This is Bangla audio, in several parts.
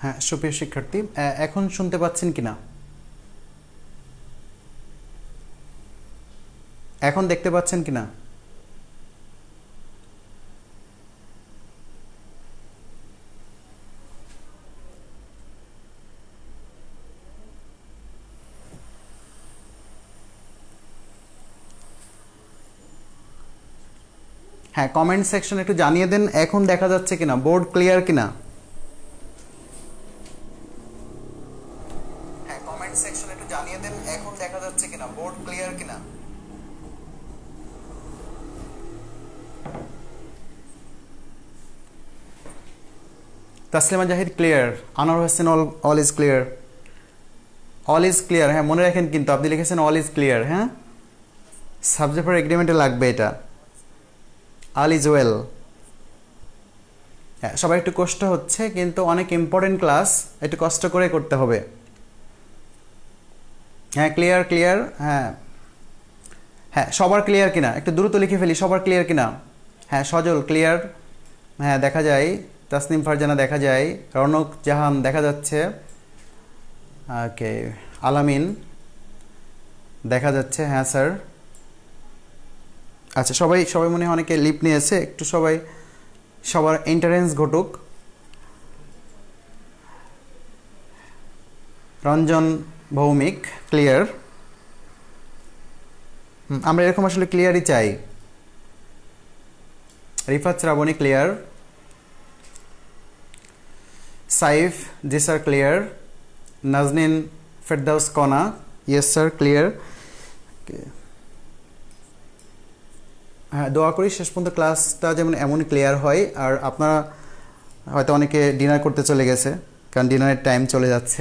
হ্যাঁ সুপ্রিয় শিক্ষার্থী, এখন শুনতে পাচ্ছেন কিনা? এখন দেখতে পাচ্ছেন কিনা? হ্যাঁ, কমেন্ট সেকশনে একটু জানিয়ে দেন এখন দেখা যাচ্ছে কিনা, বোর্ড ক্লিয়ার কিনা। হ্যাঁ, কমেন্ট সেকশনে একটু জানিয়ে দেন এখন দেখা যাচ্ছে কিনা, বোর্ড ক্লিয়ার কিনা। Taslima Jahid clear, Anwar Hossain all is clear, all is clear. হ্যাঁ মনে রাখেন কিন্তু আপনি লিখেছেন অল ইজ ক্লিয়ার। হ্যাঁ, সাবজেক্ট ফর এগ্রিমেন্টে লাগবে এটা, অল ইজ ওয়েল। হ্যাঁ, সবাই একটু কষ্ট হচ্ছে কিন্তু অনেক ইম্পর্টেন্ট ক্লাস, একটু কষ্ট করে করতে হবে। হ্যাঁ ক্লিয়ার ক্লিয়ার। হ্যাঁ হ্যাঁ, সবার ক্লিয়ার কিনা একটু দ্রুত লিখে ফেলি, সবার ক্লিয়ার কিনা। হ্যাঁ সজল ক্লিয়ার, হ্যাঁ দেখা যায়। তাসনিম ফারজানা দেখা যায়, রনক জাহান দেখা যাচ্ছে, ওকে আলামিন দেখা যাচ্ছে। হ্যাঁ স্যার, আচ্ছা সবাই সবাই মনে হয় অনেকে লিপ নিয়েছে, একটু সবাই সবার এন্টারেন্স ঘটুক। রঞ্জন ভৌমিক ক্লিয়ার, আমরা এরকম আসলে ক্লিয়ারই চাই। Rifat Srabani clear, Saif ji sir clear, Naznin Ferdous Kona yes sir clear. হ্যাঁ দোয়া করি শেষ পর্যন্ত ক্লাসটা যেমন এমন ক্লিয়ার হয়। আর আপনারা হয়তো অনেকে ডিনার করতে চলে গেছে, কারণ ডিনারের টাইম চলে যাচ্ছে।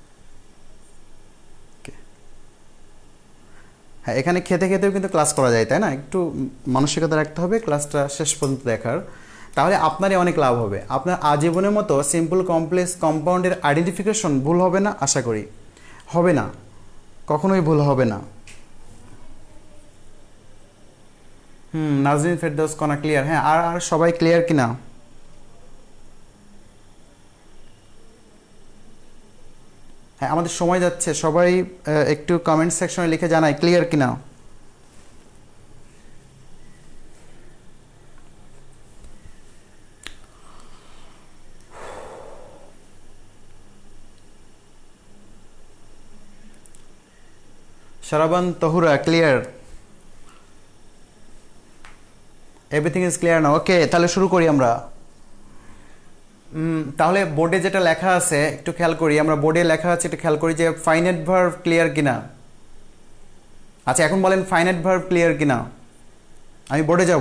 হ্যাঁ এখানে খেতে খেতেও কিন্তু ক্লাস করা যায়, তাই না? একটু মানসিকতা রাখতে হবে ক্লাসটা শেষ পর্যন্ত দেখার, তাহলে আপনারই অনেক লাভ হবে। আপনার আজীবনের মতো সিম্পল কমপ্লেক্স কম্পাউন্ডের আইডেন্টিফিকেশন ভুল হবে না, আশা করি হবে না, কখনোই ভুল হবে না। নাজরিন ফেরদৌস কনা ক্লিয়ার। হ্যাঁ আর আর সবাই ক্লিয়ার কিনা? হ্যাঁ আমাদের সময় যাচ্ছে, সবাই একটু কমেন্ট সেকশনে লিখে জানাই ক্লিয়ার কিনা। Sharaban Tahura clear, everything is clear না? ওকে তাহলে শুরু করি আমরা। তাহলে বোর্ডে যেটা লেখা আছে একটু খেয়াল করি, আমরা বোর্ডে লেখা আছে একটু খেয়াল করি যে ফাইনাইট ভার্ব ক্লিয়ার কিনা। আচ্ছা এখন বলেন ফাইনাইট ভার্ব ক্লিয়ার কিনা, আমি বোর্ডে যাব।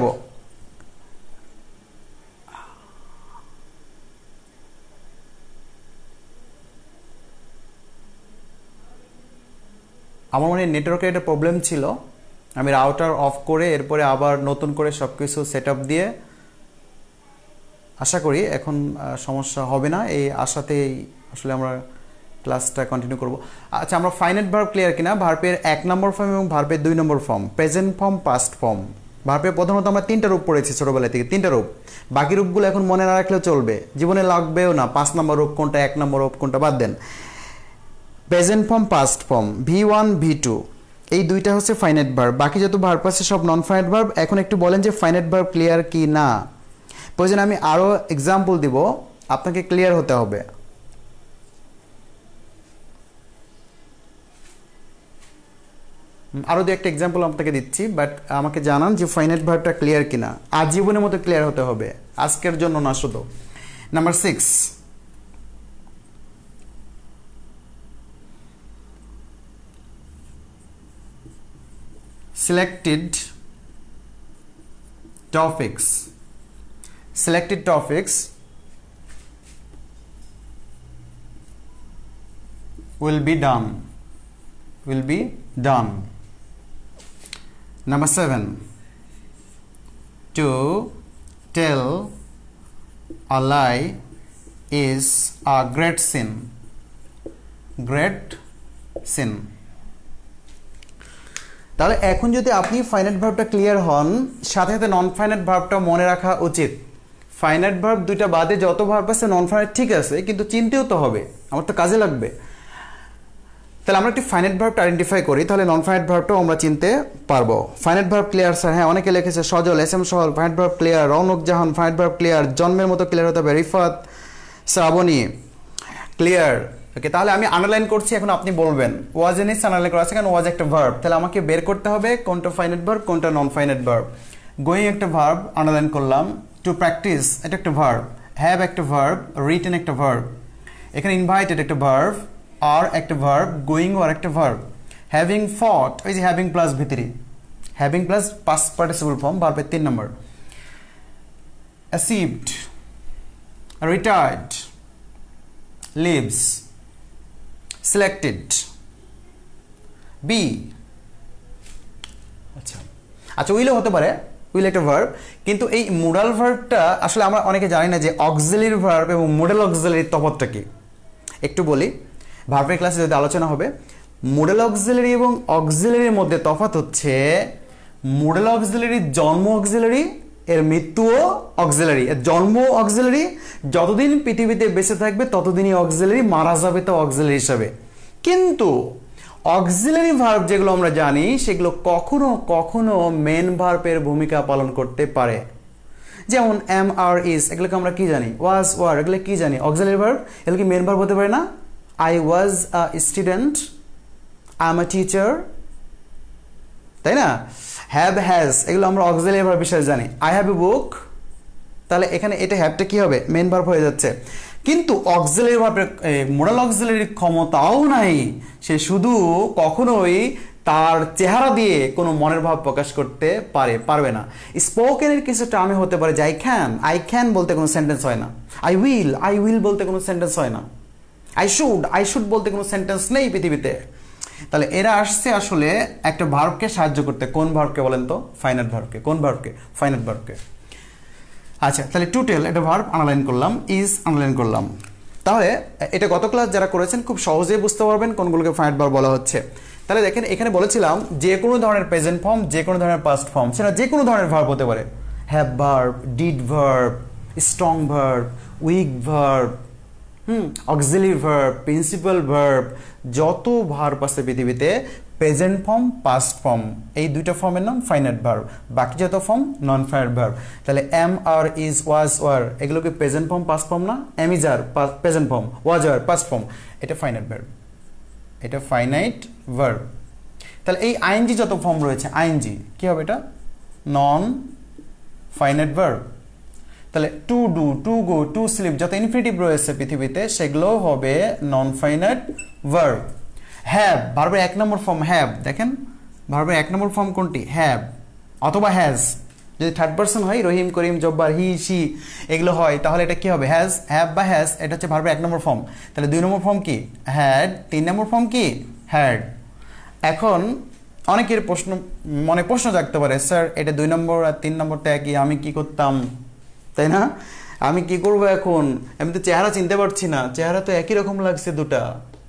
আমার মনে হয় নেটওয়ার্কের একটা প্রবলেম ছিল, আমি রাউটার অফ করে এরপরে আবার নতুন করে সব কিছু সেট আপ দিয়ে, আশা করি এখন সমস্যা হবে না। এই আশাতেই আসলে আমরা ক্লাসটা কন্টিনিউ করব। আচ্ছা আমরা ফাইনাইট ভার্ব ক্লিয়ার কিনা, ভার্বের 1 নম্বর ফর্ম এবং ভার্বের 2 নম্বর form, present form past form. ভার্বের প্রধানত আমরা 3টা রূপ পড়েছি ছোটবেলা থেকে, 3টা রূপ। বাকি রূপগুলো এখন মনে না রাখলেও চলবে, জীবনে লাগবেও না। 5 নম্বর রূপ কোনটা, 1 নম্বর রূপ কোনটা বাদ দেন। Present form past form, V1 V2 এই দুইটা হচ্ছে ফাইনাইট ভার্ব, বাকি যত ভার্ব আছে সব নন ফাইনাইট ভার্ব। এখন একটু বলেন যে ফাইনাইট ভার্ব ক্লিয়ার কি না। প্রয়োজন আমি আরও এক্সাম্পল দিব, আপনাকে ক্লিয়ার হতে হবে। আরও দু একটা এক্সাম্পল আপনাকে দিচ্ছি, বাট আমাকে জানান যে ফাইনাইট ভার্বটা ক্লিয়ার কিনা। আজীবনের মতো ক্লিয়ার হতে হবে, আজকের জন্য না শুধু। Number 6, selected topics. Selected topics will be done. Will be done. Number 7, to tell a lie is a great sin. Great sin. তাহলে এখন যদি আপনি ফাইনাইট ভার্বটা ক্লিয়ার হন, সাথে সাথে নন ফাইনাইট ভার্বটা মনে রাখা উচিত। ফাইনাইট ভার্ব দুইটা বাদে যত ভার্ব আছে নন ফাইনাইট ঠিক আছে, কিন্তু চিনতেও তো হবে, আমার তো কাজে লাগবে। তাহলে আমরা একটি ফাইনাইট ভার্বটা আইডেন্টিফাই করি, তাহলে নন ফাইনাইট ভার্বটাও আমরা চিনতে পারবো। ফাইনাইট ভার্ব ক্লিয়ার স্যার, হ্যাঁ অনেকে লিখেছে Sajal, S M Sahal, finite verb clear, Rounak Jahan, finite verb clear, জন্মের মতো ক্লিয়ার হতে হবে, রিফাত, শ্রাবণী ক্লিয়ার। ওকে, তাহলে আমি আন্ডারলাইন করছি, এখন আপনি বলবেন ওয়াজ এ নিস আন্ডারলাইন করা আছে কারণ ওয়াজ একটা ভার্ব, তাহলে আমাকে বের করতে হবে কোনটা ফাইনাইট ভার্ব কোনটা নন ফাইনাইট ভার্ব। গোয়িং একটা ভার্ব আন্ডারলাইন করলাম, টু প্র্যাকটিস এটা একটা ভার্ব, হ্যাভ একটা ভার্ব, রিটেন একটা ভার্ব, এখানে ইনভাইটেড একটা ভার্ব, আর একটা ভার্ব, গোয়িং আর একটা ভার্ব, হ্যাভিং ফট ওই যে having plus V three, having plus past participle form ভার্বের 3 নম্বর, achieved, retired, lives, selected, be. আচ্ছা আচ্ছা, উইলও হতে পারে, উইল একটা ভার্ব, কিন্তু এই মোডাল ভার্বটা আসলে আমরা অনেকে জানি না যে অক্সিলারি ভার্ব এবং মোডাল অক্সিলারির তফাৎটা কি। একটু বলি, ভার্বের ক্লাসে যদি আলোচনা হবে, মোডাল অক্সিলারি এবং অক্সিলারির মধ্যে তফাৎ হচ্ছে মোডাল অক্সিলারি জন্ম অক্সিলারি, এর মৃত্যুও অক্সিলারি। এর জন্ম অক্সিলারি, যতদিন পৃথিবীতে বেঁচে থাকবে ততদিনই অক্সিলারি, মারা যাবে তো অক্সিলারি হিসাবে। কিন্তু অক্সিলারি ভার্ব যেগুলো আমরা জানি সেগুলো কখনো কখনো মেন ভার্বের ভূমিকা পালন করতে পারে, যেমন এম আর ইজ, এগুলোকে আমরা কি জানি, ওয়াজ ওয়ার, এগুলো কি জানি অক্সিলারি ভার্ব, এগুলো কি মেন ভার্ব হতে পারে না? I was a student, I am a teacher, তাই না? হ্যাভ হ্যাজ এগুলো আমরা অক্সিলারি ভার্ব হিসেবে জানি। আই হ্যাভ এ বুক, তাহলে এখানে এটা হ্যাভটা কি হবে, মেন ভার্ব হয়ে যাচ্ছে। কিন্তু অক্সিলারি ভার্বের মোডাল অক্সিলারির ক্ষমতাও নাই, সে শুধু কখনোই তার চেহারা দিয়ে কোনো মনের ভাব প্রকাশ করতে পারবে না। স্পোকেনের কিছু টার্মে হতে পারে যে আই ক্যান বলতে কোনো সেন্টেন্স হয় না, আই উইল বলতে কোনো সেন্টেন্স হয় না, আই শুড বলতে কোনো সেন্টেন্স নেই পৃথিবীতে। তাহলে এরা আসছে আসলে একটা ভার্বকে সাহায্য করতে। কোন ভার্বকে বলেন তো? ফাইনাইট ভার্বকে। কোন ভার্বকে? ফাইনাইট ভার্বকে। আচ্ছা, তাহলে টু টেল একটা ভার্ব আন্ডারলাইন করলাম, ইজ আন্ডারলাইন করলাম। তাহলে এটা গত ক্লাস যারা করেছেন খুব সহজেই বুঝতে পারবেন কোনগুলোকে ফাইনাইট ভার্ব বলা হচ্ছে। তাহলে দেখেন এখানে বলেছিলাম যে কোনো ধরনের প্রেজেন্ট ফর্ম, যে কোনো ধরনের পাস্ট ফর্ম, সেটা যে কোনো ধরনের ভার্ব হতে পারে। Have verb, did verb, strong verb, weak verb, auxiliary verb, principal verb, যত ভার্ব আছে পৃথিবীতে প্রেজেন্ট ফর্ম, পাস্ট ফর্ম, এই দুইটা ফর্মের নাম ফাইনাইট ভার্ব, বাকি যত ফর্ম নন ফাইনাইট ভার্ব। তাহলে am are is was were এগুলো কি প্রেজেন্ট ফর্ম, পাস্ট ফর্ম না? Am is are present form, was are past form, এটা ফাইনাইট ভার্ব, এটা ফাইনাইট ভার্ব। তাহলে এই আইএনজি যত ফর্ম রয়েছে, আইএনজি কি হবে? এটা নন ফাইনাইট ভার্ব। তাহলে to do, to go, to sleep যত ইনফিনিটিভ রয়েছে পৃথিবীতে সেগুলো হবে নন ফাইনাইট ভার্ব। হ্যাভ ভার্বের 1 নম্বর ফর্ম হ্যাভ, দেখেন ভার্বের 1 নম্বর ফর্ম কোনটি? হ্যাভ অথবা হ্যাজ। যদি থার্ড পারসন হয়, রহিম, করিম, জব্বার, হি, শি এগুলো হয়, তাহলে এটা কি হবে? হ্যাজ, হ্যাভ বা হ্যাজ, এটা হচ্ছে ভার্বের 1 নম্বর ফর্ম। তাহলে 2 নম্বর ফর্ম কি? হ্যাড। 3 নম্বর ফর্ম কি? হ্যাড। এখন অনেকের প্রশ্ন জাগতে পারে, স্যার এটা 2 নম্বর আর 3 নম্বরটা একই, আমি কি করতাম, তাই না? আমি কি করব এখন? আমি তো চেহারা চিনতে পারছি না, চেহারা তো একই রকম লাগছে দুটা।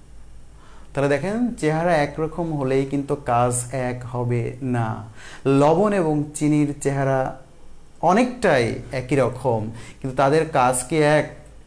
তাহলে দেখেন চেহারা একরকম হলেই কিন্তু কাজ এক হবে না। লবণ এবং চিনির চেহারা অনেকটাই একই রকম, কিন্তু তাদের কাজ কি এক?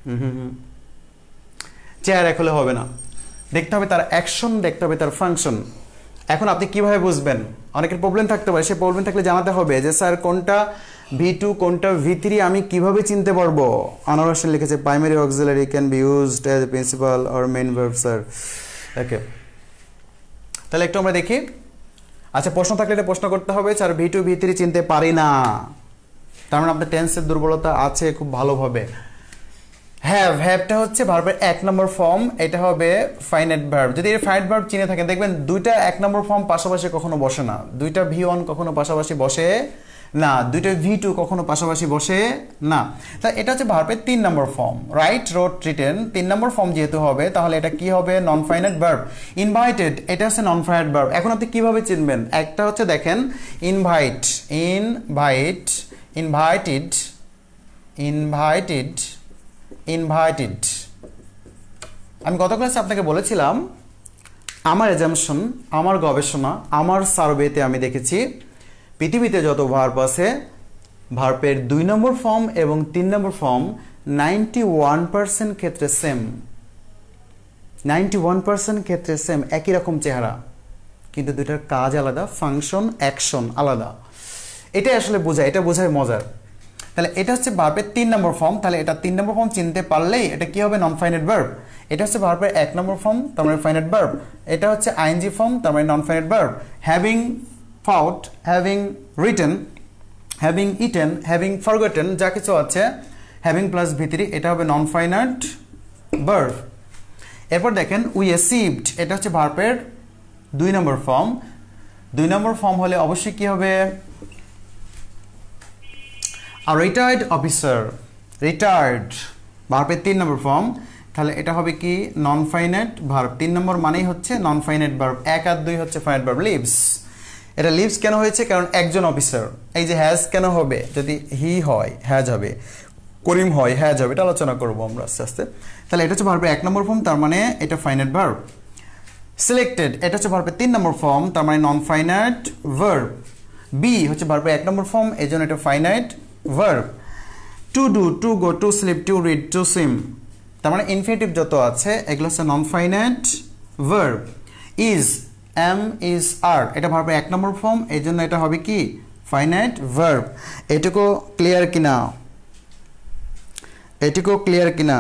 চেহারা এক হলে হবে না, দেখতে হবে তার অ্যাকশন, দেখতে হবে তার ফাংশন। এখন আপনি কিভাবে বুঝবেন? অনেকের প্রবলেম থাকতে পারে, সে প্রবলেম থাকলে জানাতে হবে যে স্যার কোনটা V2 কোনটা V3 আমি কিভাবে চিনতে পারবো? আনোয়ার হোসেন লিখেছে primary auxiliary can be used as a principal or main verb sir. Okay, তাহলে একটু আমরা দেখি। আচ্ছা, প্রশ্ন থাকলে এটা প্রশ্ন করতে হবে, স্যার V2 V3 চিনতে পারি না, তার মানে আপনার টেন্সের দুর্বলতা আছে খুব ভালোভাবে। হ্যাভটা হচ্ছে ভার্বের 1 নম্বর ফর্ম, এটা হবে ফাইনাইট ভার্ব। যদি এর ফাইনাইট ভার্ব চিনে থাকেন দেখবেন দুইটা 1 নম্বর ফর্ম পাশাপাশি কখনো বসে না, দুইটা V1 কখনো পাশাপাশি বসে না, দুইটা V2 কখনো পাশাপাশি বসে না। তাই এটা হচ্ছে ভার্বের 3 number form, write, wrote, written 3 number form যেহেতু হবে তাহলে এটা কি হবে? নন ফাইনাইট ভার্ব। ইনভাইটেড এটা হচ্ছে নন ফাইনাইট ভার্ব। এখন আপনি কিভাবে চিনবেন? একটা হচ্ছে দেখেন ইনভাইটেড, আমি গত ক্লাসে আপনাকে বলেছিলাম আমার অ্যাজাম্পশন, আমার গবেষণা, আমার সার্ভেতে আমি দেখেছি পৃথিবীতে যত ভার্ব আছে ভার্বের 2 নম্বর ফর্ম এবং 3 নম্বর ফর্ম 91% ক্ষেত্রে সেম, 91% ক্ষেত্রে সেম, একই রকম চেহারা, কিন্তু দুইটার কাজ আলাদা, ফাংশন অ্যাকশন আলাদা। এটাই আসলে বোঝায়, এটা বোঝায় মজার। তাহলে এটা হচ্ছে ভার্বের 3 নম্বর ফর্ম, তাহলে এটা 3 নম্বর ফর্ম চিনতে পারলেই এটা কি হবে, নন ফাইনাইট ভার্ব। এটা হচ্ছে ভার্বের 1 নম্বর ফর্ম, তার মানে ফাইনাইট ভার্ব। এটা হচ্ছে আইএনজি ফর্ম, তার মানে non finite verb. Having fought, having written, having eaten, having forgotten, যা কিছু আছে হ্যাভিং প্লাস ভিতরি, এটা হবে নন ফাইনাইট ভার্ব। এরপর দেখেন উই রিসিভড, এটা হচ্ছে ভার্বের 2 নম্বর ফর্ম। 2 নম্বর ফর্ম হলে অবশ্যই কি হবে, আর রিটায়ার্ড অফিসার, রিটায়ার্ড ভার্বের 3 নম্বর ফর্ম, তাহলে এটা হবে কি নন ফাইনাইট ভার্ব। 3 নম্বর মানেই হচ্ছে নন ফাইনাইট ভার্ব, 1 আর 2 হচ্ছে ফাইনাইট ভার্ব। লিভস, এটা লিভস কেন হয়েছে, কারণ একজন অফিসার। এই যে হ্যাজ কেন হবে, যদি হি হয় হ্যাজ হবে, করিম হয় হ্যাজ হবে, এটা আলোচনা করবো আমরা আস্তে আস্তে। তাহলে এটা হচ্ছে ভার্বের 1 নম্বর ফর্ম, তার মানে এটা ফাইনাইট ভার্ব। সিলেক্টেড, এটা হচ্ছে ভার্বের 3 নম্বর ফর্ম, তার মানে নন ফাইনাইট ভার্ব। বি হচ্ছে ভার্বের 1 নম্বর ফর্ম, এই জন্য এটা finite verb. To do, to go, to sleep, to read, to swim, তার মানে ইনফিনিটিভ যত আছে এগুলো হচ্ছে non finite verb. Is, am is are, এটা ভার্বের 1 নম্বর ফর্ম, এই জন্য এটা হবে কি ফাইনাইট ভার্ব। এটুকু ক্লিয়ার কিনা, এটুকু ক্লিয়ার কিনা?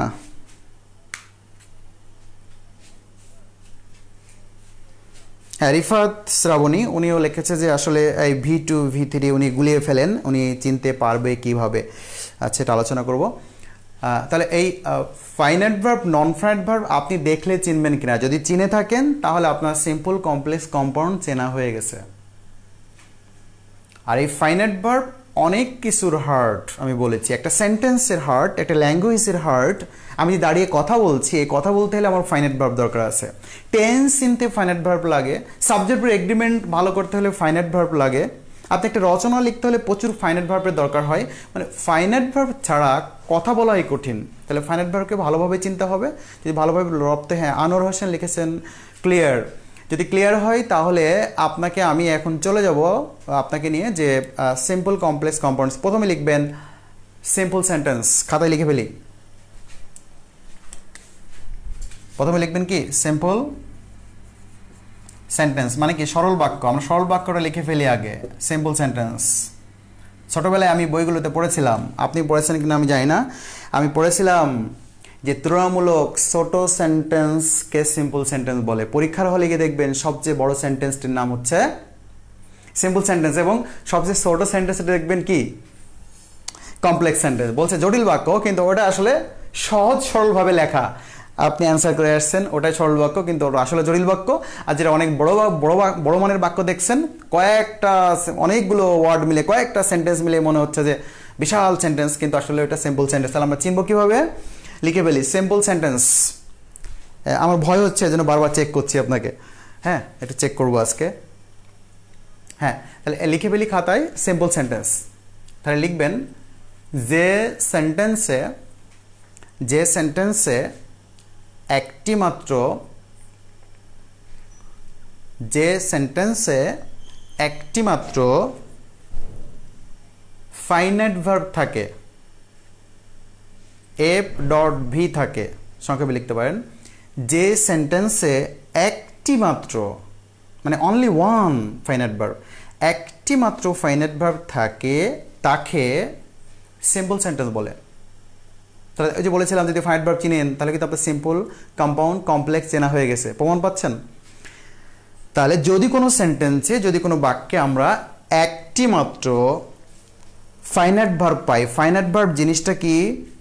হ্যাঁ, রিফাত শ্রাবণী উনিও লিখেছে যে আসলে এই V2 V3 উনি গুলিয়ে ফেলেন, উনি চিনতে পারবে কিভাবে। আচ্ছা, এটা আলোচনা করব। তাহলে এই finite verb, non finite verb আপনি দেখলে চিনবেন কিনা, যদি চিনে থাকেন তাহলে আপনার সিম্পল, কমপ্লেক্স, কম্পাউন্ড চেনা হয়ে গেছে। আর এই ফাইনাইট ভার্ব অনেক কিছুর হার্ট, আমি বলেছি একটা সেন্টেন্সের হার্ট, একটা ল্যাঙ্গুয়েজের হার্ট। আমি দাঁড়িয়ে কথা বলছি, এই কথা বলতে হলে আমার ফাইনাইট ভার্ব দরকার আছে। টেন্স চিনতে ফাইনাইট ভার্ব লাগে, সাবজেক্টের এগ্রিমেন্ট ভালো করতে হলে ফাইনাইট ভার্ব লাগে, আপনি একটা রচনা লিখতে হলে প্রচুর ফাইনাইট ভার্বের দরকার হয়। মানে ফাইনাইট ভার্ব ছাড়া কথা বলাই কঠিন। তাহলে ফাইনাইট ভার্বকে ভালোভাবে চিনতে হবে। যদি ভালোভাবে রপ্তে, হ্যাঁ আনোয়ার হোসেন লিখেছেন ক্লিয়ার, যদি ক্লিয়ার হয় তাহলে আপনাকে আমি এখন চলে যাব আপনাকে নিয়ে যে সিম্পল, কমপ্লেক্স, কম্পাউন্ডস। প্রথমে লিখবেন সিম্পল সেন্টেন্স, খাতায় লিখে ফেলি। প্রথমে লিখবেন কি সিম্পল সেন্টেন্স, মানে কি সরল বাক্য। আমরা সরল বাক্যটা লিখে ফেলি আগে, সিম্পল সেন্টেন্স। ছোটবেলায় আমি বইগুলোতে পড়েছিলাম, আপনি পড়েছেন কিনা আমি জানি না, আমি পড়েছিলাম যে তুলনামূলক ছোট সেন্টেন্সকে সিম্পল সেন্টেন্স বলে। পরীক্ষার হলে গিয়ে দেখবেন সবচেয়ে বড় সেন্টেন্সটির নাম হচ্ছে সিম্পল সেন্টেন্স, এবং সবচেয়ে ছোট সেন্টেন্সটা দেখবেন কি কমপ্লেক্স সেন্টেন্স। বলছে জটিল বাক্য, কিন্তু ওটা আসলে সহজ সরলভাবে লেখা। আপনি অ্যান্সার করে আসছেন ওটাই সরল বাক্য, কিন্তু ওটা আসলে জটিল বাক্য। আর যেটা অনেক বড় মানের বাক্য দেখছেন, কয়েকটা অনেকগুলো ওয়ার্ড মিলে, কয়েকটা সেন্টেন্স মিলে মনে হচ্ছে যে বিশাল সেন্টেন্স, কিন্তু আসলে ওটা সিম্পল সেন্টেন্স। তাহলে আমরা চিনবো কিভাবে, লিখে ফেলি সিম্পল সেন্টেন্স। আমার ভয় হচ্ছে এজন্য বারবার চেক করছি আপনাকে। হ্যাঁ, একটু চেক করবো আজকে। হ্যাঁ, তাহলে লিখে ফেলি খাতায় সিম্পল সেন্টেন্স। তাহলে লিখবেন যে সেন্টেন্সে একটি মাত্র ফাইনাইট ভার্ব থাকে, F.V থাকে, সংক্ষেপে লিখতে পারেন। যে সেন্টেন্সে একটি মাত্র, মানে অনলি ওয়ান ফাইনাইট ভার্ব, একটি মাত্র ফাইনাইট ভার্ব থাকে, তাকে সিম্পল সেন্টেন্স বলে। তাহলে ওই যে বলেছিলাম যদি ফাইনাইট ভার্ব চিনেন তাহলে কিন্তু আপনার সিম্পল, কম্পাউন্ড, কমপ্লেক্স চেনা হয়ে গেছে। প্রমাণ পাচ্ছেন? তাহলে যদি কোনো সেন্টেন্সে, যদি কোনো বাক্যে আমরা একটি মাত্র ফাইনাইট ভার্ব পাই, ফাইনাইট ভার্ব জিনিসটা কি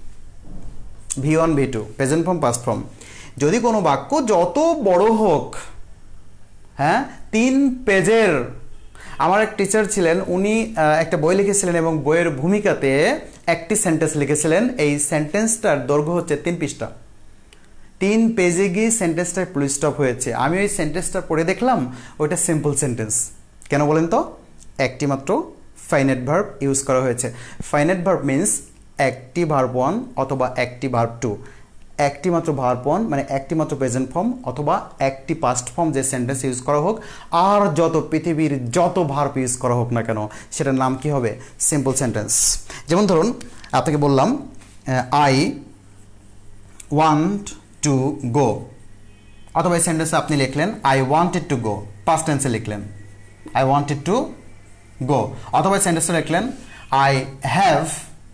V1 V2, present form, past form. যদি কোনো বাক্য যত বড় হোক, হ্যাঁ 3 পেজের, আমার এক টিচার ছিলেন, উনি একটা বই লিখেছিলেন এবং বইয়ের ভূমিকাতে একটি সেন্টেন্স লিখেছিলেন। এই সেন্টেন্সটার দৈর্ঘ্য হচ্ছে 3 পৃষ্ঠা। 3 পেজে গিয়ে সেন্টেন্সটার ফুল স্টপ হয়েছে। আমি ওই সেন্টেন্সটা পড়ে দেখলাম ওইটা সিম্পল সেন্টেন্স। কেন বলেন তো? একটি মাত্র ফাইনাইট ভার্ব ইউজ করা হয়েছে। ফাইনাইট ভার্ব মিন্স একটি ভার্ব 1 অথবা একটি ভার্ব 2। একটি মাত্র ভার্ব ওয়ান মানে একটি মাত্র প্রেজেন্ট ফর্ম অথবা একটি পাস্ট ফর্ম যে সেন্টেন্স ইউজ করা হোক, আর যত পৃথিবীর যত ভার্ব ইউজ করা হোক না কেন সেটার নাম কি হবে? Simple sentence. যেমন ধরুন আপনাকে বললাম আই ওয়ান্ট টু গো, অথবা এই সেন্টেন্সে আপনি লিখলেন I wanted to go, past টেন্সে লিখলেন আই ওয়ান্টেড টু গো, অথবা এই সেন্টেন্সে লিখলেন I have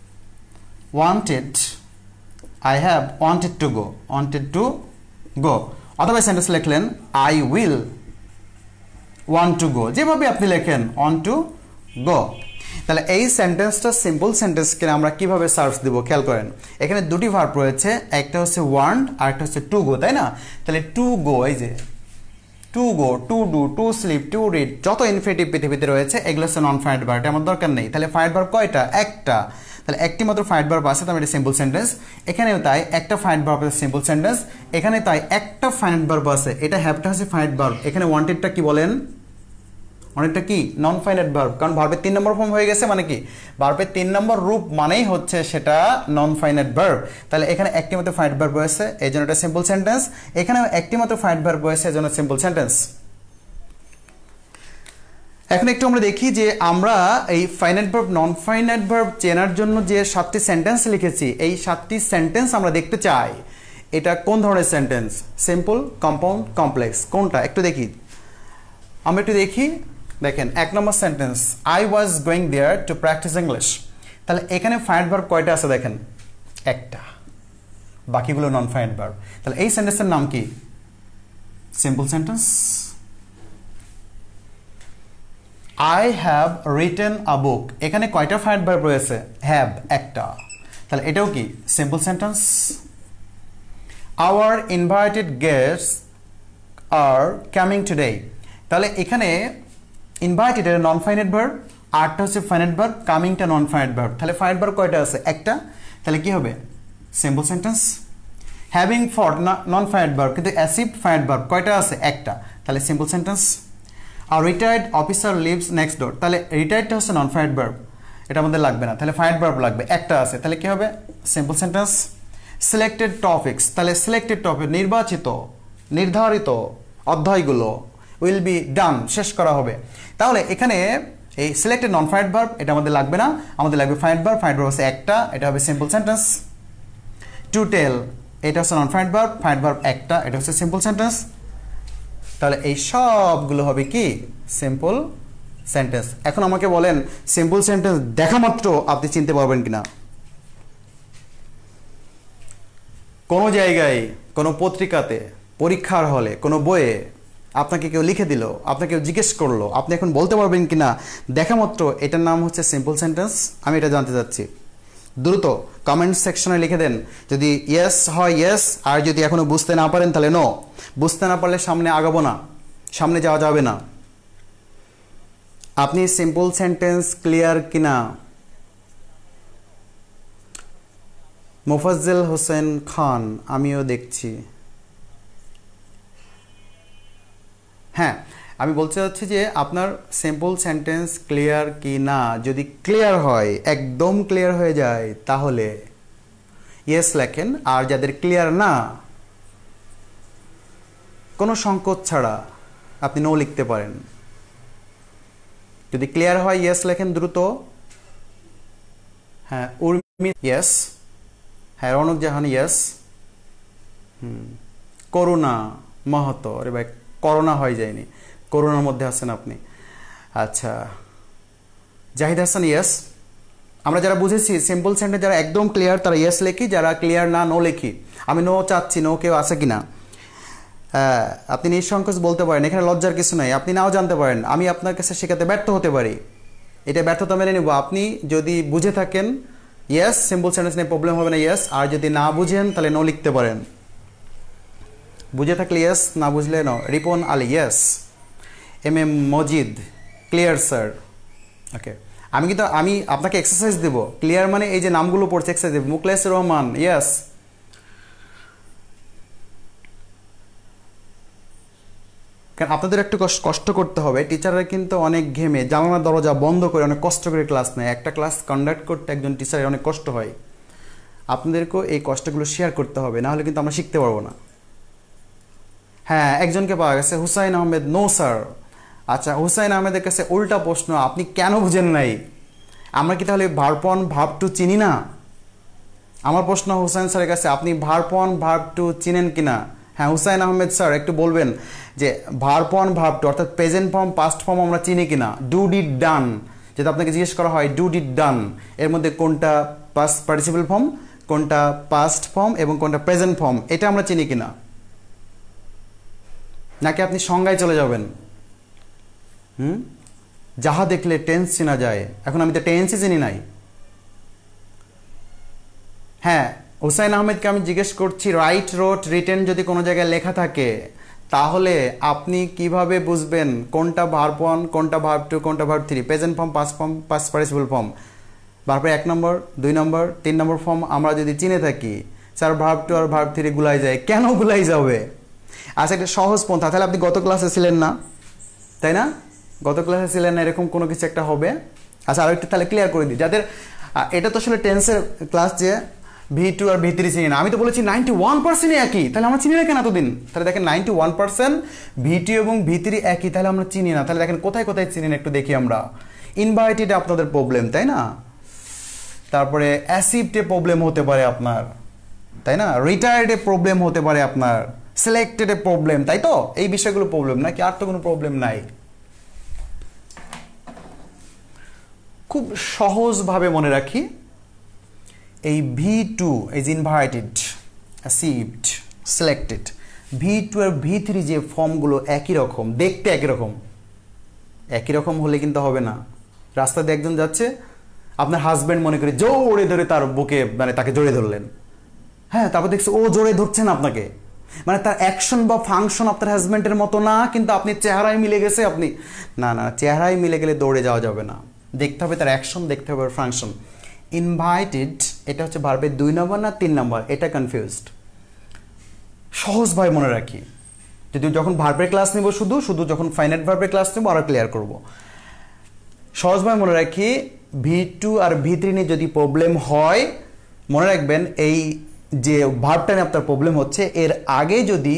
wanted to go, অথবা সেন্টেন্স লিখলেন I will want to go, যেভাবে আপনি লেখেন want to go। তাহলে এই সেন্টেন্সটা সিম্পল সেন্টেন্সকে আমরা কিভাবে সার্চ দিব খেয়াল করেন। এখানে দুটি ভার্ব রয়েছে, একটা হচ্ছে want আর একটা হচ্ছে to go, তাই না? তাহলে to go, এই যে to go, to do, to sleep, to read, যত ইনফিনিটিভ পৃথিবীতে রয়েছে এগুলো হচ্ছে নন ফাইনাইট ভার্ব, এটা আমার দরকার নেই। তাহলে ফাইনাইট ভার্ব কয়টা? একটা। তাহলে একটি মাত্র ফাইনাইট ভার্ব আছে, তাহলে এটা সিম্পল সেন্টেন্স। এখানেও তাই একটা ফাইনাইট ভার্ব আছে, সিম্পল সেন্টেন্স। এখানে তাই একটা ফাইনাইট ভার্ব আছে, এটা হ্যাভটা হচ্ছে ফাইনাইট ভার্ব। এখানে ওয়ান্টেডটা কি বলেন? ওয়ান্টেডটা কি? নন ফাইনাইট ভার্ব, কারণ ভার্বের 3 নম্বর ফর্ম হয়ে গেছে, মানে কি ভার্বের 3 নম্বর রূপ মানেই হচ্ছে সেটা নন ফাইনাইট ভার্ব। তাহলে এখানে একটি মাত্র ফাইনাইট ভার্ব রয়েছে, এই জন্য এটা সিম্পল সেন্টেন্স। এখানেও একটি মাত্র ফাইনাইট ভার্ব রয়েছে, এই জন্য সিম্পল সেন্টেন্স। এখন একটু আমরা দেখি যে আমরা এই finite verb non finite verb চেনার জন্য যে 7টি সেন্টেন্স লিখেছি, এই 7টি সেন্টেন্স আমরা দেখতে চাই এটা কোন ধরনের সেন্টেন্স, সিম্পল, কম্পাউন্ড, কমপ্লেক্স, কোনটা একটু দেখি। আমরা একটু দেখি, দেখেন 1 নম্বর sentence I was going there to practice English. তাহলে এখানে ফাইনাইট ভার্ব কয়টা আছে দেখেন? একটা, বাকিগুলো নন ফাইনাইট ভার্ব। তাহলে এই সেন্টেন্সের নাম কি? Simple sentence. I have written a book, এখানে কয়টা ফাইনাইট ভার্ব রয়েছে? হ্যাভ, একটা। তাহলে এটাও কি? Simple sentence. Our invited guests are coming today, তাহলে এখানে ইনভাইটেড এর নন ফাইনাইট ভার্ব, আরটা হচ্ছে ফাইনাইট ভার্ব, কামিংটা নন ফাইনাইট ভার্ব। তাহলে ফাইনাইট ভার্ব কয়টা আছে? একটা। তাহলে কি হবে? Simple sentence. Having fought non finite verb, কিন্তু অ্যাসিভ ফাইনাইট ভার্ব কয়টা আছে? একটা। তাহলে সিম্পল সেন্টেন্স। আর retired officer lives next door, তাহলে রিটায়ার্ডটা হচ্ছে নন ফাইনাইট ভার্ব, এটা আমাদের লাগবে না, তাহলে ফাইনাইট ভার্ব লাগবে, একটা আছে। তাহলে কি হবে? Simple sentence. সিলেক্টেড টপিকস, তাহলে সিলেক্টেড টপিক নির্বাচিত, নির্ধারিত অধ্যায়গুলো উইল বি ডান, শেষ করা হবে। তাহলে এখানে এই সিলেক্টেড নন ফাইনাইট ভার্ব এটা আমাদের লাগবে না, আমাদের লাগবে ফাইনাইট ভার্ব। ফাইনাইট ভার্ব হচ্ছে একটা, এটা হবে সিম্পল সেন্টেন্স। টু টেল, এটা হচ্ছে non finite verb, finite verb একটা, এটা হচ্ছে সিম্পল সেন্টেন্স। তাহলে এই সবগুলো হবে কি? Simple sentence. এখন আমাকে বলেন সিম্পল সেন্টেন্স দেখা মাত্র আপনি চিনতে পারবেন কিনা? কোনো জায়গায়, কোনো পত্রিকাতে, পরীক্ষার হলে, কোনো বইয়ে আপনাকে কেউ লিখে দিল, আপনাকে কেউ জিজ্ঞেস করলো, আপনি এখন বলতে পারবেন কিনা দেখা মাত্র এটার নাম হচ্ছে সিম্পল সেন্টেন্স? আমি এটা জানতে চাচ্ছি। দ্রুত কমেন্ট সেকশনে লিখে দেন, যদি ইয়েস হয় ইয়েস, আর যদি এখনো বুঝতে না পারেন তাহলে নো। বুঝতে না পারলে সামনে আগাবো না, সামনে যাওয়া যাবে না। আপনি সিম্পল সেন্টেন্স ক্লিয়ার কিনা? মোফাজ্জল হোসেন খান, আমিও দেখছি। হ্যাঁ, আমি বলতে চাচ্ছি যে আপনার সিম্পল সেন্টেন্স ক্লিয়ার কি না। যদি ক্লিয়ার হয়, একদম ক্লিয়ার হয়ে যায়, তাহলে ইয়েস লেখেন। আর যাদের ক্লিয়ার না, কোনো সংকোচ ছাড়া আপনি নো লিখতে পারেন। যদি ক্লিয়ার হয় ইয়েস লেখেন দ্রুত। হ্যাঁ, উর্মি ইয়েস। হ্যাঁ, রৌনক জাহান ইয়েস। করুণা মাহাতো, আরে ভাই করোনা হয়ে যায়নি, করোনার মধ্যে আছেন আপনি। আচ্ছা, জাহিদ হাসান ইয়েস। আমরা যারা বুঝেছি সিম্পল সেন্টেন্স যারা একদম ক্লিয়ার তারা ইয়েস লিখি, যারা ক্লিয়ার না নো লিখি। আমি নো চাচ্ছি, নো কেউ আছে কিনা। আপনি নিঃসংকোচ বলতে পারেন, এখানে লজ্জার কিছু নাই। আপনি নাও জানতে পারেন, আমি আপনার কাছে শেখাতে ব্যর্থ হতে পারি, এটা ব্যর্থতা মেনে নেব। আপনি যদি বুঝে থাকেন ইয়েস, সিম্পল সেন্টেন্স নিয়ে প্রবলেম হবে না, ইয়েস। আর যদি না বুঝেন তাহলে নো লিখতে পারেন। বুঝে থাকলে ইয়েস, না বুঝলে no. Ripon Ali yes. M M Majid clear sir. Okay, আমি আপনাকে এক্সারসাইজ দেব। ক্লিয়ার মানে এই যে নামগুলো পড়ছে এক্সারসাইজ দেব। মুকলেস রহমান ইয়েস। কারণ আপনাদের একটু কষ্ট করতে হবে। টিচাররা কিন্তু অনেক ঘেমে জানালা দরজা বন্ধ করে অনেক কষ্ট করে ক্লাস নেয়। একটা ক্লাস কন্ডাক্ট করতে একজন টিচারের অনেক কষ্ট হয়। আপনাদেরকেও এই কষ্টগুলো শেয়ার করতে হবে, না হলে কিন্তু আমরা শিখতে পারবো না। হ্যাঁ, একজনকে পাওয়া গেছে, হুসাইন আহমেদ। No sir. আচ্ছা, হুসাইন আহমেদের কাছে উল্টা প্রশ্ন, আপনি কেন বুঝেন নাই? আমরা কি তাহলে ভার্ব ওয়ান ভার্ব টু চিনি না? আমার প্রশ্ন হুসাইন স্যারের কাছে, আপনি ভার্ব ওয়ান ভার্ব টু চিনেন কিনা? হ্যাঁ, হুসাইন আহমেদ স্যার একটু বলবেন যে ভার্ব ওয়ান ভার্ব টু অর্থাৎ প্রেজেন্ট ফর্ম পাস্ট ফর্ম আমরা চিনি কিনা। ডু ডিড ডান, যেটা আপনাকে জিজ্ঞেস করা হয় ডু ডিড ডান, এর মধ্যে কোনটা পাস্ট পার্টিসিপল ফর্ম, কোনটা পাস্ট ফর্ম এবং কোনটা প্রেজেন্ট ফর্ম, এটা আমরা চিনি কিনা? নাকি আপনি সংজ্ঞায় চলে যাবেন? যাহা দেখলে টেন্স চেনা যায়, এখন আমি তো টেন্সই চিনি নাই। হ্যাঁ, হুসাইন আহমেদকে আমি জিজ্ঞেস করছি রাইট রোট রিটেন যদি কোনো জায়গায় লেখা থাকে তাহলে আপনি কিভাবে বুঝবেন কোনটা ভার্ব ওয়ান, কোনটা ভার্ব টু, কোনটা verb three, present form, past participle form, ভার্বের 1 নম্বর 2 নম্বর 3 নম্বর ফর্ম আমরা যদি চিনে থাকি, স্যার ভার্ব টু আর ভার্ব থ্রি গুলাই যায়, কেন গুলাই যাবে? আচ্ছা, একটা সহজ পন্থা, তাহলে আপনি গত ক্লাসে ছিলেন না, তাই না? গত ক্লাসে ছিলেন না, এরকম কোনো কিছু একটা হবে। আচ্ছা, আরো একটু তাহলে ক্লিয়ার করে দিই যাদের, এটা তো আসলে টেন্সের ক্লাস যে V2 আর V3 চিনি না, আমি তো বলেছি 91% একই, তাহলে আমরা চিনি না কেন এতদিন? তাহলে দেখেন 91% V2 এবং V3 একই, তাহলে আমরা চিনি না। তাহলে দেখেন কোথায় কোথায় চিনি না একটু দেখি আমরা। ইনভাইটেড আপনাদের প্রবলেম, তাই না? তারপরে অ্যাসিভডে প্রবলেম হতে পারে আপনার, তাই না? রিটায়ার্ডে প্রবলেম হতে পারে আপনার, সিলেক্টেডে প্রবলেম, তাই তো? এই বিষয়গুলো প্রবলেম, নাকি আর তো কোনো প্রবলেম নাই? খুব সহজভাবে মনে রাখি, এই V2 is invited, achieved, selected. V2 আর V3 যে ফর্মগুলো একই রকম, দেখতে একই রকম, একই রকম হলে কিন্তু হবে না। রাস্তা দিয়ে একজন যাচ্ছে, আপনার হাজব্যান্ড মনে করে জোরে ধরে তার বুকে, মানে তাকে জড়িয়ে ধরলেন, হ্যাঁ, তারপর দেখছে ও জোরে ধরছে না আপনাকে, মানে তার অ্যাকশন বা ফাংশন আপনার হাজব্যান্ডের মতো না, কিন্তু আপনি চেহারায় মিলে গেছে, আপনি না, চেহারায় মিলে গেলে দৌড়ে যাওয়া যাবে না, দেখতে হবে তার অ্যাকশন, দেখতে হবে ফাংশন। ইনভাইটেড এটা হচ্ছে ভার্বের 2 নম্বর না 3 নম্বর, এটা কনফিউজড। সহজভাবে মনে রাখি, যদি যখন ভার্বের ক্লাস নিব শুধু যখন ফাইনাইট ভার্বের ক্লাস নেব আরো ক্লিয়ার করব। সহজভাবে মনে রাখি, V2 আর V3 নিয়ে যদি প্রবলেম হয়, মনে রাখবেন এই যে ভার্বটা নিয়ে আপনার প্রবলেম হচ্ছে, এর আগে যদি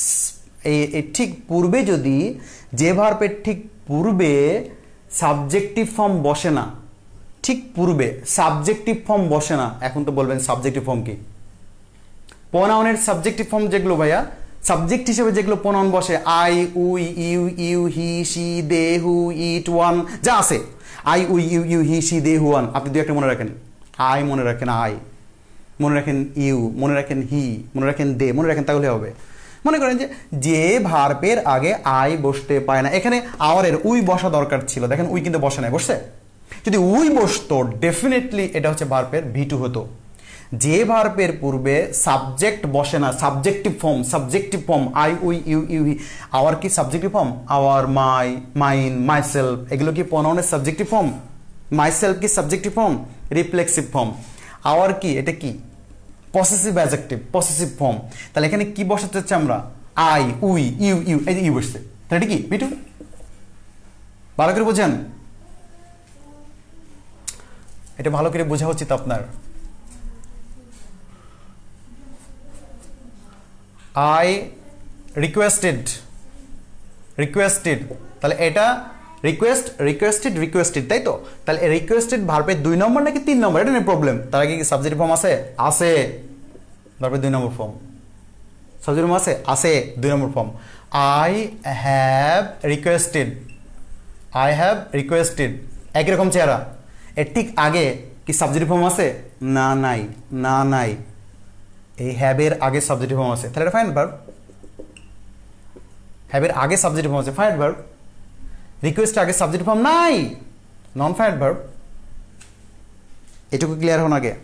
ঠিক পূর্বে যদি যে ভার্বের ঠিক পূর্বে সাবজেক্টিভ ফর্ম বসে না, ঠিক পূর্বে সাবজেক্টিভ ফর্ম বসে না, এখন তো বলবেন সাবজেক্টিভ ফর্ম কি? প্রোনাউনের সাবজেক্টিভ ফর্ম যেগুলো ভাইয়া, সাবজেক্ট হিসেবে যেগুলো প্রোনাউন বসে, I, we, you, he, she, they, who, it, one, যা আছে, I, we, you, he, she, they, who, one, আপনি 2 একটা মনে রাখেন। আই মনে রাখেন, আই মনে রাখেন, ইউ মনে রাখেন, হি মনে রাখেন, দে মনে রাখেন, তাহলে হবে। মনে করেন যে ভার্বের আগে আই বসতে পারে না, এখানে আওয়ারের উই বসা দরকার ছিল, দেখেন উই কিন্তু বসে নাই, বসছে? যদি উই বসতো ডেফিনেটলি এটা হচ্ছে ভার্বের V2 হতো। যে ভার্বের পূর্বে সাবজেক্ট বসে না, subjective form, I, we, you, he, our কি subjective form? Our, my, mine, myself, এগুলো কি প্রোনাউনের সাবজেক্টিভ ফর্ম? মাইসেলফ কি subjective form? Reflexive form. Our কি, এটা কি? Possessive adjective, possessive form. তাহলে এখানে কি বসাতে চাচ্ছি আমরা? আই, উই, ইউ, এই যে ইউ বসছে, তাহলে এটা কি V2? ভালো করে বোঝেন, এটা ভালো করে বোঝা উচিত আপনার। আই রিকোয়েস্টেড, তাহলে এটা রিকোয়েস্টেড, তাই তো? তাহলে রিকোয়েস্টেড ভার্বের 2 নম্বর নাকি 3 নম্বর, এটা নিয়ে প্রবলেম। তার আগে কি সাবজেক্টিভ ফর্ম আছে? আছে। ভার্বের 2 নম্বর ফর্ম, সাবজেক্টিভ ফর্ম আছে 2 নম্বর ফর্ম। আই হ্যাভ রিকোয়েস্টেড, একই রকম চেহারা, এর ঠিক আগে কি সাবজেক্টিভ ফর্ম আছে? না, নাই। এই হ্যাভের আগে সাবজেক্টিভ ফর্ম আছে, তাহলে এটা ফাইনাইট ভার্ব। হ্যাভের আগে সাবজেক্টিভ ফর্ম আছে, ফাইনাইট ভার্ব। রিকোয়েস্টের আগে সাবজেক্টিভ ফর্ম নাই, নন ফাইনাইট ভার্ব। এটুকু ক্লিয়ার হন আগে।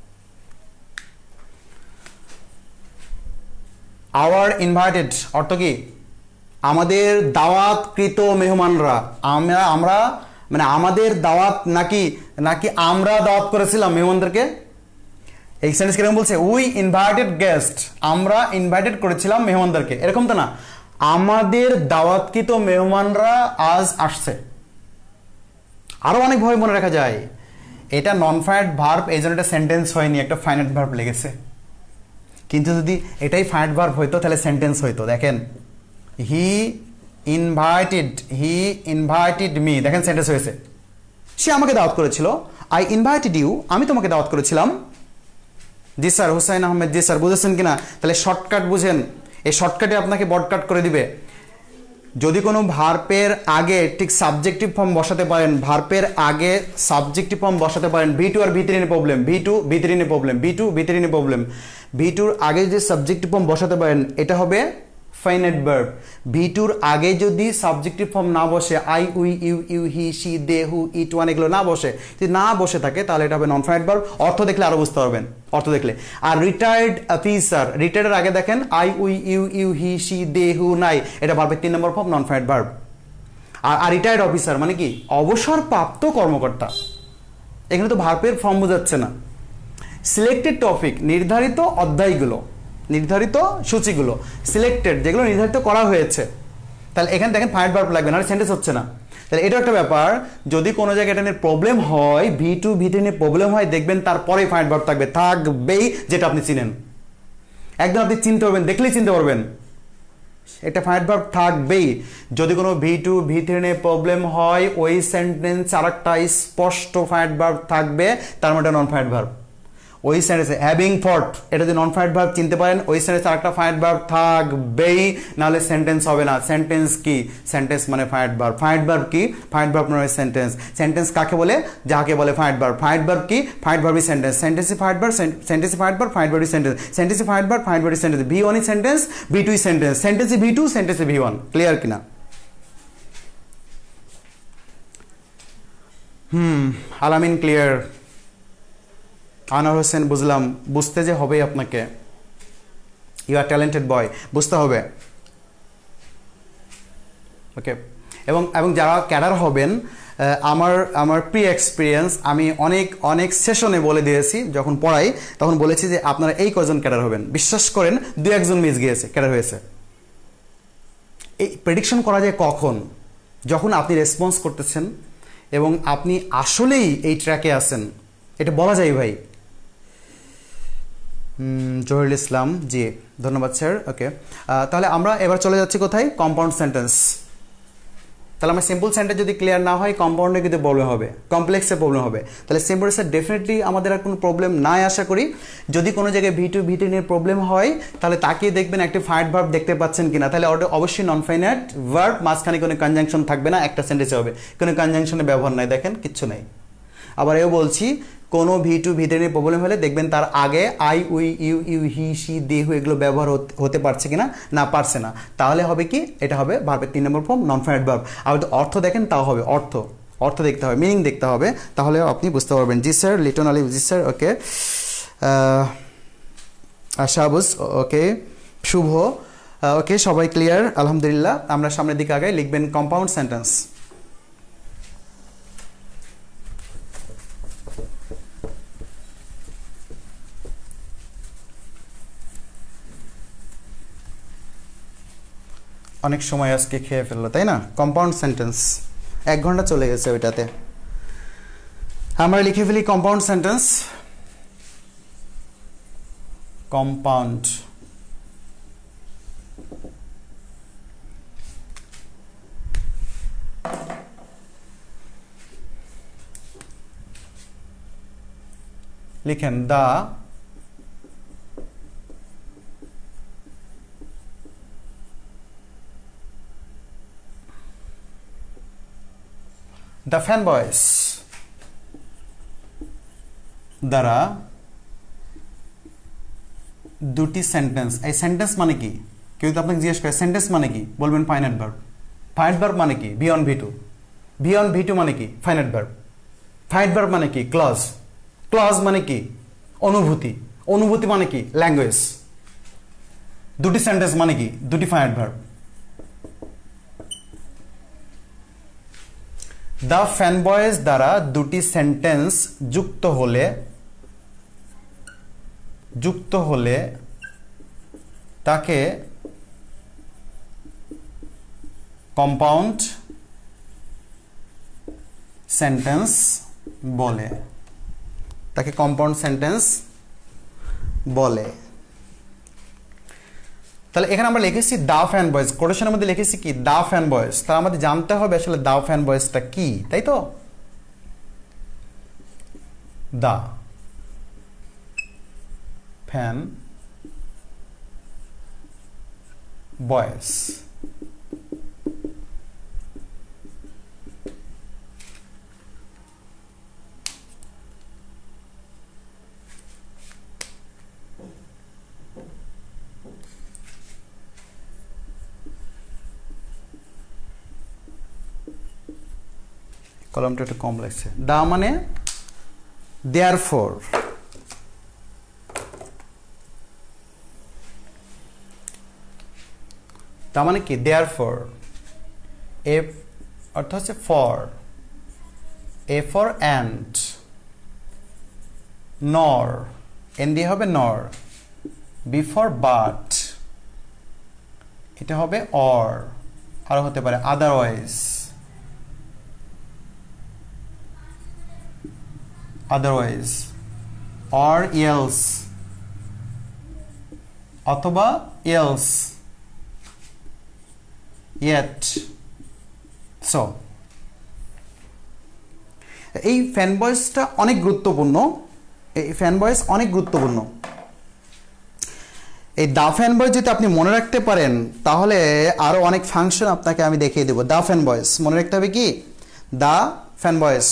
আওয়ার ইনভাইটেড অর্থ কি? আমাদের দাওয়াতকৃত মেহমানরা, আমরা মানে আমাদের দাওয়াত, নাকি আমরা দাওয়াত করেছিলাম মেহমানদেরকে? এই সেন্টেন্স কিরকম বলছে? উই ইনভাইটেড গেস্ট, আমরা ইনভাইটেড করেছিলাম মেহমানদেরকে, এরকম তো না, আমাদের দাওয়াতকৃত মেহমানরা আজ আসছে। আরো অনেকভাবে মনে রাখা যায়, এটা নন ফাইনাইট ভার্ব, এই জন্য এটা সেন্টেন্স হয়নি, একটা ফাইনাইট ভার্ব লেগেছে। কিন্তু যদি এটাই ফাইনাইট ভার্ব হইতো তাহলে সেন্টেন্স হইতো। দেখেন হি ইনভাইটেড মি, দেখেন সেন্টেন্স হয়েছে। সে আমাকে দাওয়াত করেছিল, আই ইনভাইটেড ইউ, আমি তোমাকে দাওয়াত করেছিলাম। জি স্যার, হুসাইন আহমেদ, জি স্যার, বুঝেছেন কিনা? তাহলে শর্টকাট বুঝেন, এই শর্টকাটে আপনাকে বডকাট করে দিবে। যদি কোনো ভার্বের আগে ঠিক সাবজেক্টিভ ফর্ম বসাতে পারেন, ভার্বের আগে সাবজেক্টিভ ফর্ম বসাতে পারেন, ভি2 আর ভি3 নিয়ে প্রবলেম, ভি2 ভি3 নিয়ে প্রবলেম, ভি2 ভি3 নিয়ে প্রবলেম। ভি2র আগে যদি সাবজেক্টিভ ফর্ম বসাতে পারেন এটা হবে ফাইনাইট ভার্ব। ভি2র আগে যদি সাবজেক্টিভ ফর্ম না বসে, I, we, you, you, he, she, they, who, it, one এগুলো না বসে, যদি না বসে থাকে তাহলে এটা হবে নন ফাইনাইট ভার্ব। অর্থ দেখলে আরো বুঝতে পারবেন, অর্থ দেখলে। আর রিটায়ার্ড অফিসার, রিটায়ার্ডের আগে দেখেন I, we, you, you, he, she, they, who নাই, এটা ভার্বের 3 number form, non finite verb. আর রিটায়ার্ড অফিসার মানে কি? অবসরপ্রাপ্ত কর্মকর্তা। এখানে তো ভার্বের ফর্ম বোঝাচ্ছে না। সিলেক্টেড টপিক, নির্ধারিত অধ্যায়গুলো, নির্ধারিত সূচিগুলো, সিলেক্টেড যেগুলো নির্ধারিত করা হয়েছে, তাহলে এখানে দেখেন ফাইনাইট ভার্ব লাগবে, নাহলে সেন্টেন্স হচ্ছে না। তাহলে এটা একটা ব্যাপার। যদি কোনো জায়গায় এটা নিয়ে প্রবলেম হয়, ভি2 ভি3 নিয়ে প্রবলেম হয়, দেখবেন তারপরে ফাইনাইট ভার্ব থাকবে, থাকবেই, যেটা আপনি চিনেন। একদম আপনি চিনতে পারবেন, দেখলেই চিনতে পারবেন, এটা ফাইনাইট ভার্ব থাকবেই। যদি কোনো ভি2 ভি3 নিয়ে প্রবলেম হয়, ওই সেন্টেন্স আরেকটা স্পষ্ট ফাইনাইট ভার্ব থাকবে, তার মানে নন ফাইনাইট ভার্ব। ওই সেন্টেন্সে হ্যাভিং ফট, এটা যদি নন ফাইনাইট ভার্ব চিনতে পারেন, ওই সেন্টেন্সে আরেকটা ফাইনাইট ভার্ব থাকবেই, নাহলে সেন্টেন্স হবে না। সেন্টেন্স কি? সেন্টেন্স মানে ফাইনাইট ভার্ব। ফাইনাইট ভার্ব কি? ফাইনাইট ভার্ব মানে সেন্টেন্স। সেন্টেন্স কাকে বলে? যাকে বলে ফাইনাইট ভার্ব। ফাইনাইট ভার্ব কি? ফাইনাইট ভার্বই সেন্টেন্স। সেন্টেন্সই ফাইনাইট ভার্ব, সেন্টেন্সই ফাইনাইট ভার্ব, ফাইনাইট ভার্বই সেন্টেন্স। সেন্টেন্সই ফাইনাইট ভার্ব, ফাইনাইট ভার্বই সেন্টেন্স। ভি1ই সেন্টেন্স, ভি2ই সেন্টেন্স। সেন্টেন্সই ভি2, সেন্টেন্সই ভি1। ক্লিয়ার কিনা? আলামিন ক্লিয়ার। আনোয়ার হোসেন বুঝলাম, বুঝতে যে হবেই আপনাকে, ইউ আর ট্যালেন্টেড বয়, বুঝতে হবে। ওকে। এবং যারা ক্যাডার হবেন, আমার প্রি এক্সপিরিয়েন্স, আমি অনেক সেশনে বলে দিয়েছি, যখন পড়াই তখন বলেছি যে আপনারা এই কজন ক্যাডার হবেন। বিশ্বাস করেন 2-1 মিস গিয়েছে, ক্যাডার হয়েছে। এই প্রেডিকশন করা যায় কখন? যখন আপনি রেসপন্স করতেছেন এবং আপনি আসলেই এই ট্র্যাকে আছেন, এটা বলা যায় ভাই। জহিরুল ইসলাম, জি ধন্যবাদ স্যার। ওকে, তাহলে আমরা এবার চলে যাচ্ছি কোথায়? Compound sentence. তাহলে আমার সিম্পল সেন্টেন্স যদি ক্লিয়ার না হয়, কম্পাউন্ডে কিন্তু প্রবলেম হবে, কমপ্লেক্সে প্রবলেম হবে। তাহলে সিম্পলের ডেফিনেটলি আমাদের আর কোনো প্রবলেম নাই আশা করি। যদি কোনো জায়গায় ভি2 ভি3 নিয়ে প্রবলেম হয়, তাহলে তাকিয়ে দেখবেন একটা ফাইনাইট ভার্ব দেখতে পাচ্ছেন কিনা। তাহলে অবশ্যই নন ফাইনাইট ভার্ব, মাঝখানে কোনো কনজাংশন থাকবে না, একটা সেন্টেন্সে হবে, কোনো কনজাংশনের ব্যবহার নাই, দেখেন কিচ্ছু নাই। আবার এও বলছি, কোনো ভি2 ভি3 নিয়ে প্রবলেম হলে দেখবেন তার আগে I, we, you, you, he, she, they, who এগুলো ব্যবহার হতে পারছে কিনা, না পারছে না, তাহলে হবে কি? এটা হবে ভার্বের 3 number form, non finite verb. আর যদি অর্থ দেখেন তাও হবে, অর্থ দেখতে হবে, মিনিং দেখতে হবে, তাহলে আপনি বুঝতে পারবেন। জি স্যার, লিটন আলী, জি sir. Okay, Shahbuz, okay, Shuvo, okay, সবাই ক্লিয়ার আলহামদুলিল্লাহ। আমরা সামনের দিকে আগে লিখবেন কম্পাউন্ড সেন্টেন্স। অনেক সময় আজকে খেয়ে ফেললো, তাই না? কম্পাউন্ড সেন্টেন্স 1 ঘন্টা চলে গেছে ওইটাতে। আমরা লিখে ফেলি কম্পাউন্ড সেন্টেন্স। কম্পাউন্ড, লিখেন দ্য ফ্যানবয়েস দ্বারা দুটি সেন্টেন্স। এই সেন্টেন্স মানে কি? কেউ তো আপনাকে জিজ্ঞেস করে সেন্টেন্স মানে কি, বলবেন ফাইনাইট ভার্ব। ফাইনাইট ভার্ব মানে কি? ভি1 ভি2। ভি1 ভি2 মানে কি? Finite verb. ফাইনাইট ভার্ব মানে কি? ক্লজ। ক্লজ মানে কি? অনুভূতি। অনুভূতি মানে কি? ল্যাঙ্গুয়েজ। দুটি সেন্টেন্স মানে কি? দুটি ফাইনাইট ভার্ব। দ্য ফ্যানবয়েস দ্বারা দুটি সেন্টেন্স যুক্ত হলে তাকে কম্পাউন্ড সেন্টেন্স বলে। তাকে কম্পাউন্ড সেন্টেন্স বলে। তাহলে এখানে আমরা লিখেছি দা ফ্যান বয়েজ, কোটেশনের মধ্যে লিখেছি কি দা ফ্যান বয়েজ। তাহলে আমাদের জানতে হবে আসলে দা ফ্যান বয়েজটা কি, তাই তো? দা ফ্যান বয়েজ, কলমটা একটু কম লাগছে। দা মানে দেয়ারফর, তার মানে কি দেয়ারফর, এ অর্থ হচ্ছে ফর, এ ফর অ্যান্ড, নর, এন দিয়ে হবে নর, বি ফর বাট, এটা হবে অর, আরো হতে পারে আদারওয়াইজ, otherwise or else, অথবা else, yet, so এই ফ্যান ভয়েসটা অনেক গুরুত্বপূর্ণ, এই ফ্যান ভয়েস অনেক গুরুত্বপূর্ণ। এই দা ফ্যান ভয়েস যদি আপনি মনে রাখতে পারেন তাহলে আরো অনেক ফাংশন আপনাকে আমি দেখিয়ে দেব। দা ফ্যান ভয়েস মনে রাখতে হবে কি, the FANBOYS,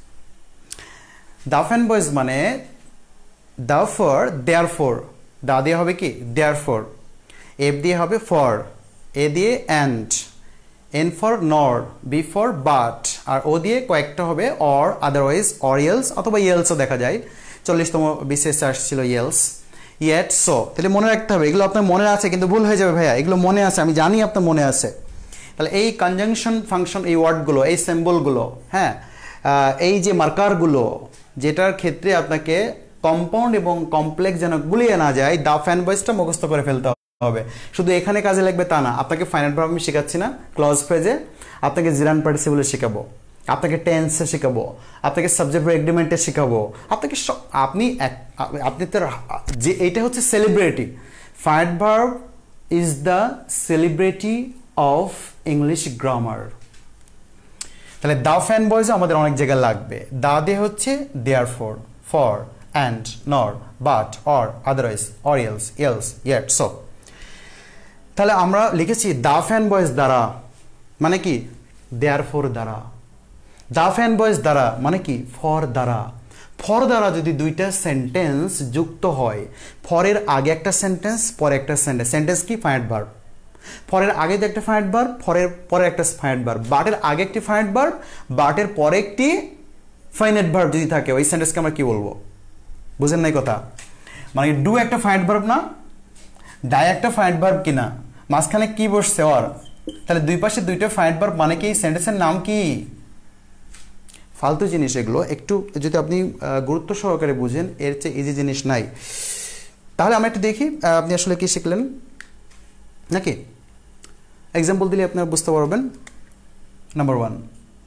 the FANBOYS মানে দা ফর দেয়ারফর, দা দিয়ে হবে কি দেয়ারফর, এফ দিয়ে হবে ফর, এ দিয়ে and, N for nor, B for but, আর ও দিয়ে কয়েকটা হবে অর, আদারওয়াইজ, অর এলস, অথবা ইয়েলসও দেখা যায়, 40তম বিশেষ আসছিল ইয়েলস, ইয়েট, সো। তাহলে মনে রাখতে হবে, এগুলো আপনার মনে আছে কিন্তু ভুল হয়ে যাবে ভাইয়া, এগুলো মনে আছে, আমি জানি আপনার মনে আছে। তাহলে এই কনজাংশন ফাংশন, এই ওয়ার্ডগুলো, এই সিম্বলগুলো, হ্যাঁ, এই যে মার্কারগুলো, যেটার ক্ষেত্রে আপনাকে কম্পাউন্ড এবং কমপ্লেক্স যেন গুলিয়ে না যায়, দা ফ্যান ভয়েসটা মুখস্থ করে ফেলতে হবে। শুধু এখানে কাজে লাগবে তা না, আপনাকে ফাইনাল ভার্ব আমি শেখাচ্ছি না, ক্লজ ফ্রেজে আপনাকে জিরান পার্টিসিপলে শেখাবো, আপনাকে টেন্সে শেখাবো, আপনাকে সাবজেক্ট এগ্রিমেন্টে শেখাবো, আপনাকে আপনি তার যে এইটা হচ্ছে celebrity, final verb is the celebrity of English grammar. তাহলে দা ফ্যান বয়েজ আমাদের অনেক জায়গায় লাগবে। দা দিয়ে হচ্ছে therefore and, nor, but, or, otherwise, or else, else, yet, so. তাহলে আমরা লিখেছি দা ফ্যান বয়েজ দ্বারা, মানে কি দেয়ার ফর দ্বারা, দা ফ্যান বয়েজ দ্বারা মানে কি ফর দ্বারা। ফর দ্বারা যদি দুইটা সেন্টেন্স যুক্ত হয়, ফরের আগে একটা সেন্টেন্স, পরে একটা সেন্টেন্স, সেন্টেন্স কি ফাইনাইট ভার্ব, ফরের আগে একটা ফাইনাইট ভার্ব, ফরের পরে একটা ফাইনাইট ভার্ব, বাটের আগে একটি ফাইনাইট ভার্ব, বাটের পরে একটি ফাইনাইট ভার্ব যদি থাকে, ওই সেন্টেন্সকে আমরা কি বলবো? বুঝেন নাই কথা? মানে ডু একটা ফাইনাইট ভার্ব না, ডাই একটা ফাইনাইট ভার্ব কিনা, মাঝখানে কি বসছে অর, তাহলে দুই পাশে দুইটা ফাইনাইট ভার্ব মানে কি সেন্টেন্সের নাম কি? ফালতু জিনিস এগুলো, একটু যদি আপনি গুরুত্ব সহকারে বুঝেন, এর চেয়ে ইজি জিনিস নাই। তাহলে আমরা একটু দেখি আপনি আসলে কি শিখলেন নাকি, এক্সাম্পল দিলে আপনারা বুঝতে পারবেন। Number 1,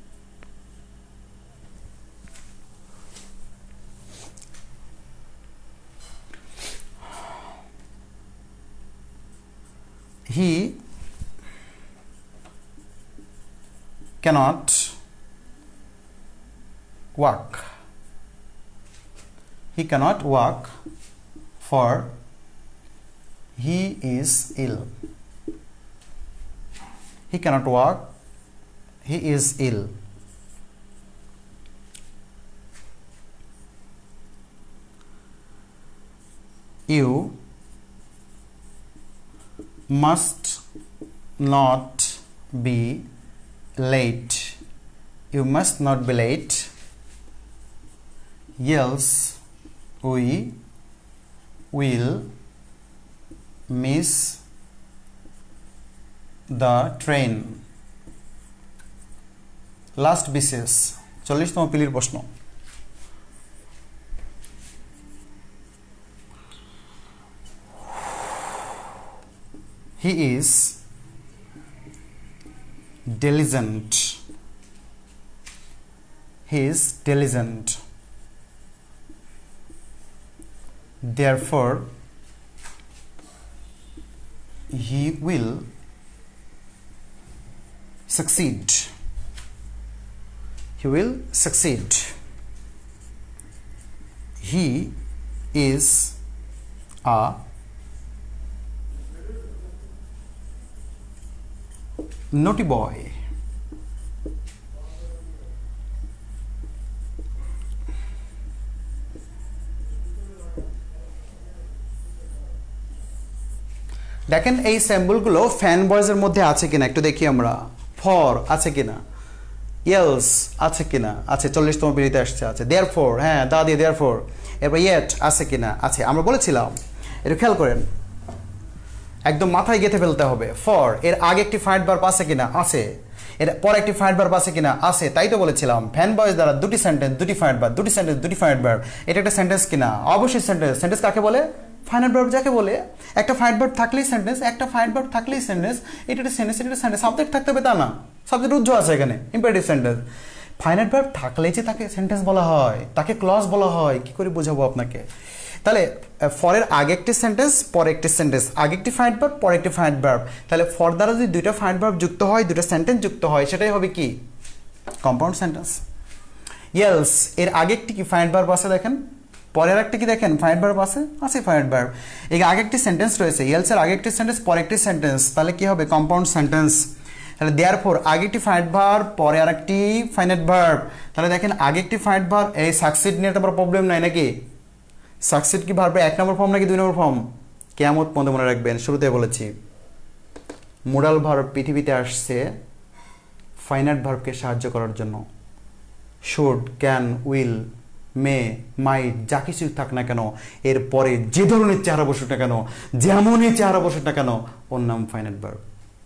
he cannot walk, he cannot walk for he is ill, he cannot walk, he is ill, you must not be late, you must not be late, else we will miss the train. Last বিশেষ 40তম পিলির প্রশ্ন, he is diligent, he is diligent, therefore he will succeed. He will succeed. He is a naughty boy. দেখেন এই সিম্বলগুলো ফ্যান বয়েজের মধ্যে আছে কিনা একটু দেখি আমরা। ফর আছে কিনা, ইয়েলস আছে কিনা, আছে 40তম পিরিতে আসছে, আছে দেয়ারফর, হ্যাঁ দা দিয়ে দেয়ারফর। এরপর ইয়েট আছে কিনা, আছে। আমরা বলেছিলাম, একটু খেয়াল করেন, একদম মাথায় গেঁথে ফেলতে হবে। ফর এর আগে একটি ফাইন্ড ভার্ব আছে কিনা, আছে। এর পর একটি ফাইন্ড ভার্ব আছে কিনা, আছে। তাই তো বলেছিলাম ফ্যান বয়েজ দ্বারা দুটি সেন্টেন্স, দুটি ফাইন্ড ভার্ব, দুটি সেন্টেন্স, দুটি ফাইন্ড ভার্ব। এটা একটা সেন্টেন্স কিনা, অবশ্যই সেন্টেন্স। সেন্টেন্স কাকে বলে? ফাইনাল ভার্ব যাকে বলে। একটা ফাইন্ড ভার্ব থাকলেই সেন্টেন্স, একটা ফাইন্ড ভার্ব থাকলেই সেন্টেন্স। এটা একটা সেন্টেন্স, এটা একটা সেন্টেন্স। সাবজেক্ট থাকতে হবে তা না, সাবজেক্ট উজ্জ্ব আছে এখানে, ইম্পারেটিভ সেন্টেন্স। ফাইনাল ভার্ব থাকলেই যে তাকে সেন্টেন্স বলা হয়, তাকে ক্লজ বলা হয়। কি করে বোঝাবো আপনাকে? তাহলে ফরের আগে একটি সেন্টেন্স, পরে একটি সেন্টেন্স, আগে একটি ফাইন্ড ভার্ব, পরে একটি ফাইন্ড ভার্ব। তাহলে ফর দ্বারা যদি দুইটা ফাইন্ড ভার্ব যুক্ত হয়, দুটো সেন্টেন্স যুক্ত হয়, সেটাই হবে কি? Compound sentence. ইয়েলস এর আগে একটি কি ফাইন্ড ভার্ব আছে দেখেন, পরের একটা কি দেখেন ফাইন্ড ভার্ব আছে, আছে ফাইন্ড ভার্ব। এই আগে একটি সেন্টেন্স রয়েছে, ইয়েলস এর আগে একটি সেন্টেন্স, পরে একটি সেন্টেন্স, তাহলে কি হবে? Compound sentence. তাহলে দেয়ারফর আগে একটি ফাইন্ড ভার্ব, পরে আরেকটি ফাইনাইট ভার্ব। তাহলে দেখেন আগে একটি ফাইন্ড ভার্ব, এই সাকসিড নিয়ে তো প্রবলেম নাই নাকি? সাকসিড কি ভার্বের 1 নম্বর ফর্ম নাকি 2 নম্বর ফর্ম? কিয়ামত পর্যন্ত মনে রাখবেন, শুরুতে বলেছি মোডাল ভার্ব পৃথিবীতে আসছে ফাইনাইট ভার্বকে সাহায্য করার জন্য। Should, can, will, may, might যা কিছু থাক না কেন, এরপরে যে ধরনের চেহারা বসুক না কেন, যেমনই চেহারা বসুক না কেন, ওর নাম ফাইনাইট ভার্ব।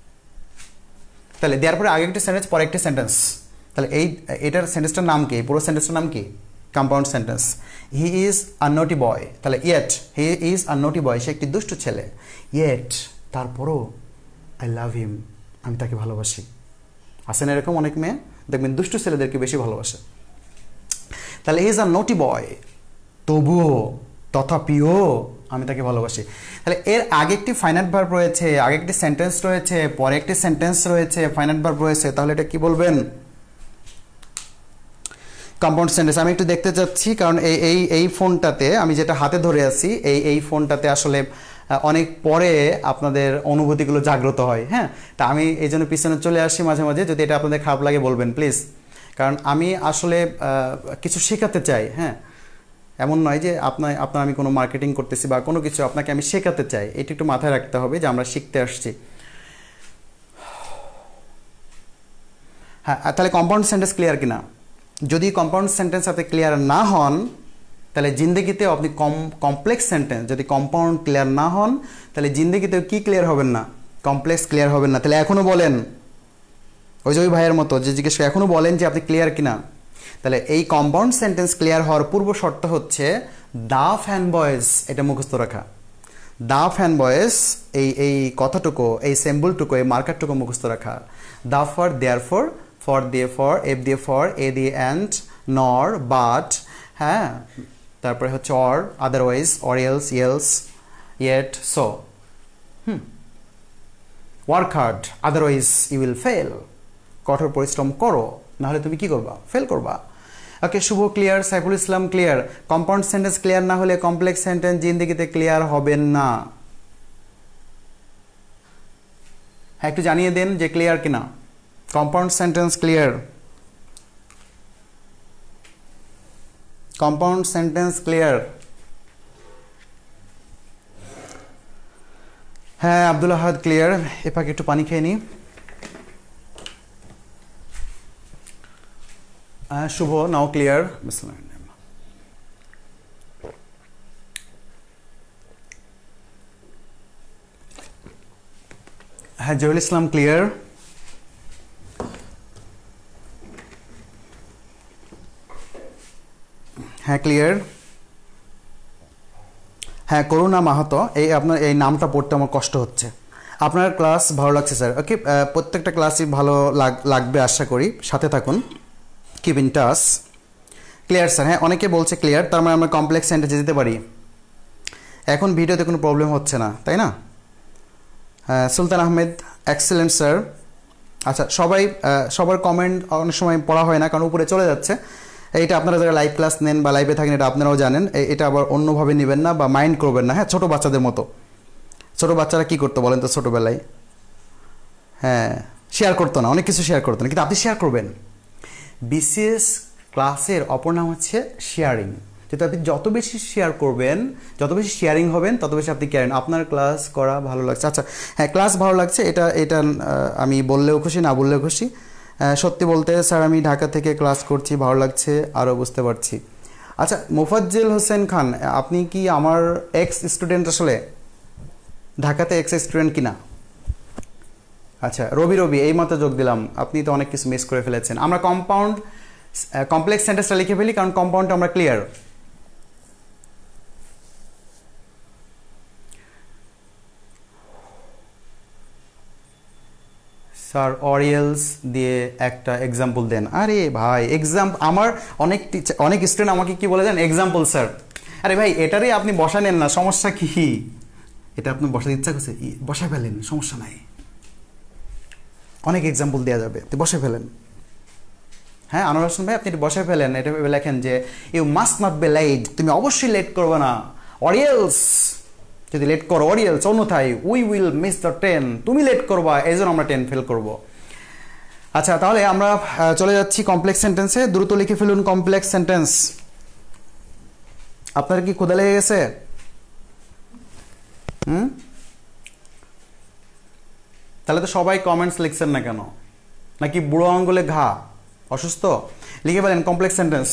তাহলে দেওয়ার পরে আগে একটি সেন্টেন্স, পরে একটি সেন্টেন্স। তাহলে এটার সেন্টেন্সটার নাম কি? পুরো সেন্টেন্সটার নাম কি? Compound sentence. He is a naughty boy. তাহলে yet he is a naughty বয়, সে একটি দুষ্ট ছেলে। ইয়েট তারপরও আই লাভ হিম, আমি তাকে ভালোবাসি। আসেন এরকম অনেক মেয়ে দেখবেন দুষ্ট ছেলেদেরকে বেশি ভালোবাসে। তাহলে হি ইজ আ নটি বয়, তবুও, তথাপিও আমি তাকে ভালোবাসি। তাহলে এর আগে একটি ফাইনাইট ভার্ব রয়েছে, আগে একটি সেন্টেন্স রয়েছে, পরে একটি সেন্টেন্স রয়েছে, ফাইনাইট ভার্ব রয়েছে। তাহলে এটা কি বলবেন? Compound sentence. আমি একটু দেখতে চাচ্ছি, কারণ এই ফোনটাতে আমি যেটা হাতে ধরে আছি, এই ফোনটাতে আসলে অনেক পরে আপনাদের অনুভূতিগুলো জাগ্রত হয়। হ্যাঁ, তা আমি এই জন্য পিছনে চলে আসি মাঝে মাঝে। যদি এটা আপনাদের খারাপ লাগে বলবেন প্লিজ, কারণ আমি আসলে কিছু শেখাতে চাই। হ্যাঁ, এমন নয় যে আপনার আমি কোনো মার্কেটিং করতেছি বা কোনো কিছু, আপনাকে আমি শেখাতে চাই। এটা একটু মাথায় রাখতে হবে যে আমরা শিখতে আসছি। হ্যাঁ, তাহলে কম্পাউন্ড সেন্টেন্স ক্লিয়ার কিনা? যদি কম্পাউন্ড সেন্টেন্স আপনি ক্লিয়ার না হন, তাহলে জিন্দগিতেও আপনি কমপ্লেক্স সেন্টেন্স, যদি কম্পাউন্ড ক্লিয়ার না হন, তাহলে জিন্দগিতেও কি ক্লিয়ার হবেন না? কমপ্লেক্স ক্লিয়ার হবেন না। তাহলে এখনও বলেন, ওই যে ওই ভাইয়ের মতো যে জিজ্ঞেস করে, এখনও বলেন যে আপনি ক্লিয়ার কিনা। তাহলে এই কম্পাউন্ড সেন্টেন্স ক্লিয়ার হওয়ার পূর্ব শর্ত হচ্ছে দ্য ফ্যান বয়েজ, এটা মুখস্থ রাখা। দ্য ফ্যান বয়েজ, এই কথাটুকু, এই সিম্বলটুকু, এই মার্কারটুকু মুখস্থ রাখা। দ্য ফর দেয়ারফর, ফর দিয়ে ফর, এফ দিয়ে ফর, এ দিয়ে অ্যান্ড, নর, বাট, হ্যাঁ, তারপরে হচ্ছে or, otherwise, or else, else, yet, so. Work hard, otherwise you will fail. কঠোর পরিশ্রম করো, নাহলে তুমি কি করবা? ফেল করবা। Okay, Shubho clear, Saiful Islam clear. Compound sentence clear না হলে কমপ্লেক্স সেন্টেন্স জিন্দেগিতে ক্লিয়ার হবেন না। হ্যাঁ, একটু জানিয়ে দেন যে ক্লিয়ার কিনা। Compound sentence clear, compound sentence clear. হ্যাঁ, আব্দুল আহাদ ক্লিয়ার। এপাকে একটু পানি খেয়ে নি। Shubho now clear. হ্যাঁ, জহুল ইসলাম ক্লিয়ার। হ্যাঁ, ক্লিয়ার। হ্যাঁ, করুণা মাহাতো, আপনার এই নামটা পড়তে আমার কষ্ট হচ্ছে। আপনার ক্লাস ভালো লাগছে স্যার। ওকে, প্রত্যেকটা ক্লাসই ভালো লাগবে আশা করি, সাথে থাকুন, keep in touch. Clear sir. হ্যাঁ, অনেকে বলছে ক্লিয়ার, তার মানে আমরা কমপ্লেক্স সেন্টেন্সে যেতে পারি। এখন ভিডিওতে কোনো প্রবলেম হচ্ছে না, তাই না? Sultan Ahmed, excellent sir. আচ্ছা, সবার কমেন্ট অনেক সময় পড়া হয় না, কারণ উপরে চলে যাচ্ছে। এইটা আপনারা যারা লাইভ ক্লাস নেন বা লাইভে থাকেন এটা আপনারাও জানেন, এটা আবার অন্যভাবে নেবেন না বা মাইন্ড করবেন না। হ্যাঁ, ছোটো বাচ্চাদের মতো। ছোটো বাচ্চারা কী করতো বলেন তো ছোটোবেলায়? হ্যাঁ, শেয়ার করতো না, অনেক কিছু শেয়ার করতো না, কিন্তু আপনি শেয়ার করবেন। বিসিএস ক্লাসের অপর নাম হচ্ছে শেয়ারিং। যেটা আপনি যত বেশি শেয়ার করবেন, যত বেশি শেয়ারিং হবেন, তত বেশি আপনি ক্যারেন। আপনার ক্লাস করা ভালো লাগছে, আচ্ছা হ্যাঁ ক্লাস ভালো লাগছে, এটা আমি বললেও খুশি, না বললেও খুশি। সত্যি বলতে স্যার আমি ঢাকা থেকে ক্লাস করছি, ভালো লাগছে, আরও বুঝতে পারছি। আচ্ছা, মোফাজ্জেল হোসেন খান, আপনি কি আমার এক্স স্টুডেন্ট? আসলে ঢাকাতে এক্স স্টুডেন্ট কিনা? আচ্ছা, রবি এই মতো যোগ দিলাম। আপনি তো অনেক কিছু মিস করে ফেলেছেন। আমরা কমপ্লেক্স সেন্টেন্সটা লিখে ফেলি, কারণ কম্পাউন্ডটা আমরা ক্লিয়ার। স্যার অরিয়েলস দিয়ে একটা এক্সাম্পল দেন। আরে ভাই, আমার অনেক স্টুডেন্ট আমাকে কি বলে দেন, এক্সাম্পল স্যার। আরে ভাই, এটারই আপনি বসা নেন না, সমস্যা কি? এটা আপনি বসাতে ইচ্ছা করছে, বসায় ফেলেন, সমস্যা নাই, অনেক এক্সাম্পল দেওয়া যাবে, তো বসে ফেলেন। হ্যাঁ আনোয়ার হোসেন ভাই, আপনি বসে ফেলেন। এটা লেখেন যে you must not be late, তুমি অবশ্যই লেট করবে না। অরিয়েলস, যদি লেট করো অরিয়েলস, অন্যথায় we will miss the train, তুমি লেট করবা, এই জন্য আমরা ট্রেন ফেল করব। আচ্ছা, তাহলে আমরা চলে যাচ্ছি কমপ্লেক্স সেন্টেন্সে। দ্রুত লিখে ফেলুন কমপ্লেক্স সেন্টেন্স। আপনার কি ক্ষুধা লেগে গেছে? তাহলে তো সবাই কমেন্টস লিখছেন না কেন? নাকি বুড়ো আঙ্গুলে ঘা, অসুস্থ? লিখে ফেলেন কমপ্লেক্স সেন্টেন্স।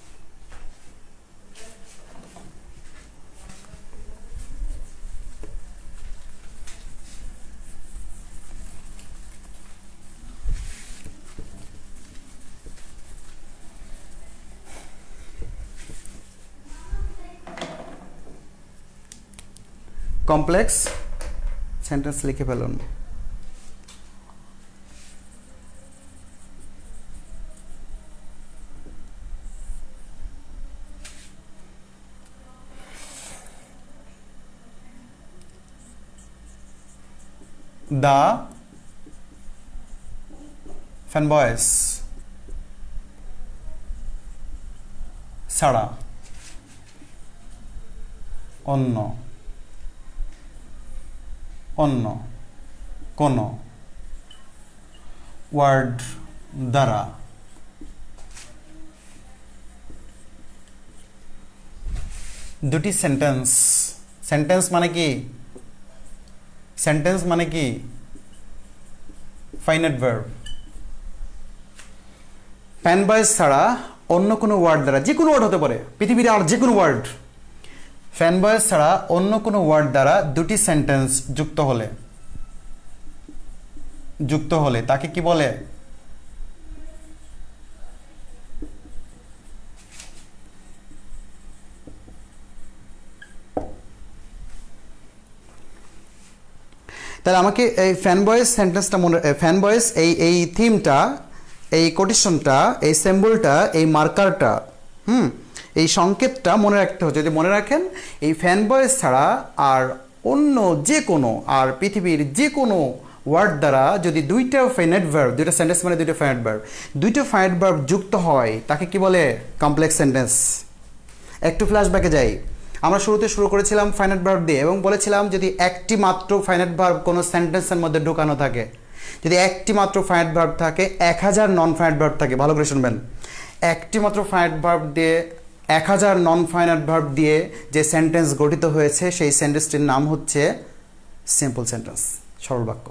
কমপ্লেক্স সেন্টেন্স লিখে ফেলুন। The fanboys ছাড়া অন্য কোনো ওয়ার্ড দ্বারা দুটি সেন্টেন্স মানে কি? সেন্টেন্স মানে কি? Finite verb. ফ্যানবয়েজ ছাড়া অন্য কোনো ওয়ার্ড দ্বারা, যে কোনো ওয়ার্ড হতে পারে, পৃথিবীর আর যে কোনো ওয়ার্ড, ফ্যানবয়েজ ছাড়া অন্য কোনো ওয়ার্ড দ্বারা দুটি সেন্টেন্স যুক্ত হলে তাকে কি বলে? তাহলে আমাকে এই ফ্যানবয়েজ সেন্টেন্সটা ফ্যানবয়েজ এই থিমটা, এই কোটেশনটা, এই সিম্বলটা, এই মার্কারটা, এই সংকেতটা মনে রাখতে হচ্ছে। যদি মনে রাখেন, এই ফ্যানবয়েজ ছাড়া আর অন্য যে কোনো, আর পৃথিবীর যে কোনো ওয়ার্ড দ্বারা যদি দুইটা ফাইনাইট ভার্ব, দুইটা সেন্টেন্স মানে দুইটা ফাইনাইট ভার্ব যুক্ত হয়, তাকে কি বলে? Complex sentence. একটু ফ্ল্যাশব্যাকে যাই। আমরা শুরুতে শুরু করেছিলাম ফাইনাইট ভার্ব দিয়ে এবং বলেছিলাম যদি একটি মাত্র ফাইনাইট ভার্ব কোনো সেন্টেন্সের মধ্যে ঢোকানো থাকে, যদি একটি মাত্র ফাইনাইট ভার্ব থাকে, 1000 নন ফাইনাইট ভার্ব থাকে। ভালো করে শুনবেন, একটি মাত্র ফাইনাইট ভার্ব দিয়ে 1000 নন ফাইনাইট ভার্ব দিয়ে যে সেন্টেন্স গঠিত হয়েছে, সেই সেন্টেন্সটির নাম হচ্ছে সিম্পল সেন্টেন্স, সরল বাক্য।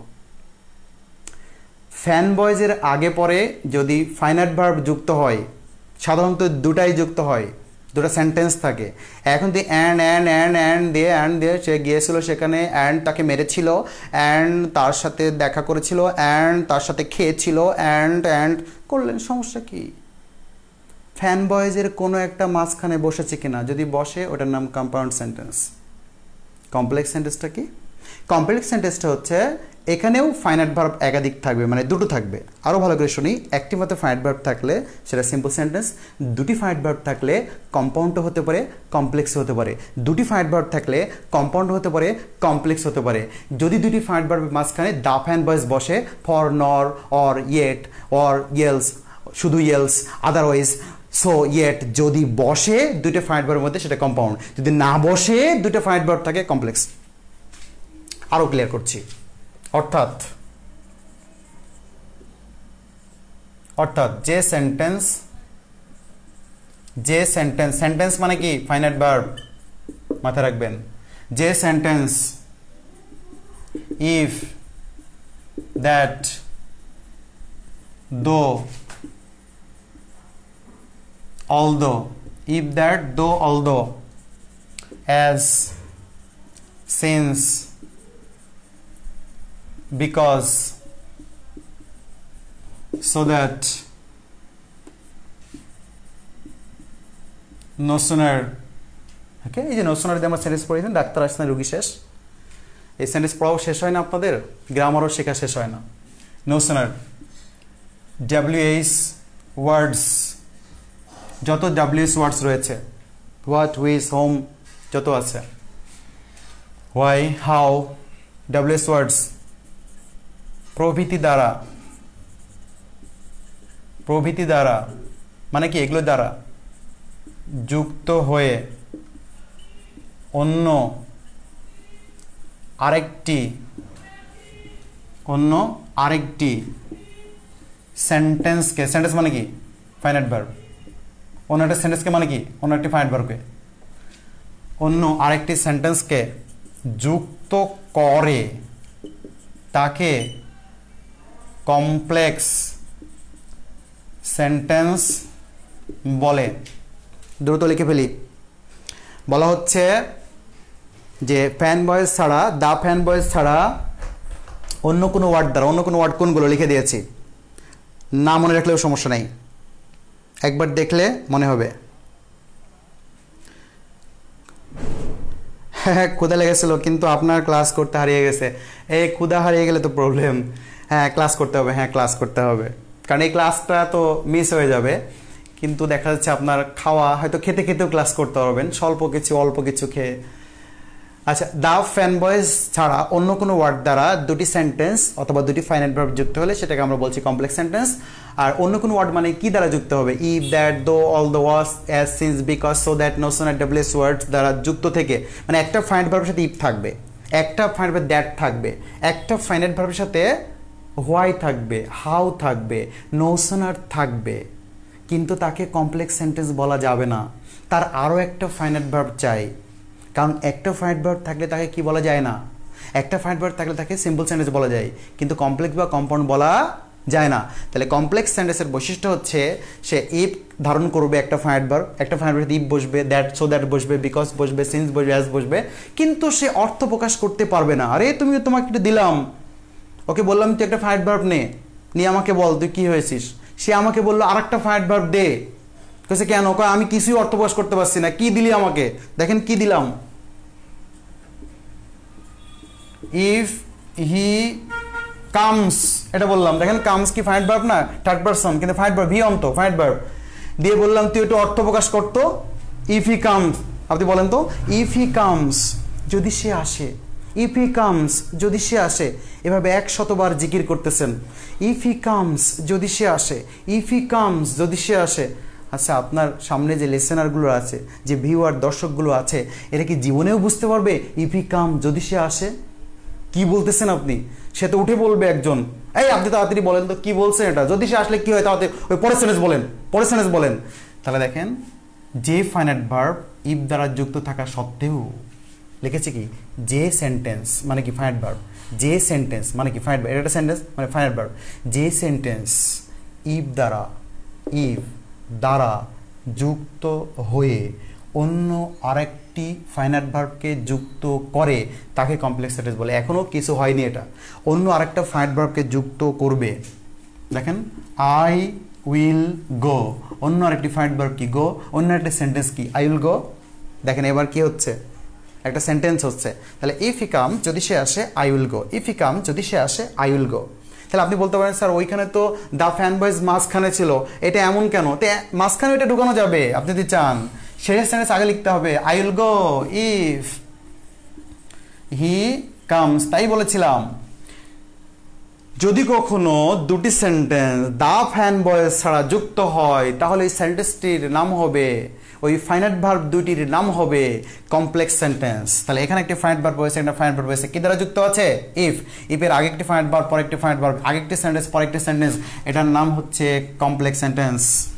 ফ্যানবয়েজের আগে পরে যদি ফাইনাইট ভার্ব যুক্ত হয়, সাধারণত দুটাই যুক্ত হয়, দুটো সেন্টেন্স থাকে। এখন তুই অ্যান্ড দিয়ে সে গিয়েছিল সেখানে, অ্যান্ড তাকে মেরেছিল, অ্যান্ড তার সাথে দেখা করেছিল, অ্যান্ড তার সাথে খেয়েছিল, অ্যান্ড করলেন, সমস্যা কি? ফ্যানবয়েজের কোনো একটা মাঝখানে বসেছে কিনা, যদি বসে ওটার নাম কম্পাউন্ড সেন্টেন্স। কমপ্লেক্স সেন্টেন্সটা কি? কমপ্লেক্স সেন্টেন্সটা হচ্ছে এখানেও ফাইনাইট ভার্ব একাধিক থাকবে, মানে দুটো থাকবে। আরও ভালো করে শুনি, একটি মাত্র ফাইনাইট ভার্ব থাকলে সেটা সিম্পল সেন্টেন্স, দুটি ফাইনাইট ভার্ব থাকলে কম্পাউন্ডও হতে পারে, কমপ্লেক্সও হতে পারে। দুটি ফাইনাইট ভার্ব থাকলে কম্পাউন্ড হতে পারে, কমপ্লেক্স হতে পারে। যদি দুটি ফাইনাইট ভার্বের মাঝখানে দা ফ্যান বয়েস বসে, for, nor, or, yet, or, else, শুধু ইয়েলস, আদারওয়াইজ, সো, ইয়েট যদি বসে দুইটা ফাইনাইট ভার্বের মধ্যে সেটা কম্পাউন্ড, যদি না বসে দুইটা ফাইনাইট ভার্ব থাকে কমপ্লেক্স। আরও ক্লিয়ার করছি, অর্থাৎ যে সেন্টেন্স, সেন্টেন্স মানে কি ফাইনাইট ভার্ব, মাথায় রাখবেন। যে sentence if that though although, if that, though, although, as, since, because, so that, no sooner, okay, এই যে no sooner দিয়ে আমরা সেন্টেন্স পড়েছেন, ডাক্তার আসছেন রোগী শেষ, এই সেন্টেন্স পড়াও শেষ হয় না আপনাদের, গ্রামারও শেখা শেষ হয় না। no sooner, WH words, যত WH ওয়ার্ডস রয়েছে, হোয়াট, হুইচ, হোম, যত আছে, হোয়াই, হাউ, WH ওয়ার্ডস, প্রভৃতি দ্বারা মানে কি এগুলো দ্বারা যুক্ত হয়ে অন্য আরেকটি সেন্টেন্সকে, সেন্টেন্স মানে কি ফাইনাইট ভার্ব, অন্য একটা সেন্টেন্সকে মানে কি অন্য একটি ফাইনাইট ভার্বকে, অন্য আরেকটি সেন্টেন্সকে যুক্ত করে তাকে কমপ্লেক্স সেন্টেন্স বলে। দ্রুত লিখে ফেলি, বলা হচ্ছে যে ফ্যান বয়েস ছাড়া, দা ফ্যান বয়েস ছাড়া অন্য কোনো ওয়ার্ড দ্বারা, অন্য কোনো ওয়ার্ড কোনগুলো লিখে দিয়েছি, না মনে রাখলেও সমস্যা নেই, একবার দেখলে মনে হবে। হ্যাঁ, ক্ষুধা লেগেছিল কিন্তু আপনার ক্লাস করতে হারিয়ে গেছে। এই ক্ষুধা হারিয়ে গেলে তো প্রবলেম। হ্যাঁ, ক্লাস করতে হবে, হ্যাঁ ক্লাস করতে হবে, কারণ এই ক্লাসটা তো মিস হয়ে যাবে। কিন্তু দেখা যাচ্ছে আপনার খাওয়া, হয়তো খেতে খেতেও ক্লাস করতে পারবেন, অল্প কিছু খেয়ে। আচ্ছা, দা ফ্যান বয়েস ছাড়া অন্য কোনো ওয়ার্ড দ্বারা দুটি সেন্টেন্স অথবা দুটি ফাইনাইট ভার্ব যুক্ত হলে সেটাকে আমরা বলছি কমপ্লেক্স সেন্টেন্স। আর অন্য কোনো ওয়ার্ড মানে কি দ্বারা যুক্ত হবে? If, that, though, although, was, as, since, because, so that, no sooner, WH words দ্বারা যুক্ত থেকে, মানে একটা ফাইনাইট ভার্বের সাথে ইফ থাকবে, একটা ফাইনাইট ভার্ব দ্যাট থাকবে, একটা ফাইনাইট ভার্বের সাথে হোয়াই থাকবে, হাউ থাকবে, নো সূনার থাকবে, কিন্তু তাকে কমপ্লেক্স সেন্টেন্স বলা যাবে না, তার আরও একটা ফাইনাইট ভার্ব চাই। কারণ একটা ফাইনাইট ভার্ব থাকলে তাকে কি বলা যায় না, একটা ফাইনাইট ভার্ব থাকলে তাকে সিম্পল সেন্টেন্স বলা যায়, কিন্তু কমপ্লেক্স বা কম্পাউন্ড বলা যায় না। তাহলে কমপ্লেক্স সেন্টেন্সের বৈশিষ্ট্য হচ্ছে সে ইফ ধারণ করবে, একটা ফাইনাইট ভার্ব, একটা ফাইনাইট ভার্ব ইফ বসবে, দ্যাট, সো দ্যাট বসবে, বিকজ বসবে, সিন্স বসবে, অ্যাজ বসবে, কিন্তু সে অর্থ প্রকাশ করতে পারবে না। আরে তোমাকে একটু দিলাম, ওকে বললাম তুই একটা ফাইনাইট ভার্ব নিয়ে আমাকে বল তুই কি হয়েছিস, সে আমাকে বললো আর একটা ফাইনাইট ভার্ব দে, কেছে কেন, আমি কিছুই অর্থ প্রকাশ করতে পারছি না, কি দিলি আমাকে, দেখেন কি দিলাম, ইফ হি কামস, এটা বললাম, দেখেন কামস কি ফাইনাইট ভার্ব না, থার্ড পারসন, কিন্তু ফাইনাইট ভার্ব, হি অন্ত ফাইনাইট ভার্ব দিয়ে বললাম তুই একটু অর্থ প্রকাশ করতো, ইফ হি কামস, আপনি বলেন তো, ইফ হি কামস যদি সে আসে, ইফ হি কামস যদি সে আসে, এভাবে 100বার জিকির করতেছেন, ইফ হি কামস যদি সে আসে, ইফ হি কামস যদি সে আসে। আচ্ছা, আপনার সামনে যে লিসেনারগুলো আছে, যে ভিউয়ার দর্শকগুলো আছে, এরা কি জীবনেও বুঝতে পারবে ইফ হি কাম যদি সে আসে কি বলতেছেন আপনি? সে তো উঠে বলবে একজন, এই আপনি তাড়াতাড়ি বলেন তো কি বলছেন এটা, যদি সে আসলে কি হয়, তাড়াতাড়ি ওই পরের সেন্টেন্স বলেন। তাহলে দেখেন যে ফাইনাইট ভার্ব ইফ দ্বারা যুক্ত থাকা সত্ত্বেও লিখেছে কি যে সেন্টেন্স মানে কি ফাইনাইট ভার্ব, যে সেন্টেন্স মানে কি ফাইনাইট ভার্ব, এটা সেন্টেন্স মানে ফাইনাইট ভার্ব, যে সেন্টেন্স ইফ দ্বারা যুক্ত হয়ে অন্য আরেকটি ফাইনাইট ভার্বকে যুক্ত করে তাকে কমপ্লেক্স সেন্টেন্স বলে। এখনও কিছু হয়নি, এটা অন্য আরেকটা ফাইনাইট ভার্বকে যুক্ত করবে। দেখেন আই উইল গো, অন্য আরেকটি ফাইনাইট ভার্ব কি গো, অন্য একটা সেন্টেন্স কি আই উইল গো। দেখেন এবার কি হচ্ছে, একটা সেন্টেন্স হচ্ছে। তাহলে ইফ হি কাম যদি সে আসে I will go, if he come যদি সে আসে আই উইল গো। তাহলে আপনি বলতে পারেন স্যার ওইখানে তো দ্য ফ্যান বয়েজ মাঝখানে ছিল, এটা এমন কেন? তো মাঝখানে এটা ঢুকানো যাবে আপনি যদি চান। শেষ সেন্টেন্স আগে লিখতে হবে I will go if he comes, তাই বলেছিলাম। যদি কখনো দুটি সেন্টেন্স দা ফ্যান বয়েজ ছাড়া যুক্ত হয় তাহলে এই সেন্টেন্সটির নাম হবে, ওই ফাইনাইট ভার্ব দুইটির নাম হবে কমপ্লেক্স সেন্টেন্স। তাহলে এখানে একটি ফাইনাইট ভার্ব রয়েছে, একটা ফাইনাইট ভার্ব রয়েছে, কি দ্বারা যুক্ত আছে? ইফ। ইফের আগে একটি ফাইনাইট ভার্ব, পরে একটি ফাইনাইট ভার্ব, আগে একটি সেন্টেন্স, পরে একটি সেন্টেন্স, এটার নাম হচ্ছে complex sentence.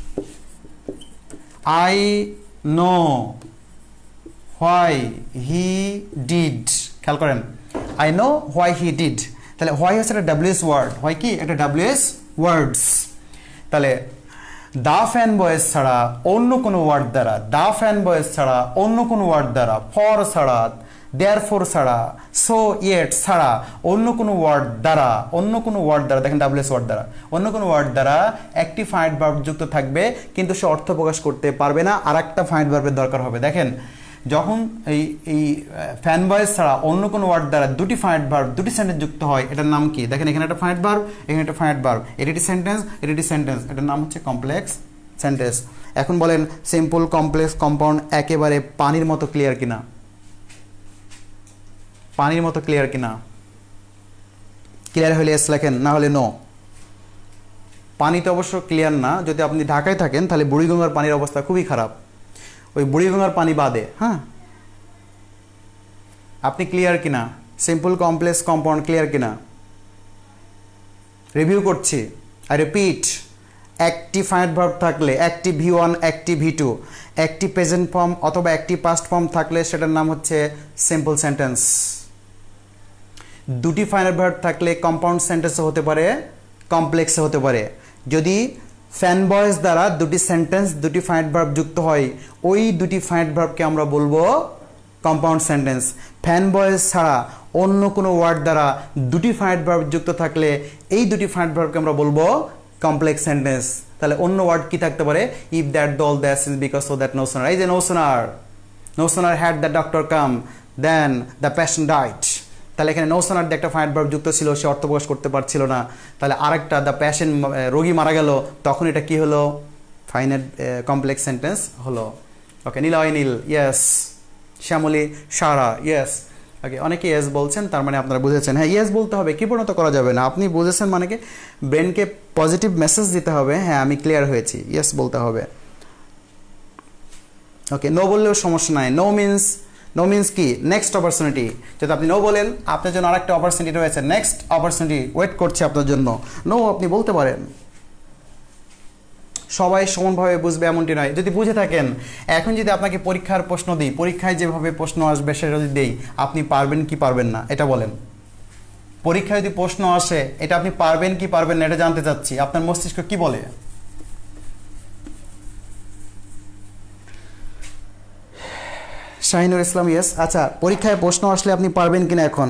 I know why he did, খেয়াল করেন, I know why he did. তাহলে হোয়াই হচ্ছে একটা ডাব্লিউএস ওয়ার্ড, হোয়াই কি একটা ডাব্লিউএস ওয়ার্ডস। তাহলে দা ফ্যান বয়েজ ছাড়া অন্য কোনো ওয়ার্ড দ্বারা, দা ফ্যান বয়েজ ছাড়া অন্য কোনো ওয়ার্ড দ্বারা, ফর ছাড়া, দেয়ারফর ছাড়া, সো ইয়েট ছাড়া অন্য কোনো ওয়ার্ড দ্বারা, অন্য কোনো ওয়ার্ড দ্বারা, দেখেন ডাব্লিউএস ওয়ার্ড দ্বারা, অন্য কোনো ওয়ার্ড দ্বারা একটি ফাইনাইট ভার্ব যুক্ত থাকবে কিন্তু সে অর্থ প্রকাশ করতে পারবে না, আর একটা ফাইনাইট ভার্বের দরকার হবে। দেখেন যখন এই ফ্যান বয়েজ ছাড়া অন্য কোনো ওয়ার্ড দ্বারা দুটি ফাইনাইট ভার্ব, দুটি সেন্টেন্স যুক্ত হয়, এটার নাম কি? দেখেন এখানে একটা ফাইনাইট ভার্ব, এখানে একটা ফাইনাইট ভার্ব, এটি একটি সেন্টেন্স, এটি একটি সেন্টেন্স, এটার নাম হচ্ছে কমপ্লেক্স সেন্টেন্স। এখন বলেন সিম্পল, কমপ্লেক্স, কম্পাউন্ড একেবারে পানির মতো ক্লিয়ার কিনা? পানির মতো ক্লিয়ার কিনা? ক্লিয়ার হলে এস লেখেন, না হলে নো। পানি তো অবশ্য ক্লিয়ার না। যদি আপনি ঢাকায় থাকেন তাহলে বুড়িগঙ্গার পানির অবস্থা খুবই খারাপ, ওই বুড়িগঙ্গার পানি বাদে। হ্যাঁ, আপনি ক্লিয়ার কিনা? সিম্পল, কমপ্লেক্স, কম্পাউন্ড ক্লিয়ার কিনা? রিভিউ করছি। আই রিপিট, একটি ফাইনাইট ভার্ব থাকলে, একটি ভি1, একটি ভি2, একটি প্রেজেন্ট ফর্ম অথবা একটি পাস্ট ফর্ম থাকলে সেটার নাম হচ্ছে সিম্পল সেন্টেন্স। দুটি ফাইনাইট ভার্ব থাকলে কম্পাউন্ড সেন্টেন্সও হতে পারে, কমপ্লেক্সও হতে পারে। যদি ফ্যান বয়েজ দ্বারা দুটি সেন্টেন্স, দুটি ফাইনাইট ভার্ব যুক্ত হয়, ওই দুটি ফাইনাইট ভার্বকে আমরা বলবো কম্পাউন্ড সেন্টেন্স। ফ্যান বয়েজ ছাড়া অন্য কোনো ওয়ার্ড দ্বারা দুটি ফাইনাইট ভার্ব যুক্ত থাকলে এই দুটি ফাইনাইট ভার্বকে আমরা বলবো কমপ্লেক্স সেন্টেন্স। তাহলে অন্য ওয়ার্ড কি থাকতে পারে? If that though that is because so that no sooner, এই যে no sooner, no sooner had the doctor come than the patient died. তাহলে এখানে নো সোনার দিয়ে একটা ফাইনাইট ভার্ব যুক্ত ছিল, সে অর্থ প্রকাশ করতে পারছিল না। তাহলে আরেকটা দ্য পেশেন্ট, রোগী মারা গেল, তখন এটা কি হলো? ফাইনাইট কমপ্লেক্স সেন্টেন্স হলো। Okay, Niloy Nil, yes. Shyamoli Sara, yes. Okay, অনেকে ইয়েস বলছেন, তার মানে আপনারা বুঝেছেন। হ্যাঁ, ইয়েস বলতে হবে, কৃপণতা করা যাবে না। আপনি বুঝেছেন মানে কি, ব্রেনকে পজিটিভ মেসেজ দিতে হবে, হ্যাঁ আমি ক্লিয়ার হয়েছি, ইয়েস বলতে হবে। ওকে, নো বললেও সমস্যা নাই। নো মিন্স কি? Next opportunity. যদি আপনি নো বলেন, আপনার জন্য আরেকটা অপরচুনিটি রয়েছে, নেক্সট অপরচুনিটি ওয়েট করছে আপনার জন্য। নো আপনি বলতে পারেন। সবাই সমানভাবে বুঝবে এমনটি নয়। যদি বুঝে থাকেন, এখন যদি আপনাকে পরীক্ষার প্রশ্ন দিই, পরীক্ষায় যেভাবে প্রশ্ন আসবে সেটা যদি দেই, আপনি পারবেন কি পারবেন না এটা বলেন। পরীক্ষায় যদি প্রশ্ন আসে, এটা আপনি পারবেন কি পারবেন না এটা জানতে চাচ্ছি, আপনার মস্তিষ্ক কি বলে? শাহিনুর ইসলাম, ইয়েস। আচ্ছা, পরীক্ষায় প্রশ্ন আসলে আপনি পারবেন কিনা এখন?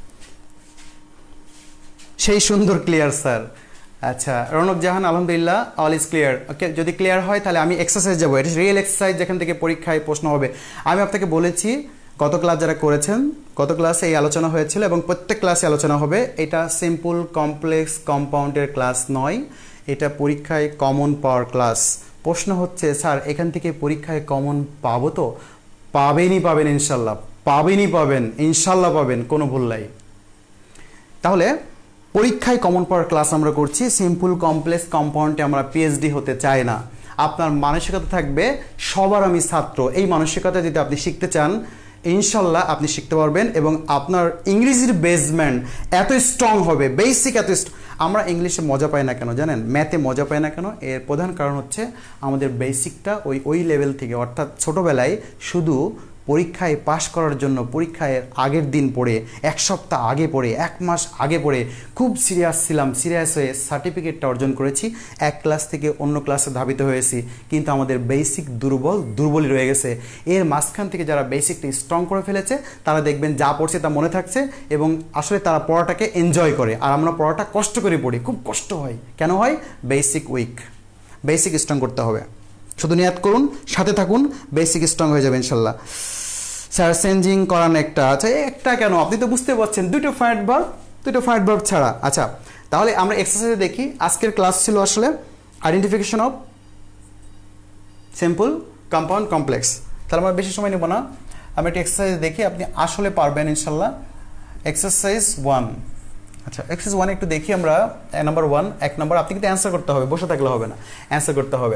সেই সুন্দর ক্লিয়ার স্যার। আচ্ছা, রনক জাহান, আলহামদুলিল্লাহ, অল ইজ ক্লিয়ার। ওকে, যদি ক্লিয়ার হয় তাহলে আমি এক্সারসাইজ যাবো। এটা রিয়েল এক্সারসাইজ, যেখান থেকে পরীক্ষায় প্রশ্ন হবে। আমি আপনাকে বলেছি, গত ক্লাস যারা করেছেন, গত ক্লাসে এই আলোচনা হয়েছিল এবং প্রত্যেক ক্লাসে আলোচনা হবে। এটা সিম্পল, কমপ্লেক্স, কম্পাউন্ডের ক্লাস নয়, এটা পরীক্ষায় কমন পাওয়ার ক্লাস। প্রশ্ন হচ্ছে, স্যার এখান থেকে পরীক্ষায় কমন পাবো তো? পাবেনই পাবেন ইনশাল্লাহ, পাবেনই পাবেন ইনশাল্লাহ, পাবেন, কোনো ভুল নাই। তাহলে পরীক্ষায় কমন পাওয়ার ক্লাস আমরা করছি। সিম্পল, কমপ্লেক্স, কম্পাউন্ডে আমরা পিএইচডি হতে চাই না। আপনার মানসিকতা থাকবে সবার আমি ছাত্র, এই মানসিকতা যদি আপনি শিখতে চান, ইনশাল্লাহ আপনি শিখতে পারবেন। এবং আপনার ইংরেজির বেসমেন্ট এত স্ট্রং হবে, বেসিক এত। আমরা ইংলিশে মজা পাই না কেন জানেন? ম্যাথে মজা পাই না কেন? এর প্রধান কারণ হচ্ছে আমাদের বেসিকটা ওই লেভেল থেকে, অর্থাৎ ছোটোবেলায় শুধু পরীক্ষায় পাশ করার জন্য পরীক্ষায় আগের দিন পড়ে, এক সপ্তাহ আগে পড়ে, এক মাস আগে পড়ে খুব সিরিয়াস ছিলাম, সিরিয়াস হয়ে সার্টিফিকেটটা অর্জন করেছি, এক ক্লাস থেকে অন্য ক্লাসে ধাবিত হয়েছি, কিন্তু আমাদের বেসিক দুর্বলই রয়ে গেছে। এর মাঝখান থেকে যারা বেসিকটা স্ট্রং করে ফেলেছে, তারা দেখবেন যা পড়ছে তা মনে থাকছে এবং আসলে তারা পড়াটাকে এনজয় করে। আর আমরা পড়াটা কষ্ট করে পড়ি, খুব কষ্ট হয়। কেন হয়? Basic week. বেসিক স্ট্রং করতে হবে। শুধু নিয়াত করুন, সাথে থাকুন, বেসিক স্ট্রং হয়ে যাবে ইনশাল্লাহ। সার্চ ইঞ্জিন করান একটা, আচ্ছা একটা কেন, আপনি তো বুঝতে পারছেন দুটো ফাইনাইট ভার্ব ছাড়া। আচ্ছা তাহলে আমরা এক্সারসাইজে দেখি। আজকের ক্লাস ছিল আসলে identification of simple, compound, complex. তাহলে আমরা বেশি সময় নেব না, আমি একটা এক্সারসাইজ দেখি, আপনি আসলে পারবেন ইনশাল্লাহ। এক্সারসাইজ 1। আচ্ছা এক্সারসাইজ 1 একটু দেখি আমরা। নাম্বার 1, 1 নম্বর, আপনি কিন্তু অ্যান্সার করতে হবে, বসে থাকলে হবে না, অ্যান্সার করতে হবে।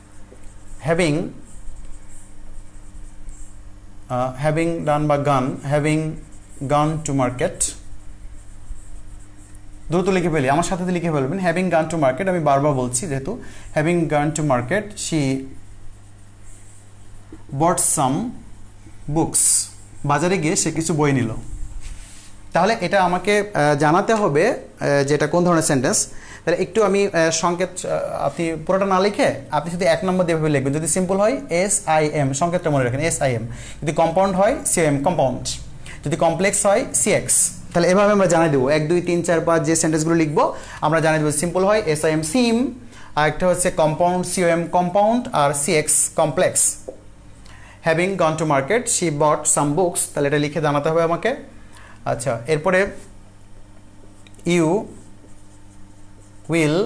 হ্যাভিং ডান বা গান, হ্যাভিং গান টু মার্কেট, দ্রুত লিখে ফেলি, আমার সাথে লিখে ফেলবেন। হ্যাভিং গান টু মার্কেট, আমি বারবার বলছি যেহেতু। Having gone to market, she bought some books, বাজারে গিয়ে সে কিছু বই নিল। তাহলে এটা আমাকে জানাতে হবে যেটা কোন ধরনের সেন্টেন্স। তাহলে একটু আমি সংকেত, আপনি পুরোটা না লিখে আপনি শুধু 1 নম্বর দিয়ে লিখবেন। যদি সিম্পল হয় SIM, সংকেতটা মনে রাখেন SIM। যদি কম্পাউন্ড হয় CM, কম্পাউন্ড। যদি কমপ্লেক্স হয় CX। তাহলে এভাবে আমরা জানাই দেবো 1 2 3 4 5 যে সেন্টেন্সগুলো লিখবো আমরা জানাই দেবো। সিম্পল হয় SIM, সিম, আর একটা হচ্ছে কম্পাউন্ড COM, কম্পাউন্ড, আর CX, complex. Having gone to market, she bought some books, তাহলে এটা লিখে জানাতে হবে আমাকে। আচ্ছা এরপরে ইউ উইল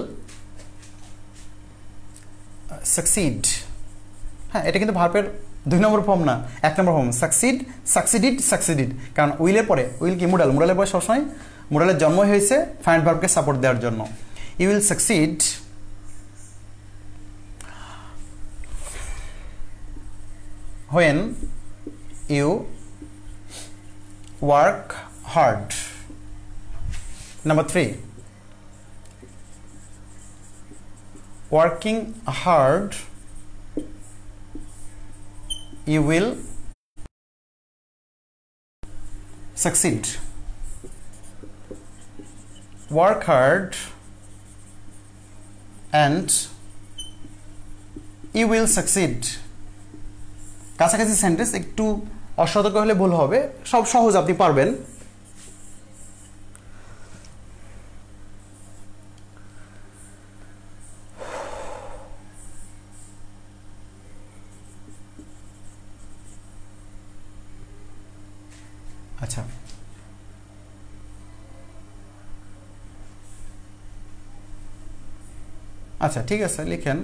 সাকসিড। হ্যাঁ এটা কিন্তু ভার্বের 2 নম্বর ফর্ম না, 1 নম্বর ফর্ম। সাকসিডেড, কারণ উইলের পরে, উইল কি মোডালের পরে সবসময় মোডালের জন্ম হয়েছে ফাইনাইট ভার্বকে সাপোর্ট দেওয়ার জন্য। You will succeed when you work hard. Number 3, working hard you will succeed. Work hard and you will succeed. কাছাকাছি সেন্টেন্স, একটু অসতর্ক হলে ভুল হবে, সব সহজ, আপনি পারবেন। আচ্ছা আচ্ছা ঠিক আছে, লিখেন।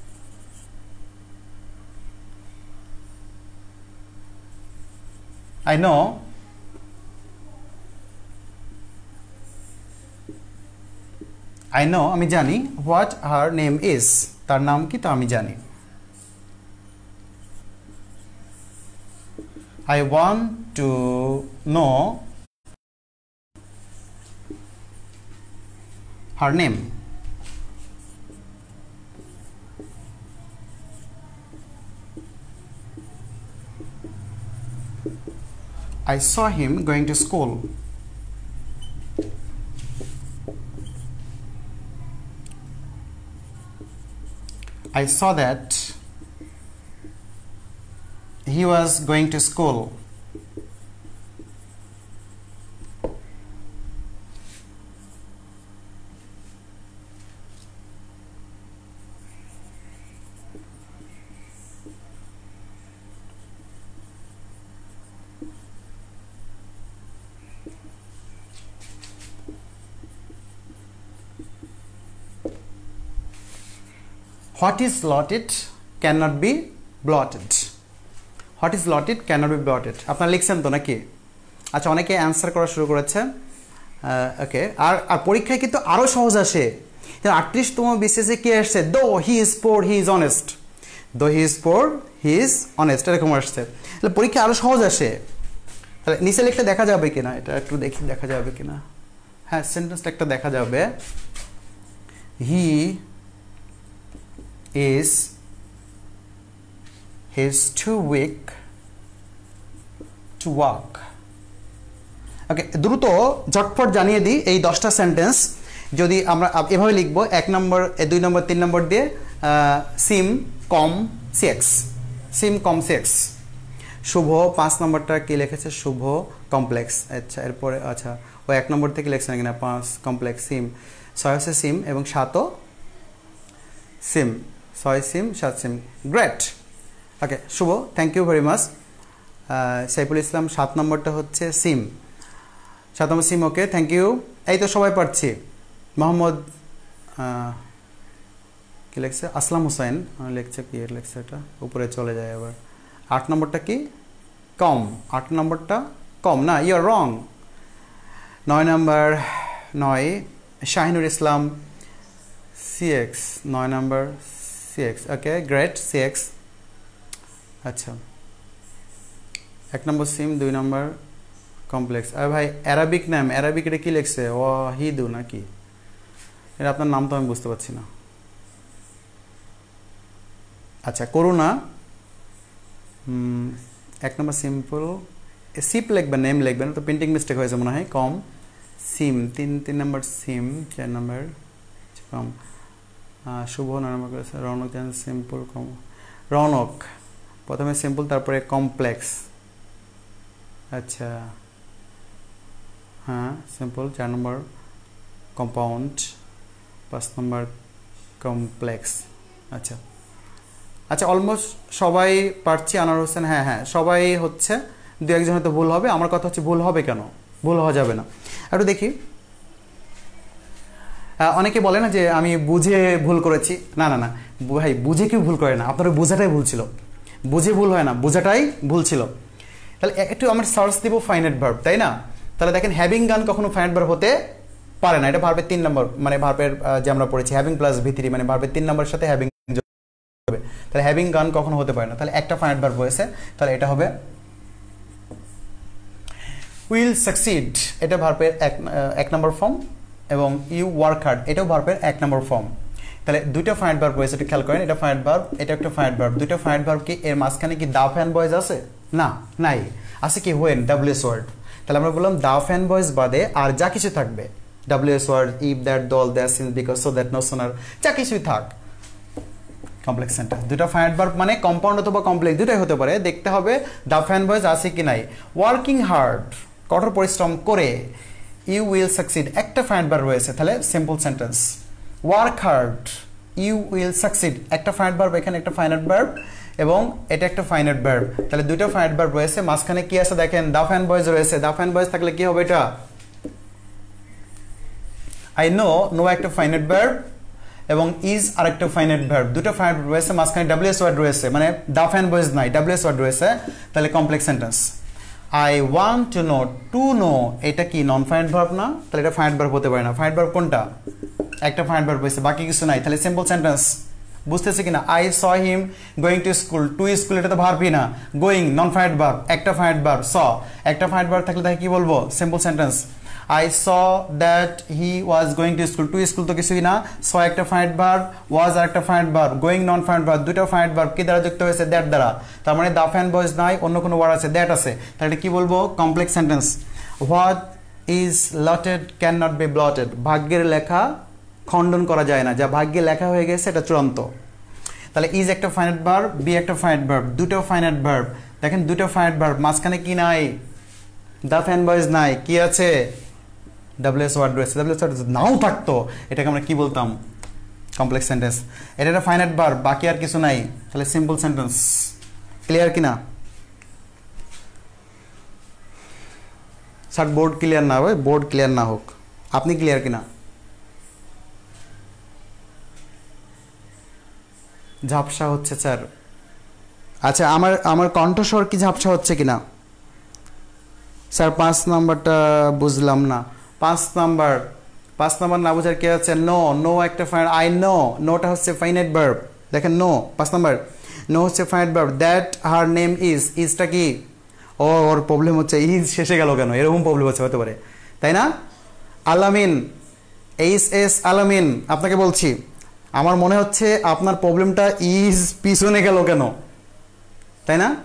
I know আমি জানি what her name is, তার নাম কি তা আমি জানি। I want to know her name. I saw him going to school. I saw that he was going to school. What is blotted cannot be blotted. What is blotted cannot be blotted. আপনারা লিখছেন তো নাকি? আচ্ছা অনেকে অ্যান্সার করা শুরু করেছে। ওকে, আর পরীক্ষায় কিন্তু আরও সহজ আসে। 38তম বিসিএসে কি আসছে? Though he is poor he is honest, though he is poor he is honest, এরকম আসছে। তাহলে পরীক্ষা আরও সহজ আসে। তাহলে নিচে লিখতে দেখা যাবে কিনা, এটা একটু দেখি দেখা যাবে কিনা। হ্যাঁ সেন্টেন্সটা একটা দেখা যাবে। হি is too weak to walk. ওকে, দ্রুত ঝটফট জানিয়ে দিই এই 10টা সেন্টেন্স। যদি আমরা এভাবে লিখবো 1 নম্বর 2 নম্বর 3 নম্বর দিয়ে সিম কম সিএক্স, সিম কম সিএক্স। শুভ 5 নম্বরটা কি লিখেছে? শুভ কমপ্লেক্স। আচ্ছা এরপরে আচ্ছা ও 1 নম্বর থেকে লিখছে না কিনা? 5 কমপ্লেক্স সিম, 6 হচ্ছে সিম এবং 7ও sim, 6 sim 7 sim. Great. Okay Shubho, thank you very much. Saiful Islam 7 নম্বরটা হচ্ছে সিম, 7 নম্বর সিম। ওকে, থ্যাংক ইউ। এই তো সবাই পারছি। মোহাম্মদ কি লিখছে? আসলাম হুসাইন লিখছে, কি লিখছে এটা? উপরে চলে যায় আবার। 8 নম্বরটা কি? কম। 8 নম্বরটা কম না, ইউ আর রং। 9 নম্বর 9 শাহিনুর ইসলাম সিএক্স, 9 নম্বর সিএক্স। Okay, great CX. আচ্ছা, 1 নম্বর সিম, 2 নম্বর কমপ্লেক্স। আর ভাই অ্যারাবিক নাম, অ্যারাবিক এটা কি লিখছে? ওয়াহিদু নাকি? এটা আপনার নাম তো আমি বুঝতে পারছি না। আচ্ছা, করুণা 1 নম্বর সিম্পল। সিপ লিখবেন, নেম লিখবেন, তো প্রিন্টিং মিস্টেক হয়েছে মনে হয়। কম সিম 3 নম্বর সিম, 4 নম্বর কম। শুভ 9 নম্বর করেছে। রৌনক জান সিম্পল কম। রৌনক প্রথমে সিম্পল, তারপরে কমপ্লেক্স। আচ্ছা, হ্যাঁ সিম্পল। 4 নম্বর কম্পাউন্ড, 5 নম্বর কমপ্লেক্স। আচ্ছা আচ্ছা, অলমোস্ট সবাই পারছি। আনোয়ার হোসেন, হ্যাঁ হ্যাঁ সবাই হচ্ছে। 2-1 জন হয়তো ভুল হবে। আমার কথা হচ্ছে ভুল হবে কেন? ভুল হওয়া যাবে না। একটু দেখি, অনেকে বলে না যে আমি বুঝে ভুল করেছি। না না না ভাই, বুঝে কেউ ভুল করে না, আপনার বোঝাটাই ভুল ছিল। বুঝে ভুল হয় না, বোঝাটাই ভুল ছিল। তাহলে একটু আমরা সার্চ দিব ফাইনাইট ভার্ব, তাই না? তাহলে দেখেন হ্যাভিং গান কখনো ফাইনাইট ভার্ব হতে পারে না। এটা ভার্বের 3 নম্বর, মানে ভার্বের যে আমরা পড়েছি হ্যাভিং প্লাস V3, মানে ভার্বের 3 নম্বরের সাথে হ্যাভিং হবে। তাহলে হ্যাভিং গান কখনো হতে পারে না। তাহলে একটা ফাইনাইট ভার্ব হয়েছে, তাহলে এটা হবে উইল সাকসিড। এটা ভার্বের 1 নম্বর ফর্ম। এবং ইউ ওয়ার্ক হার্ড, এটাও ভার্বের 1 নম্বর ফর্ম। তাহলে দুইটা ফাইনাইট ভার্ব হয়েছে, এটা খেয়াল করেন। এটা ফাইনাইট ভার্ব, এটা একটা ফাইনাইট ভার্ব। দুইটা ফাইনাইট ভার্ব কি এর মাঝখানে কি দা ফ্যান বয়েজ আছে? না, নাই। আছে কি হোয়েন, WS ওয়ার্ড। তাহলে আমরা বললাম দা ফ্যান বয়েজ বাদে আর যা কিছু থাকবে, WS word, if, that, though, that, since, because, so, that, no, sooner, যা কিছুই থাক, কমপ্লেক্স সেন্টেন্স। দুটো ফাইনাইট ভার্ব মানে কম্পাউন্ড অথবা কমপ্লেক্স দুটাই হতে পারে। দেখতে হবে দা ফ্যান বয়েজ আছে কি নাই। ওয়ার্কিং হার্ড, কঠোর পরিশ্রম করে। ইউ উইল সাকসিড, একটা ফাইনাইট ভার্ব রয়েছে, তাহলে simple sentence. Work hard, you will succeed, একটা ফাইনাইট ভার্ব, এখানে একটা ফাইনাইট ভার্ব এবং এটা একটা ফাইনাইট ভার্ব। তাহলে দুটো ফাইনাইট ভার্ব রয়েছে, মাঝখানে কি আছে দেখেন, দা ফ্যান বয়েজ রয়েছে। দা ফ্যান বয়েজ থাকলে কি হবে? এটা আই নো, নো একটা ফাইনাইট ভার্ব এবং ইজ আরেকটা ফাইনাইট ভার্ব। দুটো ফাইনাইট ভার্ব রয়েছে, মাঝখানে WS ওয়ার্ড রয়েছে, মানে দা ফ্যান বয়েজ নাই, WS ওয়ার্ড রয়েছে, তাহলে complex sentence. I want to know, to know এটা কি নন ফাইনাইট ভার্ব না? তাহলে এটা ফাইনাইট ভার্ব হতে পারে না। ফাইনাইট ভার্ব কোনটা? একটা ফাইনাইট ভার্ব হয়েছে, বাকি কিছু নাই, তাহলে সিম্পল সেন্টেন্স। বুঝতেছে কিনা? I saw him going to school, to school এটা তো ভার্বই না। গোয়িং নন ফাইনাইট ভার্ব, একটা ফাইনাইট ভার্ব। স একটা ফাইনাইট ভার্ব থাকলে তাকে কি বলবো? Simple sentence. I saw that he was going to school, to school তো কিছুই না। saw একটা ফাইনাইট ভার্ব, was আরেকটা ফাইনাইট ভার্ব, going নন ফাইনাইট ভার্ব, দুটো ফাইনাইট ভার্ব কি দ্বারা যুক্ত হয়েছে? দ্যাট দ্বারা। তার মানে দা ফ্যান বয়েজ নাই, অন্য কোনো ওয়ার্ড আছে, দ্যাট আছে, তাহলে এটা কি বলবো? Complex sentence. What is lotted can not be blotted, ভাগ্যের লেখা খণ্ডন করা যায় না, যা ভাগ্যে লেখা হয়ে গেছে এটা চূড়ান্ত। তাহলে ইজ একটা ফাইনাইট ভার্ব, বি একটা ফাইনাইট ভার্ব, দুটো ফাইনাইট ভার্ব। দেখেন দুটো ফাইনাইট ভার্ব, মাঝখানে কি নাই? দা ফ্যান বয়েজ নাই, কি আছে? WS ওয়ার্ড রয়েছে। WS ওয়ার্ড নাও থাকতো এটাকে আমরা কি বলতাম? Complex sentence. এটা একটা ফাইনাইট ভার্ব, বাকি আর কিছু নাই, তাহলে সিম্পল সেন্টেন্স। ক্লিয়ার কিনা? স্যার বোর্ড ক্লিয়ার না হবে, বোর্ড ক্লিয়ার না হোক, আপনি ক্লিয়ার কিনা? ঝাপসা হচ্ছে স্যার। আচ্ছা, আমার কণ্ঠস্বর কি ঝাপসা হচ্ছে কিনা? স্যার 5 নাম্বারটা বুঝলাম না। 5 নাম্বার না বোঝার কি আছে? নো, নো একটা ফাইনাইট, আই নো, নোটা হচ্ছে ফাইনাইট ভার্ব। দেখেন নো 5 নাম্বার, নো হচ্ছে finite verb. That her name is, ইজটা কি? ওর প্রবলেম হচ্ছে ইজ শেষে গেল কেন, এরকম প্রবলেম হতে পারে, তাই না? আলামিন, HS আলামিন, আপনাকে বলছি আমার মনে হচ্ছে আপনার প্রবলেমটা ইজ পিছনে গেল কেন, তাই না?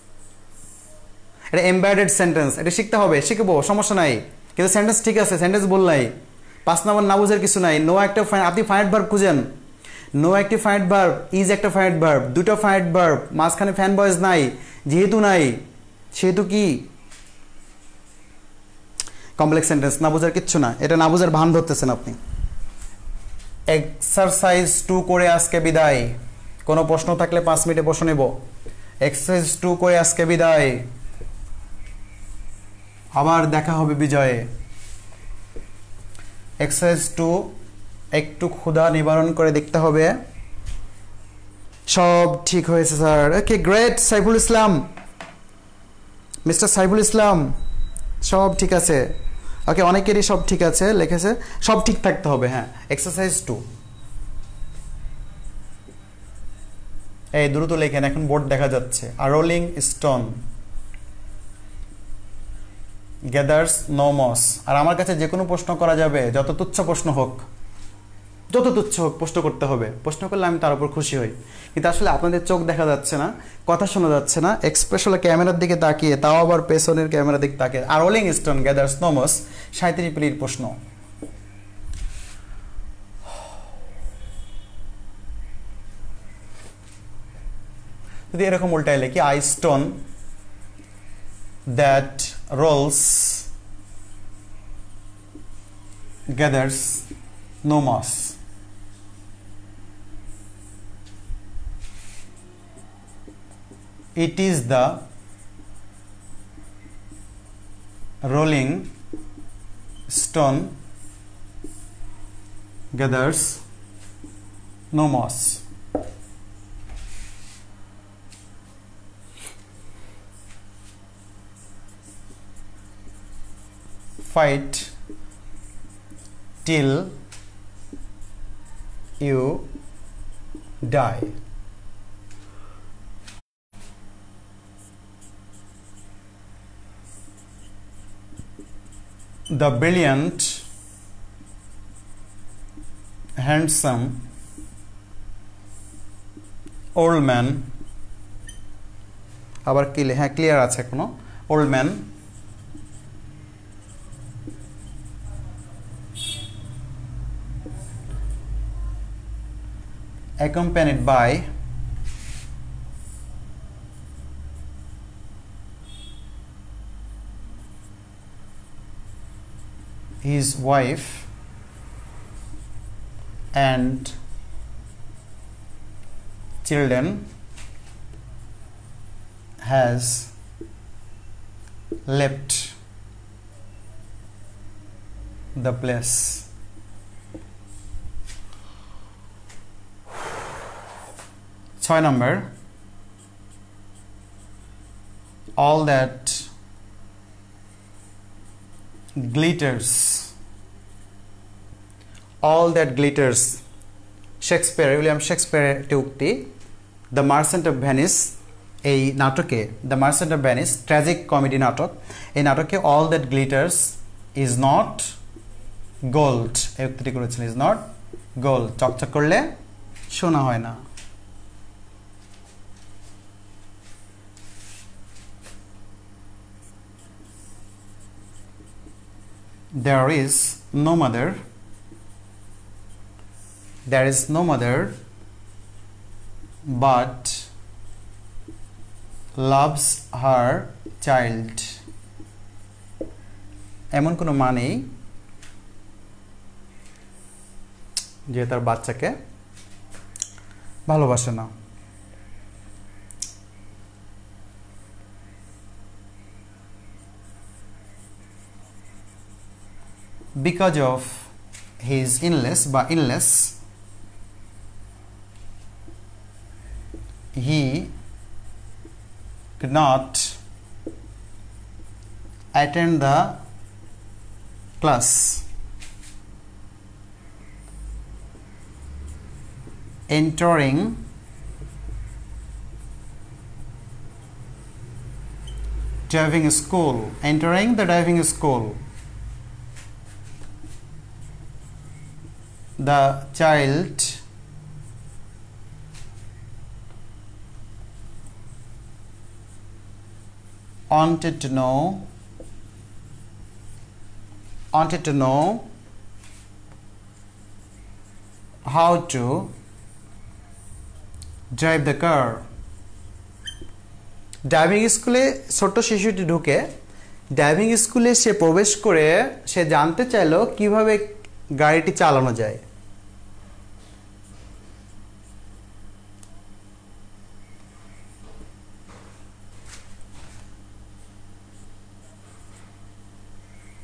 এটা এমবেডেড সেন্টেন্স, এটা শিখতে হবে, শিখবো, সমস্যা নাই, কিন্তু সেন্টেন্স ঠিক আছে, সেন্টেন্স বললাই। 5 নম্বর না বোঝার কিছু নাই। নো একটা আপনি ফাইনাইট ভার্ব খুঁজেন, নো একটি ফাইনাইট ভার্ব, ইজ একটা ফাইনাইট ভার্ব, দুটো ফাইনাইট ভার্ব, মাঝখানে ফ্যান বয়েজ নাই, যেহেতু নাই সেহেতু কি কমপ্লেক্স সেন্টেন্স। না বোঝার কিচ্ছু না, এটা না বোঝার ভান ধরতেছেন আপনি। এক্সারসাইজ 2 করে আজকে বিদায়। কোনো প্রশ্ন থাকলে 5 মিনিটে প্রশ্ন নেব। এক্সারসাইজ 2 করে আজকে বিদায়, আবার দেখা হবে বিজয়ে। এক্সারসাইজ 2 একটু ক্ষুধা নিবারণ করে দেখতে হবে। সব ঠিক হয়েছে sir. Okay great Saiful Islam, mister Saiful Islam সব ঠিক আছে। ওকে অনেকেরই সব ঠিক আছে লিখেছে, সব ঠিক থাকতে হবে। হ্যাঁ এক্সারসাইজ 2 এই দ্রুত লেখেন, এখন বোর্ড দেখা যাচ্ছে। A rolling stone gathers no moss. আর আমার কাছে যে কোনো প্রশ্ন করা যাবে, যত তুচ্ছ প্রশ্ন হোক, যত তুচ্ছ হোক প্রশ্ন করতে হবে। প্রশ্ন করলে আমি তার উপর খুশি হই, কিন্তু আসলে আপনাদের চোখ দেখা যাচ্ছে না, কথা শোনা যাচ্ছে না, এক্সপ্রেশন ক্যামেরার দিকে তাকিয়ে, তাও আবার পেছনের ক্যামেরার দিকে তাকিয়ে। আর rolling stone gathers no moss 37 পিলির প্রশ্ন। যদি এরকম উল্টায় লিখি, I stone that rolls gathers no moss. It is the rolling stone gathers no moss. Fight till you die. The brilliant, handsome old man, আবার কি হ্যাঁ ক্লিয়ার আছে এখনো, old man accompanied by his wife and children has left the place. ছয় number, all that glitters, all that glitters, Shakespeare, William শেক্সপিয়ারের একটি উক্তি। দ্য মার্চেন্ট অফ ভেনিস এই নাটকে, the merchant of Venice tragic comedy নাটক, এই নাটকে all that glitters is not gold, এই উক্তিটি করেছেন, ইজ নট গোল্ড, চকচক করলে সোনা হয় না। There is no mother, there is no mother but loves her child. এমন কোনো মা নেই যে তার বাচ্চাকে ভালোবাসে না। Because of his illness বা illness, he could not attend the class. Entering driving school, entering the driving school, the child wanted to know how to drive the car. Driving স্কুলে ছোট্ট শিশুটি ঢুকে, ড্রাইভিং স্কুলে সে প্রবেশ করে সে জানতে চাইলো কিভাবে গাড়িটি চালানো যায়।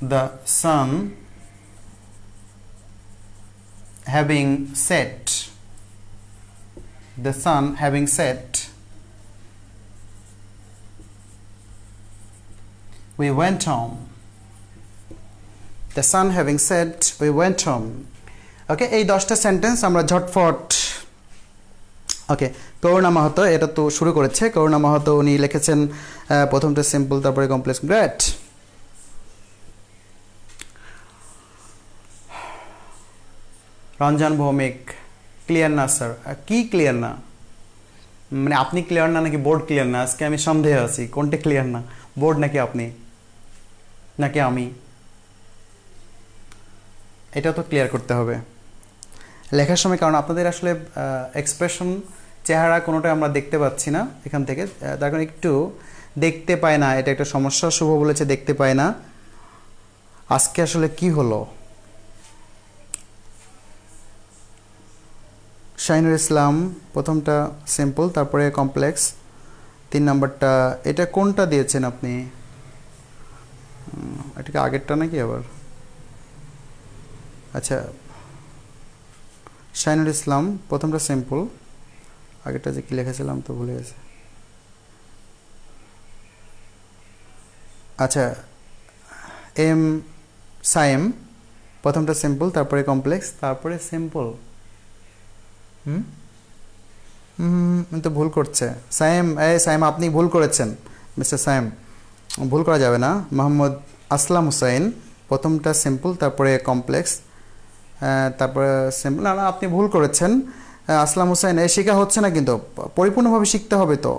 the sun having set, the sun having set, we went home. The sun having set, we went home. ওকে, এই 10টা সেন্টেন্স আমরা ঝটফট। ওকে, করুণা মাহাতো এটা তো শুরু করেছে। করুণা মাহাতো উনি লিখেছেন প্রথমটা সিম্পল, তারপরে complex. Great. Ranjan Bhowmik, clear না স্যার? কি ক্লিয়ার না? মানে আপনি ক্লিয়ার না নাকি বোর্ড ক্লিয়ার না? আজকে আমি সন্দেহে আছি কোনটা ক্লিয়ার না, বোর্ড নাকি আপনি নাকি আমি। এটা তো ক্লিয়ার করতে হবে লেখার সময়, কারণ আপনাদের আসলে এক্সপ্রেশন, চেহারা কোনোটাই আমরা দেখতে পাচ্ছি না এখান থেকে, তার কারণে একটু দেখতে পায় না, এটা একটা সমস্যা। শুভ বলেছে দেখতে পায় না। আজকে আসলে কি হলো? শাহিনুর ইসলাম, প্রথমটা সিম্পল, তারপরে কমপ্লেক্স, 3 নাম্বারটা এটা কোনটা দিয়েছেন আপনি? এটাকে আগেরটা নাকি আবার? আচ্ছা, শাহিনুর ইসলাম প্রথমটা সিম্পল, আগেরটা যে কি লিখেছিলাম তো ভুলে গেছে। আচ্ছা, এম সাইম প্রথমটা সিম্পল, তারপরে কমপ্লেক্স, তারপরে সিম্পল। তো ভুল করছে সাইম। সাইম আপনি ভুল করেছেন মিস্টার সাইম, ভুল করা যাবে না। মোহাম্মদ আসলাম হুসাইন প্রথমটা সিম্পল, তারপরে কমপ্লেক্স, তারপরে সিম্পল। না, আপনি ভুল করেছেন আসলাম হুসাইন। শেখা হচ্ছে না কিন্তু, পরিপূর্ণভাবে শিখতে হবে তো।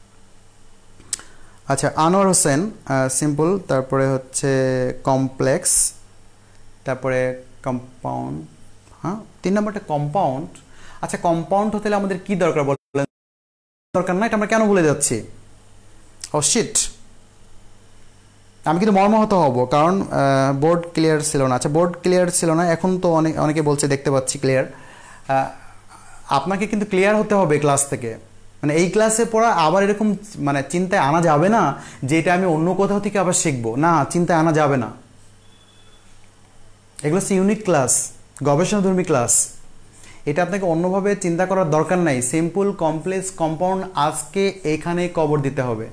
আচ্ছা, আনোয়ার হোসেন সিম্পল, তারপরে হচ্ছে কমপ্লেক্স, তারপরে কম্পাউন্ড। হ্যাঁ, 3 নম্বরটা কম্পাউন্ড। আচ্ছা, কম্পাউন্ড হতে আমাদের কি দরকার বলেন? দরকার না, এটা আমরা কেন ভুলে যাচ্ছি? ও শিট, আমি কিন্তু মর্মাহত হব, কারণ বোর্ড ক্লিয়ার ছিল না। আচ্ছা, বোর্ড ক্লিয়ার ছিল না, এখন তো অনেকে বলছে দেখতে পাচ্ছি ক্লিয়ার। আপনাকে কিন্তু ক্লিয়ার হতে হবে ক্লাস থেকে। মানে এই ক্লাসে পড়া আবার এরকম মানে চিন্তায় আনা যাবে না যে এটা আমি অন্য কোথাও থেকে আবার শিখবো, না, চিন্তায় আনা যাবে না। এগুলো হচ্ছে ইউনিক ক্লাস, গবেষণাধর্মী ক্লাস। এটা আপনাকে অন্যভাবে চিন্তা করার দরকার নাই। সিম্পল, কমপ্লেক্স, কম্পাউন্ড আজকে এখানে কবর দিতে হবে,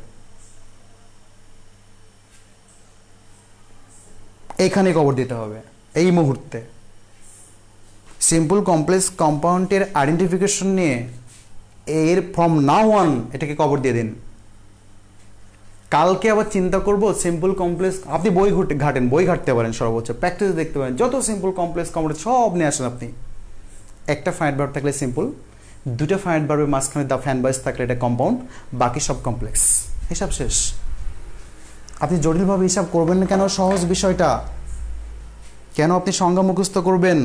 এখানে কবর দিতে হবে এই মুহূর্তে। সিম্পল, কমপ্লেক্স, কম্পাউন্ডের আইডেন্টিফিকেশন নিয়ে এর ফ্রম নাও অন এটাকে কবর দিয়ে দিন। কালকে আবার চিন্তা করব সিম্পল, কমপ্লেক্স। আপনি বই ঘাটেন, বই ঘাটতে পারেন, সর্বোচ্চ প্র্যাকটিস দেখতে পারেন, যত সিম্পল, কমপ্লেক্স, কমপ্লেক্স সব নিয়ে আসেন আপনি। একটা ফাইনাইট ভার্ব থাকলে সিম্পল, 2টা ফাইনাইট ভার্বের মাঝখানে দা ফ্যান বয়েস থাকলে এটা কম্পাউন্ড, বাকি সব কমপ্লেক্স। হিসাব শেষ। আপনি জটিলভাবে হিসাব করবেন না কেন? সহজ বিষয়টা কেন আপনি সংজ্ঞা মুখস্থ করবেন?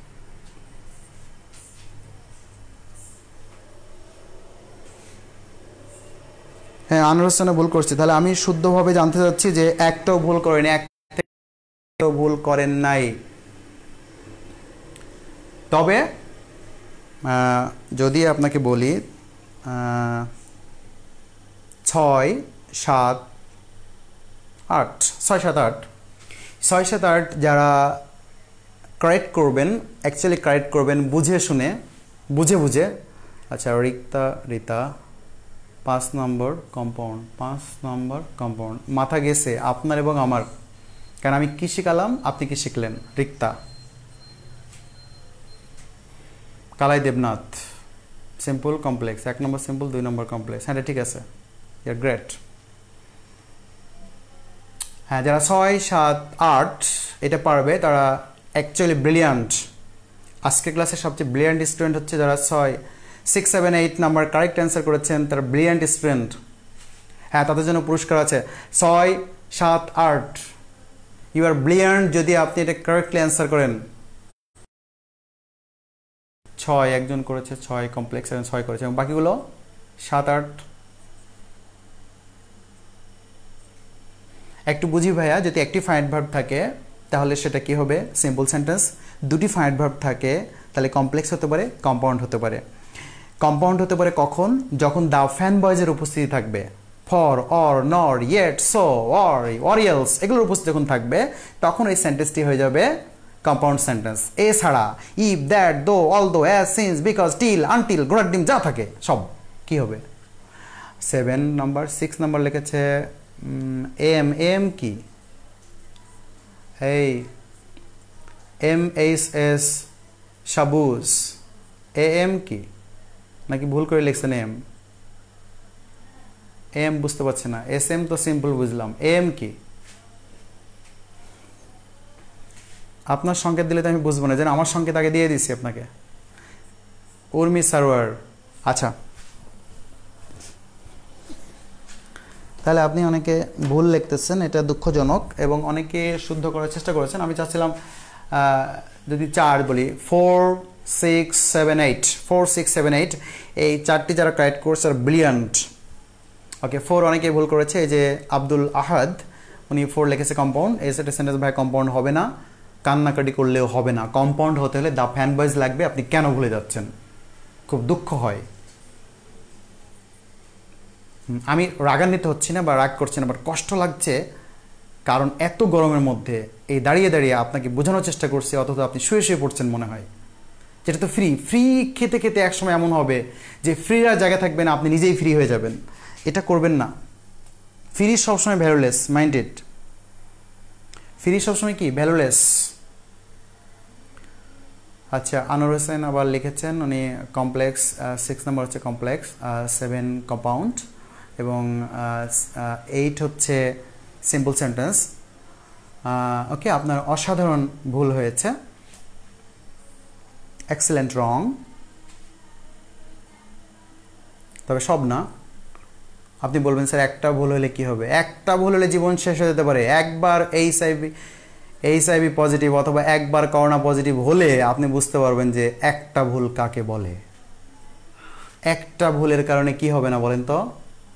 হ্যাঁ, আনোয়ার হোসেনে ভুল করছি। তাহলে আমি শুদ্ধভাবে জানতে চাচ্ছি যে একটাও ভুল করেন, একটাও ভুল করেন নাই। তবে যদি আপনাকে বলি 6, 7, 8, 6, 7, 8, 6, 7, 8 যারা কারেক্ট করবেন, অ্যাকচুয়ালি কারেক্ট করবেন বুঝে শুনে, বুঝে। আচ্ছা, রিতা 5 নম্বর কম্পাউন্ড, 5 নম্বর কম্পাউন্ড। মাথা গেছে আপনার এবং আমার, কারণ আমি কি শিখালাম, আপনি কি শিখলেন? রিক্তা। কালাই দেবনাথ সিম্পল, কমপ্লেক্স, 1 নম্বর সিম্পল, 2 নম্বর কমপ্লেক্স। হ্যাঁ, ঠিক আছে, ইউ গ্রেট। হ্যাঁ, যারা 6, 7, 8 এটা পারবে তারা অ্যাকচুয়ালি ব্রিলিয়ান্ট। আজকে ক্লাসে সবচেয়ে ব্রিলিয়ান্ট স্টুডেন্ট হচ্ছে যারা 6, 7, 8 নাম্বার কারেক্ট অ্যান্সার করেছেন, তারা ব্রিলিয়ান্ট স্টুডেন্ট। হ্যাঁ, তাদের জন্য পুরস্কার আছে। 6, 7, 8 ইউ আর ব্রিলিয়ান্ট যদি আপনি এটা কারেক্টলি অ্যান্সার করেন। 6 একজন করেছে, 6 কমপ্লেক্স, 6 করেছে, এবং বাকিগুলো 7, 8। একটু বুঝি ভাইয়া, যদি একটি ফাইনাইট ভার্ব থাকে তাহলে সেটা কি হবে? Simple sentence. 2টি ফাইনাইট ভার্ব থাকে তাহলে কমপ্লেক্স হতে পারে, কম্পাউন্ড হতে পারে। কম্পাউন্ড হতে পারে কখন? যখন দা ফ্যান বয়েজের উপস্থিতি থাকবে। For, or, nor, yet, so, or, or else এগুলোর উপস্থিত যখন থাকবে তখন এই সেন্টেন্সটি হয়ে যাবে কম্পাউন্ড সেন্টেন্স। এছাড়া if, that, though, although, as, since, because, till, until, ঘোড়ার ডিম যা থাকে সব কি হবে? 6 নাম্বার লিখেছে এম। এম কি? এই MHS সাবুজ। AM কি? নাকি ভুল করে লিখছেন এম বুঝতে পারছি না। SM তো সিম্পল বুঝলাম, AM কি? আপনার সংকেত দিলে তো আমি বুঝবো না, যেন আমার সংকেত আগে দিয়ে দিচ্ছি আপনাকে। উর্মি সারোয়ার। আচ্ছা, তাহলে আপনি অনেকে ভুল লিখতেছেন, এটা দুঃখজনক, এবং অনেকে শুদ্ধ করার চেষ্টা করেছেন। আমি চাচ্ছিলাম যদি 4 বলি 4, 6, 7, 8, 4, 6, 7, 8 এই 4টি যারা কারেক্ট করছে আর ব্রিলিয়ান্ট। ওকে, 4 অনেকেই ভুল করেছে। এই যে আব্দুল আহাদ, উনি 4 লিখেছে কম্পাউন্ড। এই সেটা সেন্টেন্স ভাই কম্পাউন্ড হবে না, কান্নাকাটি করলেও হবে না। কম্পাউন্ড হতে হলে দ্য ফ্যান বয়েজ লাগবে। আপনি কেন ভুলে যাচ্ছেন? খুব দুঃখ হয়। আমি রাগান্বিত হচ্ছি না বা রাগ করছি না, বাট কষ্ট লাগছে, কারণ এত গরমের মধ্যে এই দাঁড়িয়ে দাঁড়িয়ে আপনাকে বোঝানোর চেষ্টা করছি, অথচ আপনি শুয়ে শুয়ে পড়ছেন মনে হয়। যেটা তো ফ্রি খেতে খেতে একসময় এমন হবে যে ফ্রিরা জায়গা থাকবে না, আপনি নিজেই ফ্রি হয়ে যাবেন। এটা করবেন না। ফ্রি সবসময় ভ্যালুলেস, মাইন্ডেড। ফ্রি সবসময় কি ভ্যালুলেস। আচ্ছা, আনোয়ার হোসেন আবার লিখেছেন, উনি কমপ্লেক্স 6 নাম্বার হচ্ছে কমপ্লেক্স, 7 কম্পাউন্ড, এবং 8 হচ্ছে সিম্পল সেন্টেন্স। ওকে, আপনার অসাধারণ ভুল হয়েছে, এক্সেলেন্ট রং, তবে সব না। আপনি বলবেন স্যার একটা ভুল হলে কি হবে? একটা ভুল হলে জীবন শেষ হয়ে যেতে পারে। একবার এইচআইভি পজিটিভ অথবা একবার করোনা পজিটিভ হলে আপনি বুঝতে পারবেন যে একটা ভুল কাকে বলে। একটা ভুলের কারণে কি হবে না বলেন তো?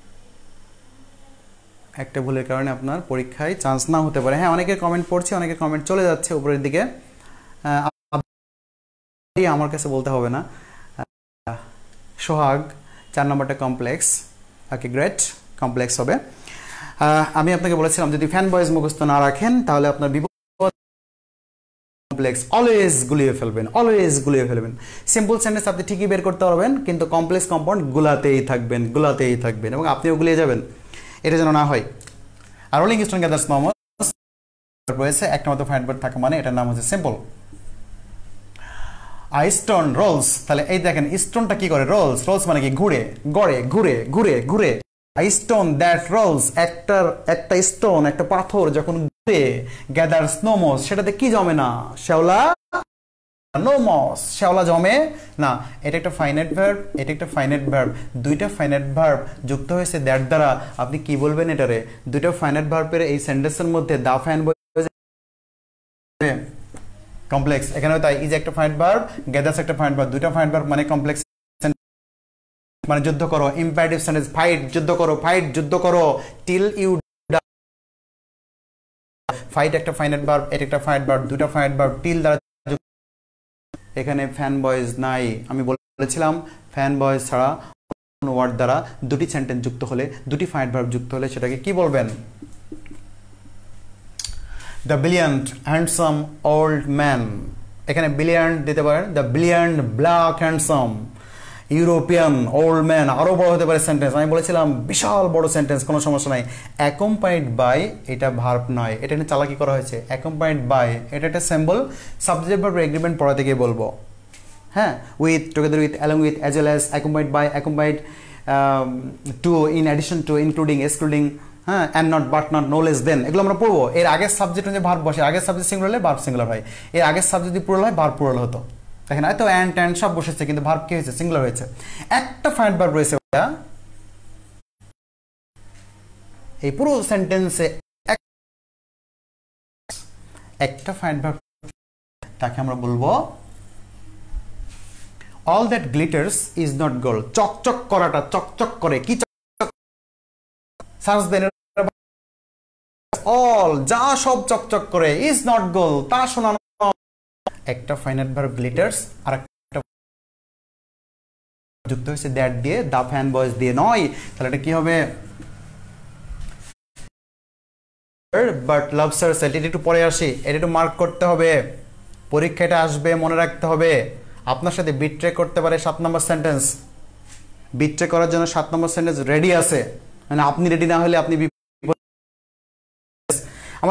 একটা ভুলের কারণে আপনার পরীক্ষায় চান্স না হতে পারে। হ্যাঁ, অনেকের কমেন্ট পড়ছি, অনেকের কমেন্ট চলে যাচ্ছে উপরের দিকে, আমার কাছে বলতে হবে না। সোহাগ 4 নম্বরটা কমপ্লেক্স। ওকে, গ্রেট, কমপ্লেক্স হবে। আমি আপনাকে বলেছিলাম যদি ফ্যান বয়েজ মুখস্থ না রাখেন তাহলে আপনার বিপদ। কমপ্লেক্স অলওয়েজ গুলিয়ে ফেলবেন। সিম্পল সেন্টেন্স আপনি ঠিকই বের করতে পারবেন, কিন্তু কমপ্লেক্স কম্পাউন্ড গুলাতেই থাকবেন এবং আপনিও গুলিয়ে যাবেন। এটা যেন না হয়। আর রোলিং স্টোন গ্যাদার্স মোমোস রয়েছে, একটা মাত্র ফাইন ভার্ব থাকা মানে এটার নাম হচ্ছে সিম্পল। স্টোন রোলস, তাহলে এই দেখেন স্টোনটা কি করে? রোলস মানে কি? ঘুরে। স্টোন দ্যাট রোলস, একটা স্টোন, একটা পাথর যখন ঘুরে, গ্যাদার স্নোমস, সেটাতে কি জমে না? শ্যাওলা, নোমস, শ্যাওলা জমে না। এটা একটা ফাইনাইট ভার্ব, দুইটা ফাইনাইট ভার্ব যুক্ত হয়েছে দ্যাট দ্বারা। আপনি কি বলবেন এটারে? দুইটা ফাইনাইট ভার্বের এই সেন্টেন্সের মধ্যে দা ফ্যান কমপ্লেক্স। এখানে তাই ইজ একটা ফাইনাইট ভার্ব, গ্যাদার্স একটা ফাইনাইট ভার্ব, দুইটা ফাইনাইট ভার্ব মানে কমপ্লেক্স, মানে যুদ্ধ করো। ইম্পারেটিভ সেন্টেন্স, ফাইট, যুদ্ধ করো টিল ইউ। ফাইট একটা ফাইনাইট ভার্ব, এটা একটা ফাইনাইট ভার্ব, দুইটা ফাইনাইট ভার্ব টিল দ্বারা। এখানে ফ্যান বয়েজ নাই। আমি বলেছিলাম ফ্যান বয়েজ ছাড়া কোন ওয়ার্ড দ্বারা দুটি সেন্টেন্স যুক্ত হলে, দুটি ফাইনাইট ভার্ব যুক্ত হলে সেটাকে কি বলবেন? The brilliant handsome old man. এখানে ব্রিলিয়ান্ট দিতে পারেন, the brilliant black handsome European old man. আরো বড় হতে পারে সেন্টেন্স। আমি বলেছিলাম বিশাল বড় সেন্টেন্স, কোনো সমস্যা নাই। অ্যাকম্পানিড বাই, এটা ভার্ব নয়, এটা নিয়ে চালাকি করা হয়েছে। অ্যাকম্পানিড বাই এটা একটা সিম্বল। সাবজেক্ট ভার্ব এগ্রিমেন্ট পড়া থেকে বলবো। হ্যাঁ, with, together with, along with, as well as, accompanied by, accompanied to, in addition to, including, excluding, হ্যাঁ, and not, but not, no less than, এগুলো আমরা পড়বো। এর আগের সাবজেক্ট যে ভার্ব বসে, আগের সাবজেক্ট সিঙ্গুলার হলে ভার্ব সিঙ্গুলার হয়, এর আগের সাবজেক্ট যদি প্লুরাল হয় ভার্ব প্লুরাল হতো। দেখেন এত অ্যান্ড ট্যান্ড সব বসেছে, কিন্তু ভার্ব কি হয়েছে? সিঙ্গুলার হয়েছে। একটা ফাইনাইট ভার্ব রয়েছে, এই পুরো সেন্টেন্সে একটা ফাইনাইট ভার্ব, তাকে আমরা বলবো all that glitters is not gold. চকচক করাটা, চকচক করে কি? সার্চ দেন, অল, যা সব চকচক করে, ইজ নট গোল্ড, তা শোনানো। একটা ফাইনাইট ভার্ব গ্লিটার্স, আর একটা যুক্ত হয়েছে দ্যাট দিয়ে, দা ফ্যান বয়েজ দিয়ে নয়। তাহলে এটা কি হবে? বাট লাভস হার চাইল্ড, এটা একটু পরে আসি, এটা একটু মার্ক করতে হবে, পরীক্ষাটা আসবে, মনে রাখতে হবে। আপনার সাথে বিট্রে করতে পারে 7 নম্বর সেন্টেন্স, বিট্রে করার জন্য 7 নম্বর সেন্টেন্স রেডি আছে, মানে আপনি রেডি না হলে আপনি আমার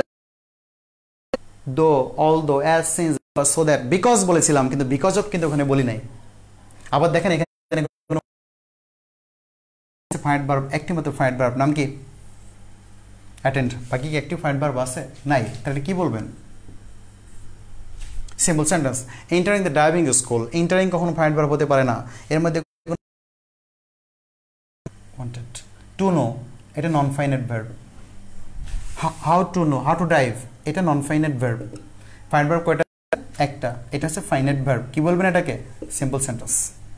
though, although, as, since, so that, because বলেছিলাম কিন্তু বিকজ অফ কিন্তু ওখানে বলি নাই। আবার দেখেন এখানে ফাইনাইট ভার্ব, একটি মাত্র ফাইনাইট ভার্ব, নাম কি? অ্যাটেন্ড। বাকি কি অ্যাক্টিভ ফাইনাইট ভার্ব আছে? নাই। তাহলে কি বলবেন? Simple sentence. Entering the driving school, entering কখনো ফাইনাইট ভার্ব হতে পারে না। এর মধ্যে ওয়ান্টেড, টু নো, এটা non finite verb. How to know, how to drive, এটা non finite verb. Finite verb কয়টা? একটা, এটা হচ্ছে ফাইনাইট ভার্ব। কি বলবেন এটাকে? Simple sentence.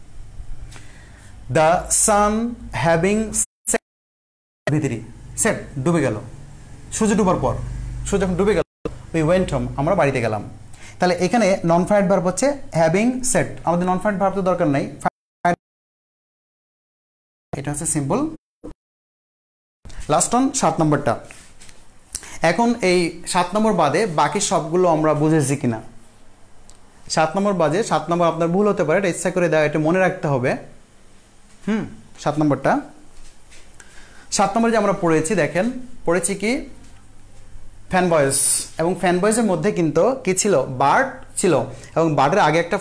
The sun having ভিতরি সেট, ডুবে গেল, সূর্য ডুবার পর, সূর্য যখন ডুবে গেল, উই ওয়েন্ট হোম, আমরা বাড়িতে গেলাম। তাহলে এখানে নন ফাইনাইট ভার্ব হচ্ছে হ্যাভিং সেট, আমাদের নন ফাইনাইট ভার্ব তো দরকার নাই, এটা হচ্ছে সিম্পল। লাস্ট অন 7 নম্বরটা। এখন এই 7 নম্বর বাদে বাকি সবগুলো আমরা বুঝেছি কিনা? 7 নম্বর বাদে 7 নম্বর আপনার ভুল হতে পারে, এটা ইচ্ছা করে দেওয়া, এটা মনে রাখতে হবে। 7 নম্বরটা, 7 নম্বরে যে আমরা পড়েছি, দেখেন পড়েছি কি? ফ্যান বয়েস, এবং ফ্যান বয়েসের মধ্যে কিন্তু কি ছিল? বার্ড ছিল, এবং বার্ডের আগে একটা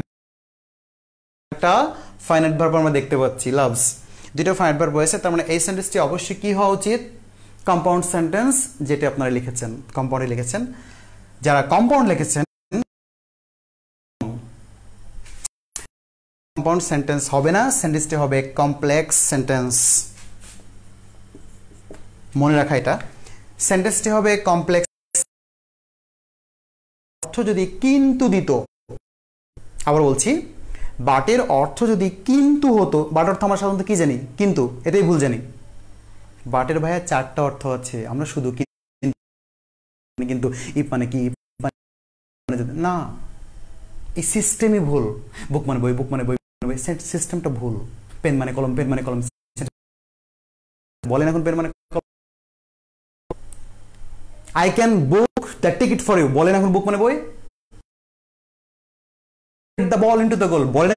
ফাইনাইট ভার্ব আমরা দেখতে পাচ্ছি, লাভস। দুটো ফাইনাইট ভার্ব হয়েছে, তার মানে এই সেন্টেন্সটি অবশ্যই কি হওয়া উচিত? কম্পাউন্ড সেন্টেন্স, যেটা আপনারা লিখেছেন, কম্পাউন্ডে লিখেছেন। যারা কম্পাউন্ড লিখেছেন, কম্পাউন্ড সেন্টেন্স হবে না, সেন্টেন্সটি হবে কমপ্লেক্স সেন্টেন্স। মনে রাখা, এটা সেন্টেন্সটি হবে কমপ্লেক্স। অর্থ যদি কিন্তু দিত, আবার বলছি, বাটের অর্থ যদি কিন্তু হতো, বাট অর্থ আমরা সাধারণত কি জানি? কিন্তু, এটাই ভুল জানি। বাটের ভাইয়া 4টা অর্থ আছে, আমরা শুধু কিন্তু ইফ মানে কি না, এই সিস্টেমই ভুল। বুক মানে বই, বুক মানে বই, সিস্টেমটা ভুল। পেন মানে কলম, পেন মানে কলম, বলেন এখন পেন মানে কলম। I can book the ticket for you, বলেন এখন বুক মানে বই। The ball into the goal, বলেন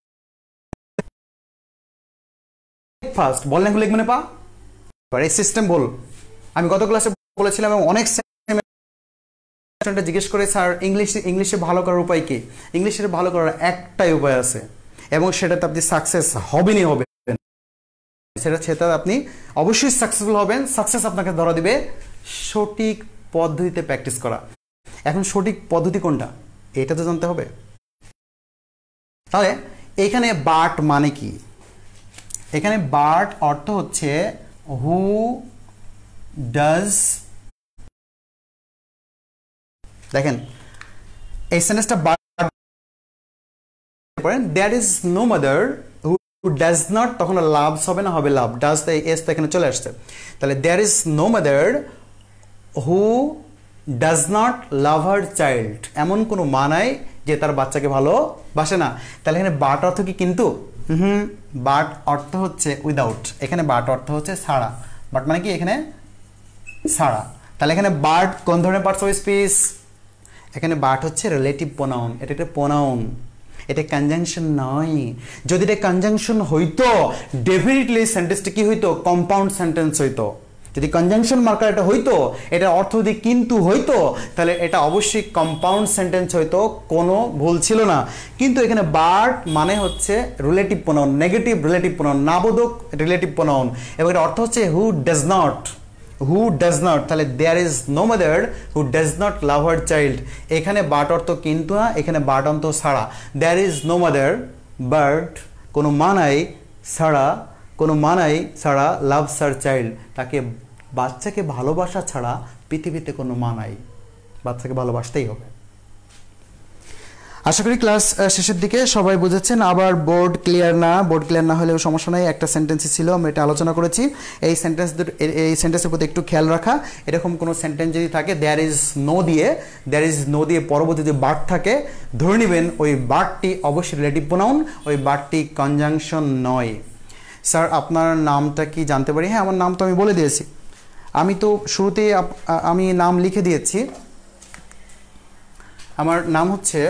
ফার্স্ট, বলেন এখন লেগ মানে পা। এই সিস্টেম ভুল। আমি গত ক্লাসে বলেছিলাম, এবং অনেক জিজ্ঞেস করে, স্যার ইংলিশে ভালো করার উপায় কি? ইংলিশে ভালো করার একটাই উপায় আছে, এবং সেটাতে আপনি সাকসেস হবেনই হবেন, সেটা আপনি অবশ্যই সাকসেসফুল হবেন। সাকসেস আপনাকে ধরা দিবে সঠিক পদ্ধতিতে প্র্যাকটিস করা। এখন সঠিক পদ্ধতি কোনটা, এটা তো জানতে হবে। তাহলে এখানে বাট মানে কি? এখানে বাট অর্থ হচ্ছে হু ডাজ। দেখেন এই সেন্টেন্সটা there is no mother who does not, তখন লাভস হবে না, হবে লাভ। ডাজ এস তো এখানে চলে আসছে, তাহলে there is no mother who does not love her child, এমন কোনো মা নাই যে তার বাচ্চাকে ভালোবাসে না। তাহলে এখানে বাট অর্থ কি কিন্তু? বাট অর্থ হচ্ছে উইদাউট, এখানে বাট অর্থ হচ্ছে ছাড়া। বাট মানে কি? এখানে ছাড়া। তাহলে এখানে বাট কোন ধরনের পার্টস অফ স্পিচ? এখানে বাট হচ্ছে রিলেটিভ প্রোনাউন, এটা একটা প্রোনাউন, এটা কনজাংশন নয়। যদি এটা কনজাংশন হইতো, ডেফিনেটলি সেন্টেন্সটা কি হইতো? কম্পাউন্ড সেন্টেন্স হইতো। যদি কনজাংশন মার্কার এটা হইতো, এটা অর্থ যদি কিন্তু হইতো, তাহলে এটা অবশ্যই কম্পাউন্ড সেন্টেন্স হইতো, কোনো ভুল ছিল না। কিন্তু এখানে বাট মানে হচ্ছে relative pronoun, negative relative pronoun, নাবোধক রিলেটিভ প্রোনাউন, এবং এর অর্থ হচ্ছে who does not, who does not. তাহলে there is no mother who does not love her child, এখানে বাট অর্থ কিন্তু না, এখানে বাট অর্থ ছাড়া। There is no mother but, কোনো মা নাই ছাড়া, কোনো মা নাই ছাড়া লাভস হার চাইল্ড, তাকে বাচ্চাকে ভালোবাসা ছাড়া পৃথিবীতে কোনো মা নাই, বাচ্চাকে ভালোবাসতেই হবে। আশা করি ক্লাস শেষের দিকে সবাই বুঝেছেন। আবার বোর্ড ক্লিয়ার না হলেও সমস্যা নাই, একটা সেন্টেন্সই ছিল, আমরা এটা আলোচনা করেছি। এই সেন্টেন্সের প্রতি একটু খেয়াল রাখা, এরকম কোনো সেন্টেন্স যদি থাকে দেয়ার ইজ নো দিয়ে পরবর্তী যে বার্ড থাকে, ধরে নেবেন ওই বার্ডটি অবশ্যই রিলেটিভ প্রোনাউন, ওই বার্ডটি কনজাংশন নয়। স্যার আপনার নামটা কি জানতে পারি? হ্যাঁ, আমার নাম তো আমি বলে দিয়েছি। আমি তো শুরুতেই আমি নাম লিখে দিয়েছি। আমার নাম হচ্ছে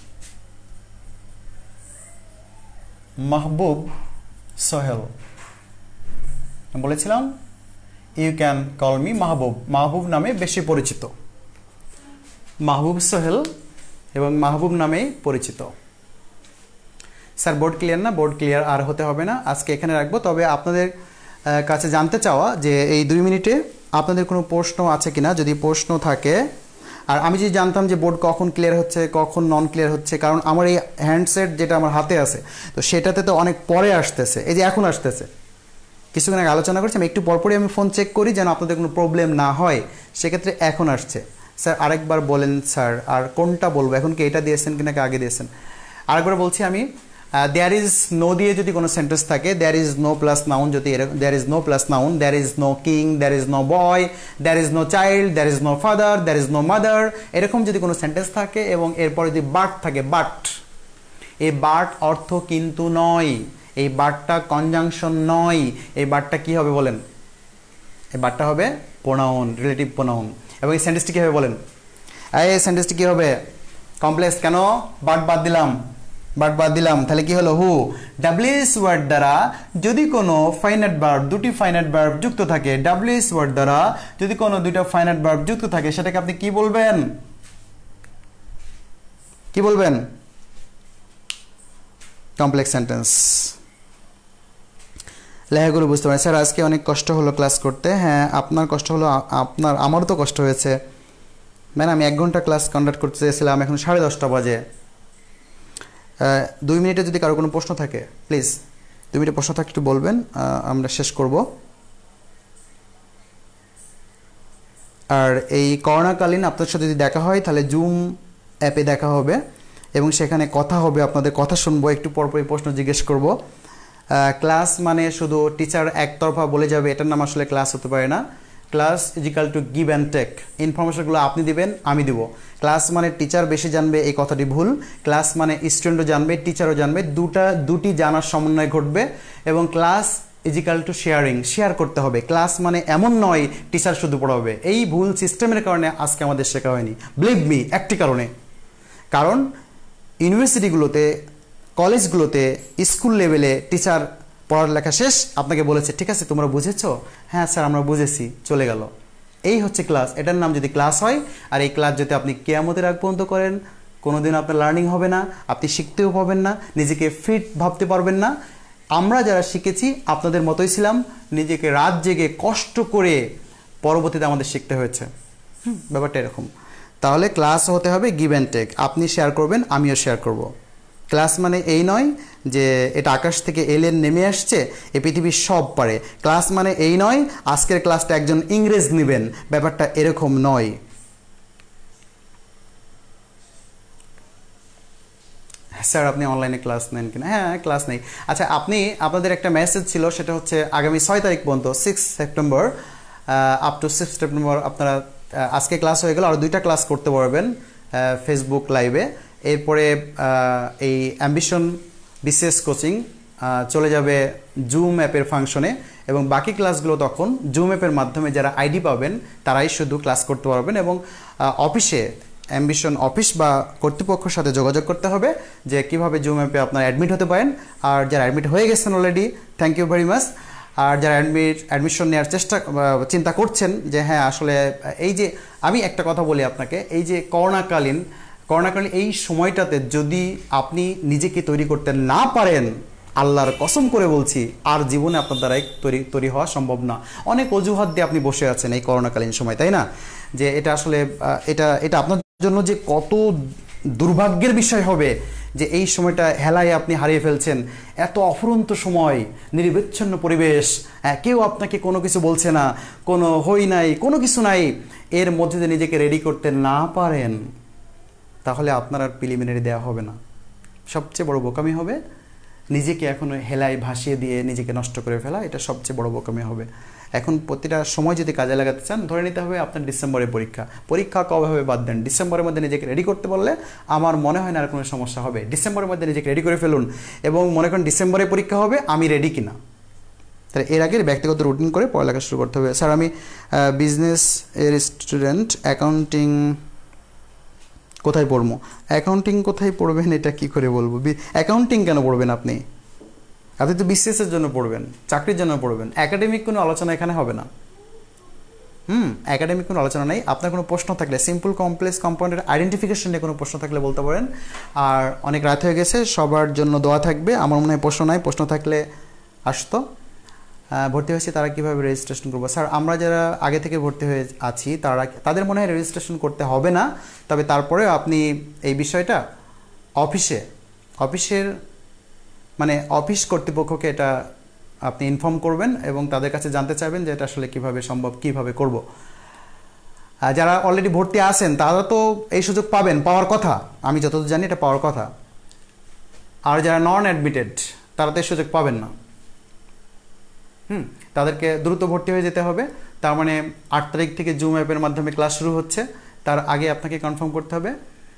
মাহবুব সোহেল। বলেছিলাম you can call me Mahbub, Mahbub নামে বেশি পরিচিত, মাহবুব সোহেল এবং মাহবুব নামেই পরিচিত। স্যার বোর্ড ক্লিয়ার না? বোর্ড ক্লিয়ার আর হতে হবে না, আজকে এখানে রাখবো। তবে আপনাদের কাছে জানতে চাওয়া যে এই 2 মিনিটে আপনাদের কোনো প্রশ্ন আছে কিনা, যদি প্রশ্ন থাকে। আর আমি যদি জানতাম যে বোর্ড কখন ক্লিয়ার হচ্ছে কখন নন ক্লিয়ার হচ্ছে, কারণ আমার এই হ্যান্ডসেট যেটা আমার হাতে আছে তো সেটাতে তো অনেক পরে আসতেছে, এই যে এখন আসতেছে, কিছুক্ষণ আগে আলোচনা করছি, আমি একটু পরপরই আমি ফোন চেক করি যেন আপনাদের কোনো প্রবলেম না হয়, সেক্ষেত্রে এখন আসছে। স্যার আরেকবার বলেন স্যার, আর কোনটা বলবো এখন, কি এটা দিয়েছেন কি নাকি আগে দিয়েছেন? আরেকবার বলছি আমি, দেয়ার ইজ নো দিয়ে যদি কোনো সেন্টেন্স থাকে, there is no plus noun, যদি there is no plus noun, there is no king, there is no boy, there is no child, there is no father, there is no mother, এরকম যদি কোনো সেন্টেন্স থাকে এবং এরপরে যদি বাট থাকে, বাট, এই বাট অর্থ কিন্তু নয়, এই বাটটা কনজাংশন নয়, এই বাটটা কি হবে বলেন? এই বাটটা হবে প্রোনাউন, রিলেটিভ প্রোনাউন। এবং এই সেন্টেন্সটি কি হবে বলেন? এই সেন্টেন্সটি কি হবে? কমপ্লেক্স। কেন? বাট বাদ দিলাম, বাট বাদ দিলাম, তাহলে কি হলো? হু। ডাব্লিউএস ওয়ার্ড দ্বারা যদি কোনো ফাইনাইট ভার্ব, দুটি ফাইনাইট ভার্ব যুক্ত থাকে, ডাব্লিউএস ওয়ার্ড দ্বারা যদি কোনো দুইটা ফাইনাইট ভার্ব যুক্ত থাকে, সেটাকে আপনি কি বলবেন? কি বলবেন? Complex sentence. লেখাগুলো বুঝতে পারেন। স্যার আজকে অনেক কষ্ট হলো ক্লাস করতে। হ্যাঁ, আপনার কষ্ট হলো, আমারও তো কষ্ট হয়েছে। ম্যাম আমি 1 ঘন্টা ক্লাস কন্ডাক্ট করতে চেয়েছিলাম, এখন 10:30 বাজে। 2 মিনিটে যদি কারো কোনো প্রশ্ন থাকে প্লিজ 2 মিনিটে প্রশ্ন থাকলে একটু বলবেন, আমরা শেষ করব। আর এই করোনাকালীন আপনার সাথে যদি দেখা হয় তাহলে জুম অ্যাপে দেখা হবে এবং সেখানে কথা হবে, আপনাদের কথা শুনবো, একটু পরপরই প্রশ্ন জিজ্ঞেস করব। ক্লাস মানে শুধু টিচার একতরফা বলে যাবে, এটার নাম আসলে ক্লাস হতে পারে না। Class is equal to give and take, ইনফরমেশনগুলো আপনি দিবেন, আমি দিব। ক্লাস মানে টিচার বেশি জানবে, এই কথাটি ভুল। ক্লাস মানে স্টুডেন্টও জানবে, টিচারও জানবে, দুটি জানার সমন্বয় ঘটবে। এবং class is equal to sharing, share করতে হবে। ক্লাস মানে এমন নয় টিচার শুধু পড়াবে, এই ভুল সিস্টেমের কারণে আজকে আমাদের শেখা হয়নি। বিলিভ মি, একটি কারণে, কারণ ইউনিভার্সিটিগুলোতে, কলেজগুলোতে, স্কুল লেভেলে টিচার পড়ালেখা শেষ, আপনাকে বলেছে ঠিক আছে তোমরা বুঝেছো? হ্যাঁ স্যার আমরা বুঝেছি, চলে গেল। এই হচ্ছে ক্লাস, এটার নাম যদি ক্লাস হয়। আর এই ক্লাস যদি আপনি কিয়ামতের আগ পর্যন্ত করেন, কোনোদিন আপনার লার্নিং হবে না, আপনি শিখতেও পাবেন না, নিজেকে ফিট ভাবতে পারবেন না। আমরা যারা শিখেছি আপনাদের মতোই ছিলাম, নিজেকে রাত জেগে কষ্ট করে পরবর্তীতে আমাদের শিখতে হয়েছে। ব্যাপারটা এরকম। তাহলে ক্লাস হতে হবে গিভ অ্যান্ড টেক, আপনি শেয়ার করবেন, আমিও শেয়ার করব। ক্লাস মানে এই নয় যে এটা আকাশ থেকে এলিয়েন নেমে আসছে, এই পৃথিবীর সব পারে। ক্লাস মানে এই নয় আজকের ক্লাসটা একজন ইংরেজ নেবেন, ব্যাপারটা এরকম নয়। স্যার আপনি অনলাইনে ক্লাস নেন কিনা? হ্যাঁ ক্লাস নেই। আচ্ছা আপনাদের একটা মেসেজ ছিল, সেটা হচ্ছে আগামী 6 তারিখ পর্যন্ত, 6 সেপ্টেম্বর আপ টু 6 সেপ্টেম্বর আপনারা, আজকে ক্লাস হয়ে গেল, আর 2টা ক্লাস করতে পারবেন ফেসবুক লাইভে। এরপরে এই অ্যাম্বিশন বিসিএস কোচিং চলে যাবে জুম অ্যাপের ফাংশনে, এবং বাকি ক্লাসগুলো তখন জুম অ্যাপের মাধ্যমে যারা আইডি পাবেন তারাই শুধু ক্লাস করতে পারবেন। এবং অফিসে, অ্যাম্বিশন অফিস বা কর্তৃপক্ষের সাথে যোগাযোগ করতে হবে যে কিভাবে জুম অ্যাপে আপনারা অ্যাডমিট হতে পারেন। আর যারা অ্যাডমিট হয়ে গেছেন already, thank you very much. আর যারা অ্যাডমিশন নেওয়ার চিন্তা করছেন যে হ্যাঁ আসলে এই যে, আমি একটা কথা বলি আপনাকে, এই যে করোনাকালীন এই সময়টাতে যদি আপনি নিজেকে তৈরি করতে না পারেন, আল্লাহর কসম করে বলছি আর জীবনে আপনার দ্বারাই তৈরি হওয়া সম্ভব না। অনেক অজুহাত দিয়ে আপনি বসে আছেন এই করোনাকালীন সময়, তাই না? যে এটা আসলে এটা আপনার জন্য যে কত দুর্ভাগ্যের বিষয় হবে যে এই সময়টা হেলায় আপনি হারিয়ে ফেলছেন। এত অফুরন্ত সময়, নিরবিচ্ছিন্ন পরিবেশ, কেউ আপনাকে কোনো কিছু বলছে না, কোনো হই নাই, কোনো কিছু নাই, এর মধ্যে দিয়ে নিজেকে রেডি করতে না পারেন, তাহলে আপনার আর প্রিলিমিনারি দেওয়া হবে না। সবচেয়ে বড় বোকামি হবে নিজেকে এখনো হেলায় ভাসিয়ে দিয়ে নিজেকে নষ্ট করে ফেলা, এটা সবচেয়ে বড় বোকামি হবে। এখন প্রতিটা সময় যদি কাজে লাগাতে চান, ধরে নিতে হবে আপনার ডিসেম্বরে পরীক্ষা কবে হবে বাদ দেন, ডিসেম্বরের মধ্যে নিজেকে রেডি করতে বললে আমার মনে হয় না আর কোনো সমস্যা হবে। ডিসেম্বরের মধ্যে নিজেকে রেডি করে ফেলুন এবং মনে করেন ডিসেম্বরে পরীক্ষা হবে, আমি রেডি কিনা। তাহলে এর আগে ব্যক্তিগত রুটিন করে পড়ালেখা শুরু করতে হবে। স্যার আমি বিজনেস এর স্টুডেন্ট, অ্যাকাউন্টিং কোথায় পড়বো? অ্যাকাউন্টিং কোথায় পড়বেন এটা কি করে বলবো? অ্যাকাউন্টিং কেন পড়বেন আপনি? আপনি তো বিসিএসের জন্য পড়বেন, চাকরির জন্য পড়বেন। একাডেমিক কোনো আলোচনা এখানে হবে না। একাডেমিক কোনো আলোচনা নেই। আপনার কোনো প্রশ্ন থাকলে সিম্পল কমপ্লেক্স কম্পাউন্ডের আইডেন্টিফিকেশন নিয়ে কোনো প্রশ্ন থাকলে বলতে পারেন। আর অনেক রাত হয়ে গেছে, সবার জন্য দোয়া থাকবে। আমার মনে হয় প্রশ্ন নাই, প্রশ্ন থাকলে আসতো। ভর্তি হয়েছে তারা কীভাবে রেজিস্ট্রেশন করবো? স্যার আমরা যারা আগে থেকে ভর্তি হয়ে আছি তাদের মনে হয় রেজিস্ট্রেশন করতে হবে না, তবে তারপরেও আপনি এই বিষয়টা অফিসের মানে অফিস কর্তৃপক্ষকে এটা আপনি ইনফর্ম করবেন এবং তাদের কাছে জানতে চাইবেন যে এটা আসলে কীভাবে সম্ভব, কীভাবে করব। যারা অলরেডি ভর্তি আছেন তারা তো এই সুযোগ পাওয়ার কথা, আমি যতদূর জানি এটা পাওয়ার কথা। আর যারা নন অ্যাডমিটেড তারা তো এই সুযোগ পাবেন না। তাদেরকে দ্রুত ভর্তি হয়ে যেতে হবে। তার মানে 8 তারিখ থেকে জুম অ্যাপের মাধ্যমে ক্লাস শুরু হচ্ছে, তার আগে আপনাকে কনফার্ম করতে হবে।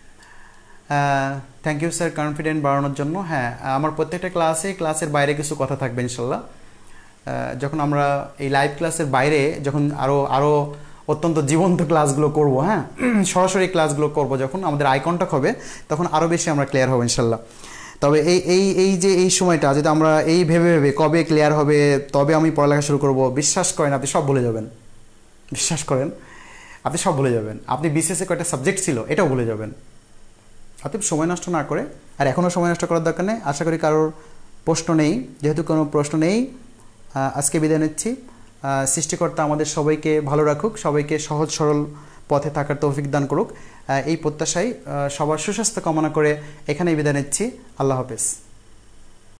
থ্যাংক ইউ স্যার কনফিডেন্ট বাড়ানোর জন্য। হ্যাঁ, আমার প্রত্যেকটা ক্লাসের বাইরে কিছু কথা থাকবে ইনশাল্লাহ। যখন আমরা এই লাইভ ক্লাসের বাইরে যখন আরও অত্যন্ত জীবন্ত ক্লাসগুলো করব, হ্যাঁ সরাসরি ক্লাসগুলো করব, যখন আমাদের আই কন্টাক্ট হবে তখন আরও বেশি আমরা ক্লিয়ার হব ইনশাল্লাহ। তবে এই সময়টা যদি আমরা এই ভেবে কবে ক্লিয়ার হবে তবে আমি পড়ালেখা শুরু করব, বিশ্বাস করেন আপনি সব ভুলে যাবেন। বিশ্বাস করেন আপনি সব ভুলে যাবেন। আপনি বিসিএসে কয়টা সাবজেক্ট ছিল এটাও ভুলে যাবেন। আপনি সময় নষ্ট না করে, আর এখনও সময় নষ্ট করার দরকার নেই। আশা করি কারোর প্রশ্ন নেই। যেহেতু কোনো প্রশ্ন নেই, আজকে বিদায় নিচ্ছি। সৃষ্টিকর্তা আমাদের সবাইকে ভালো রাখুক, সবাইকে সহজ সরল পথে থাকার তৌফিক দান করুক। এই প্রত্যাশায় সবার সুস্বাস্থ্য কামনা করে এখানেই বিদায় নিচ্ছি। আল্লাহ হাফেজ।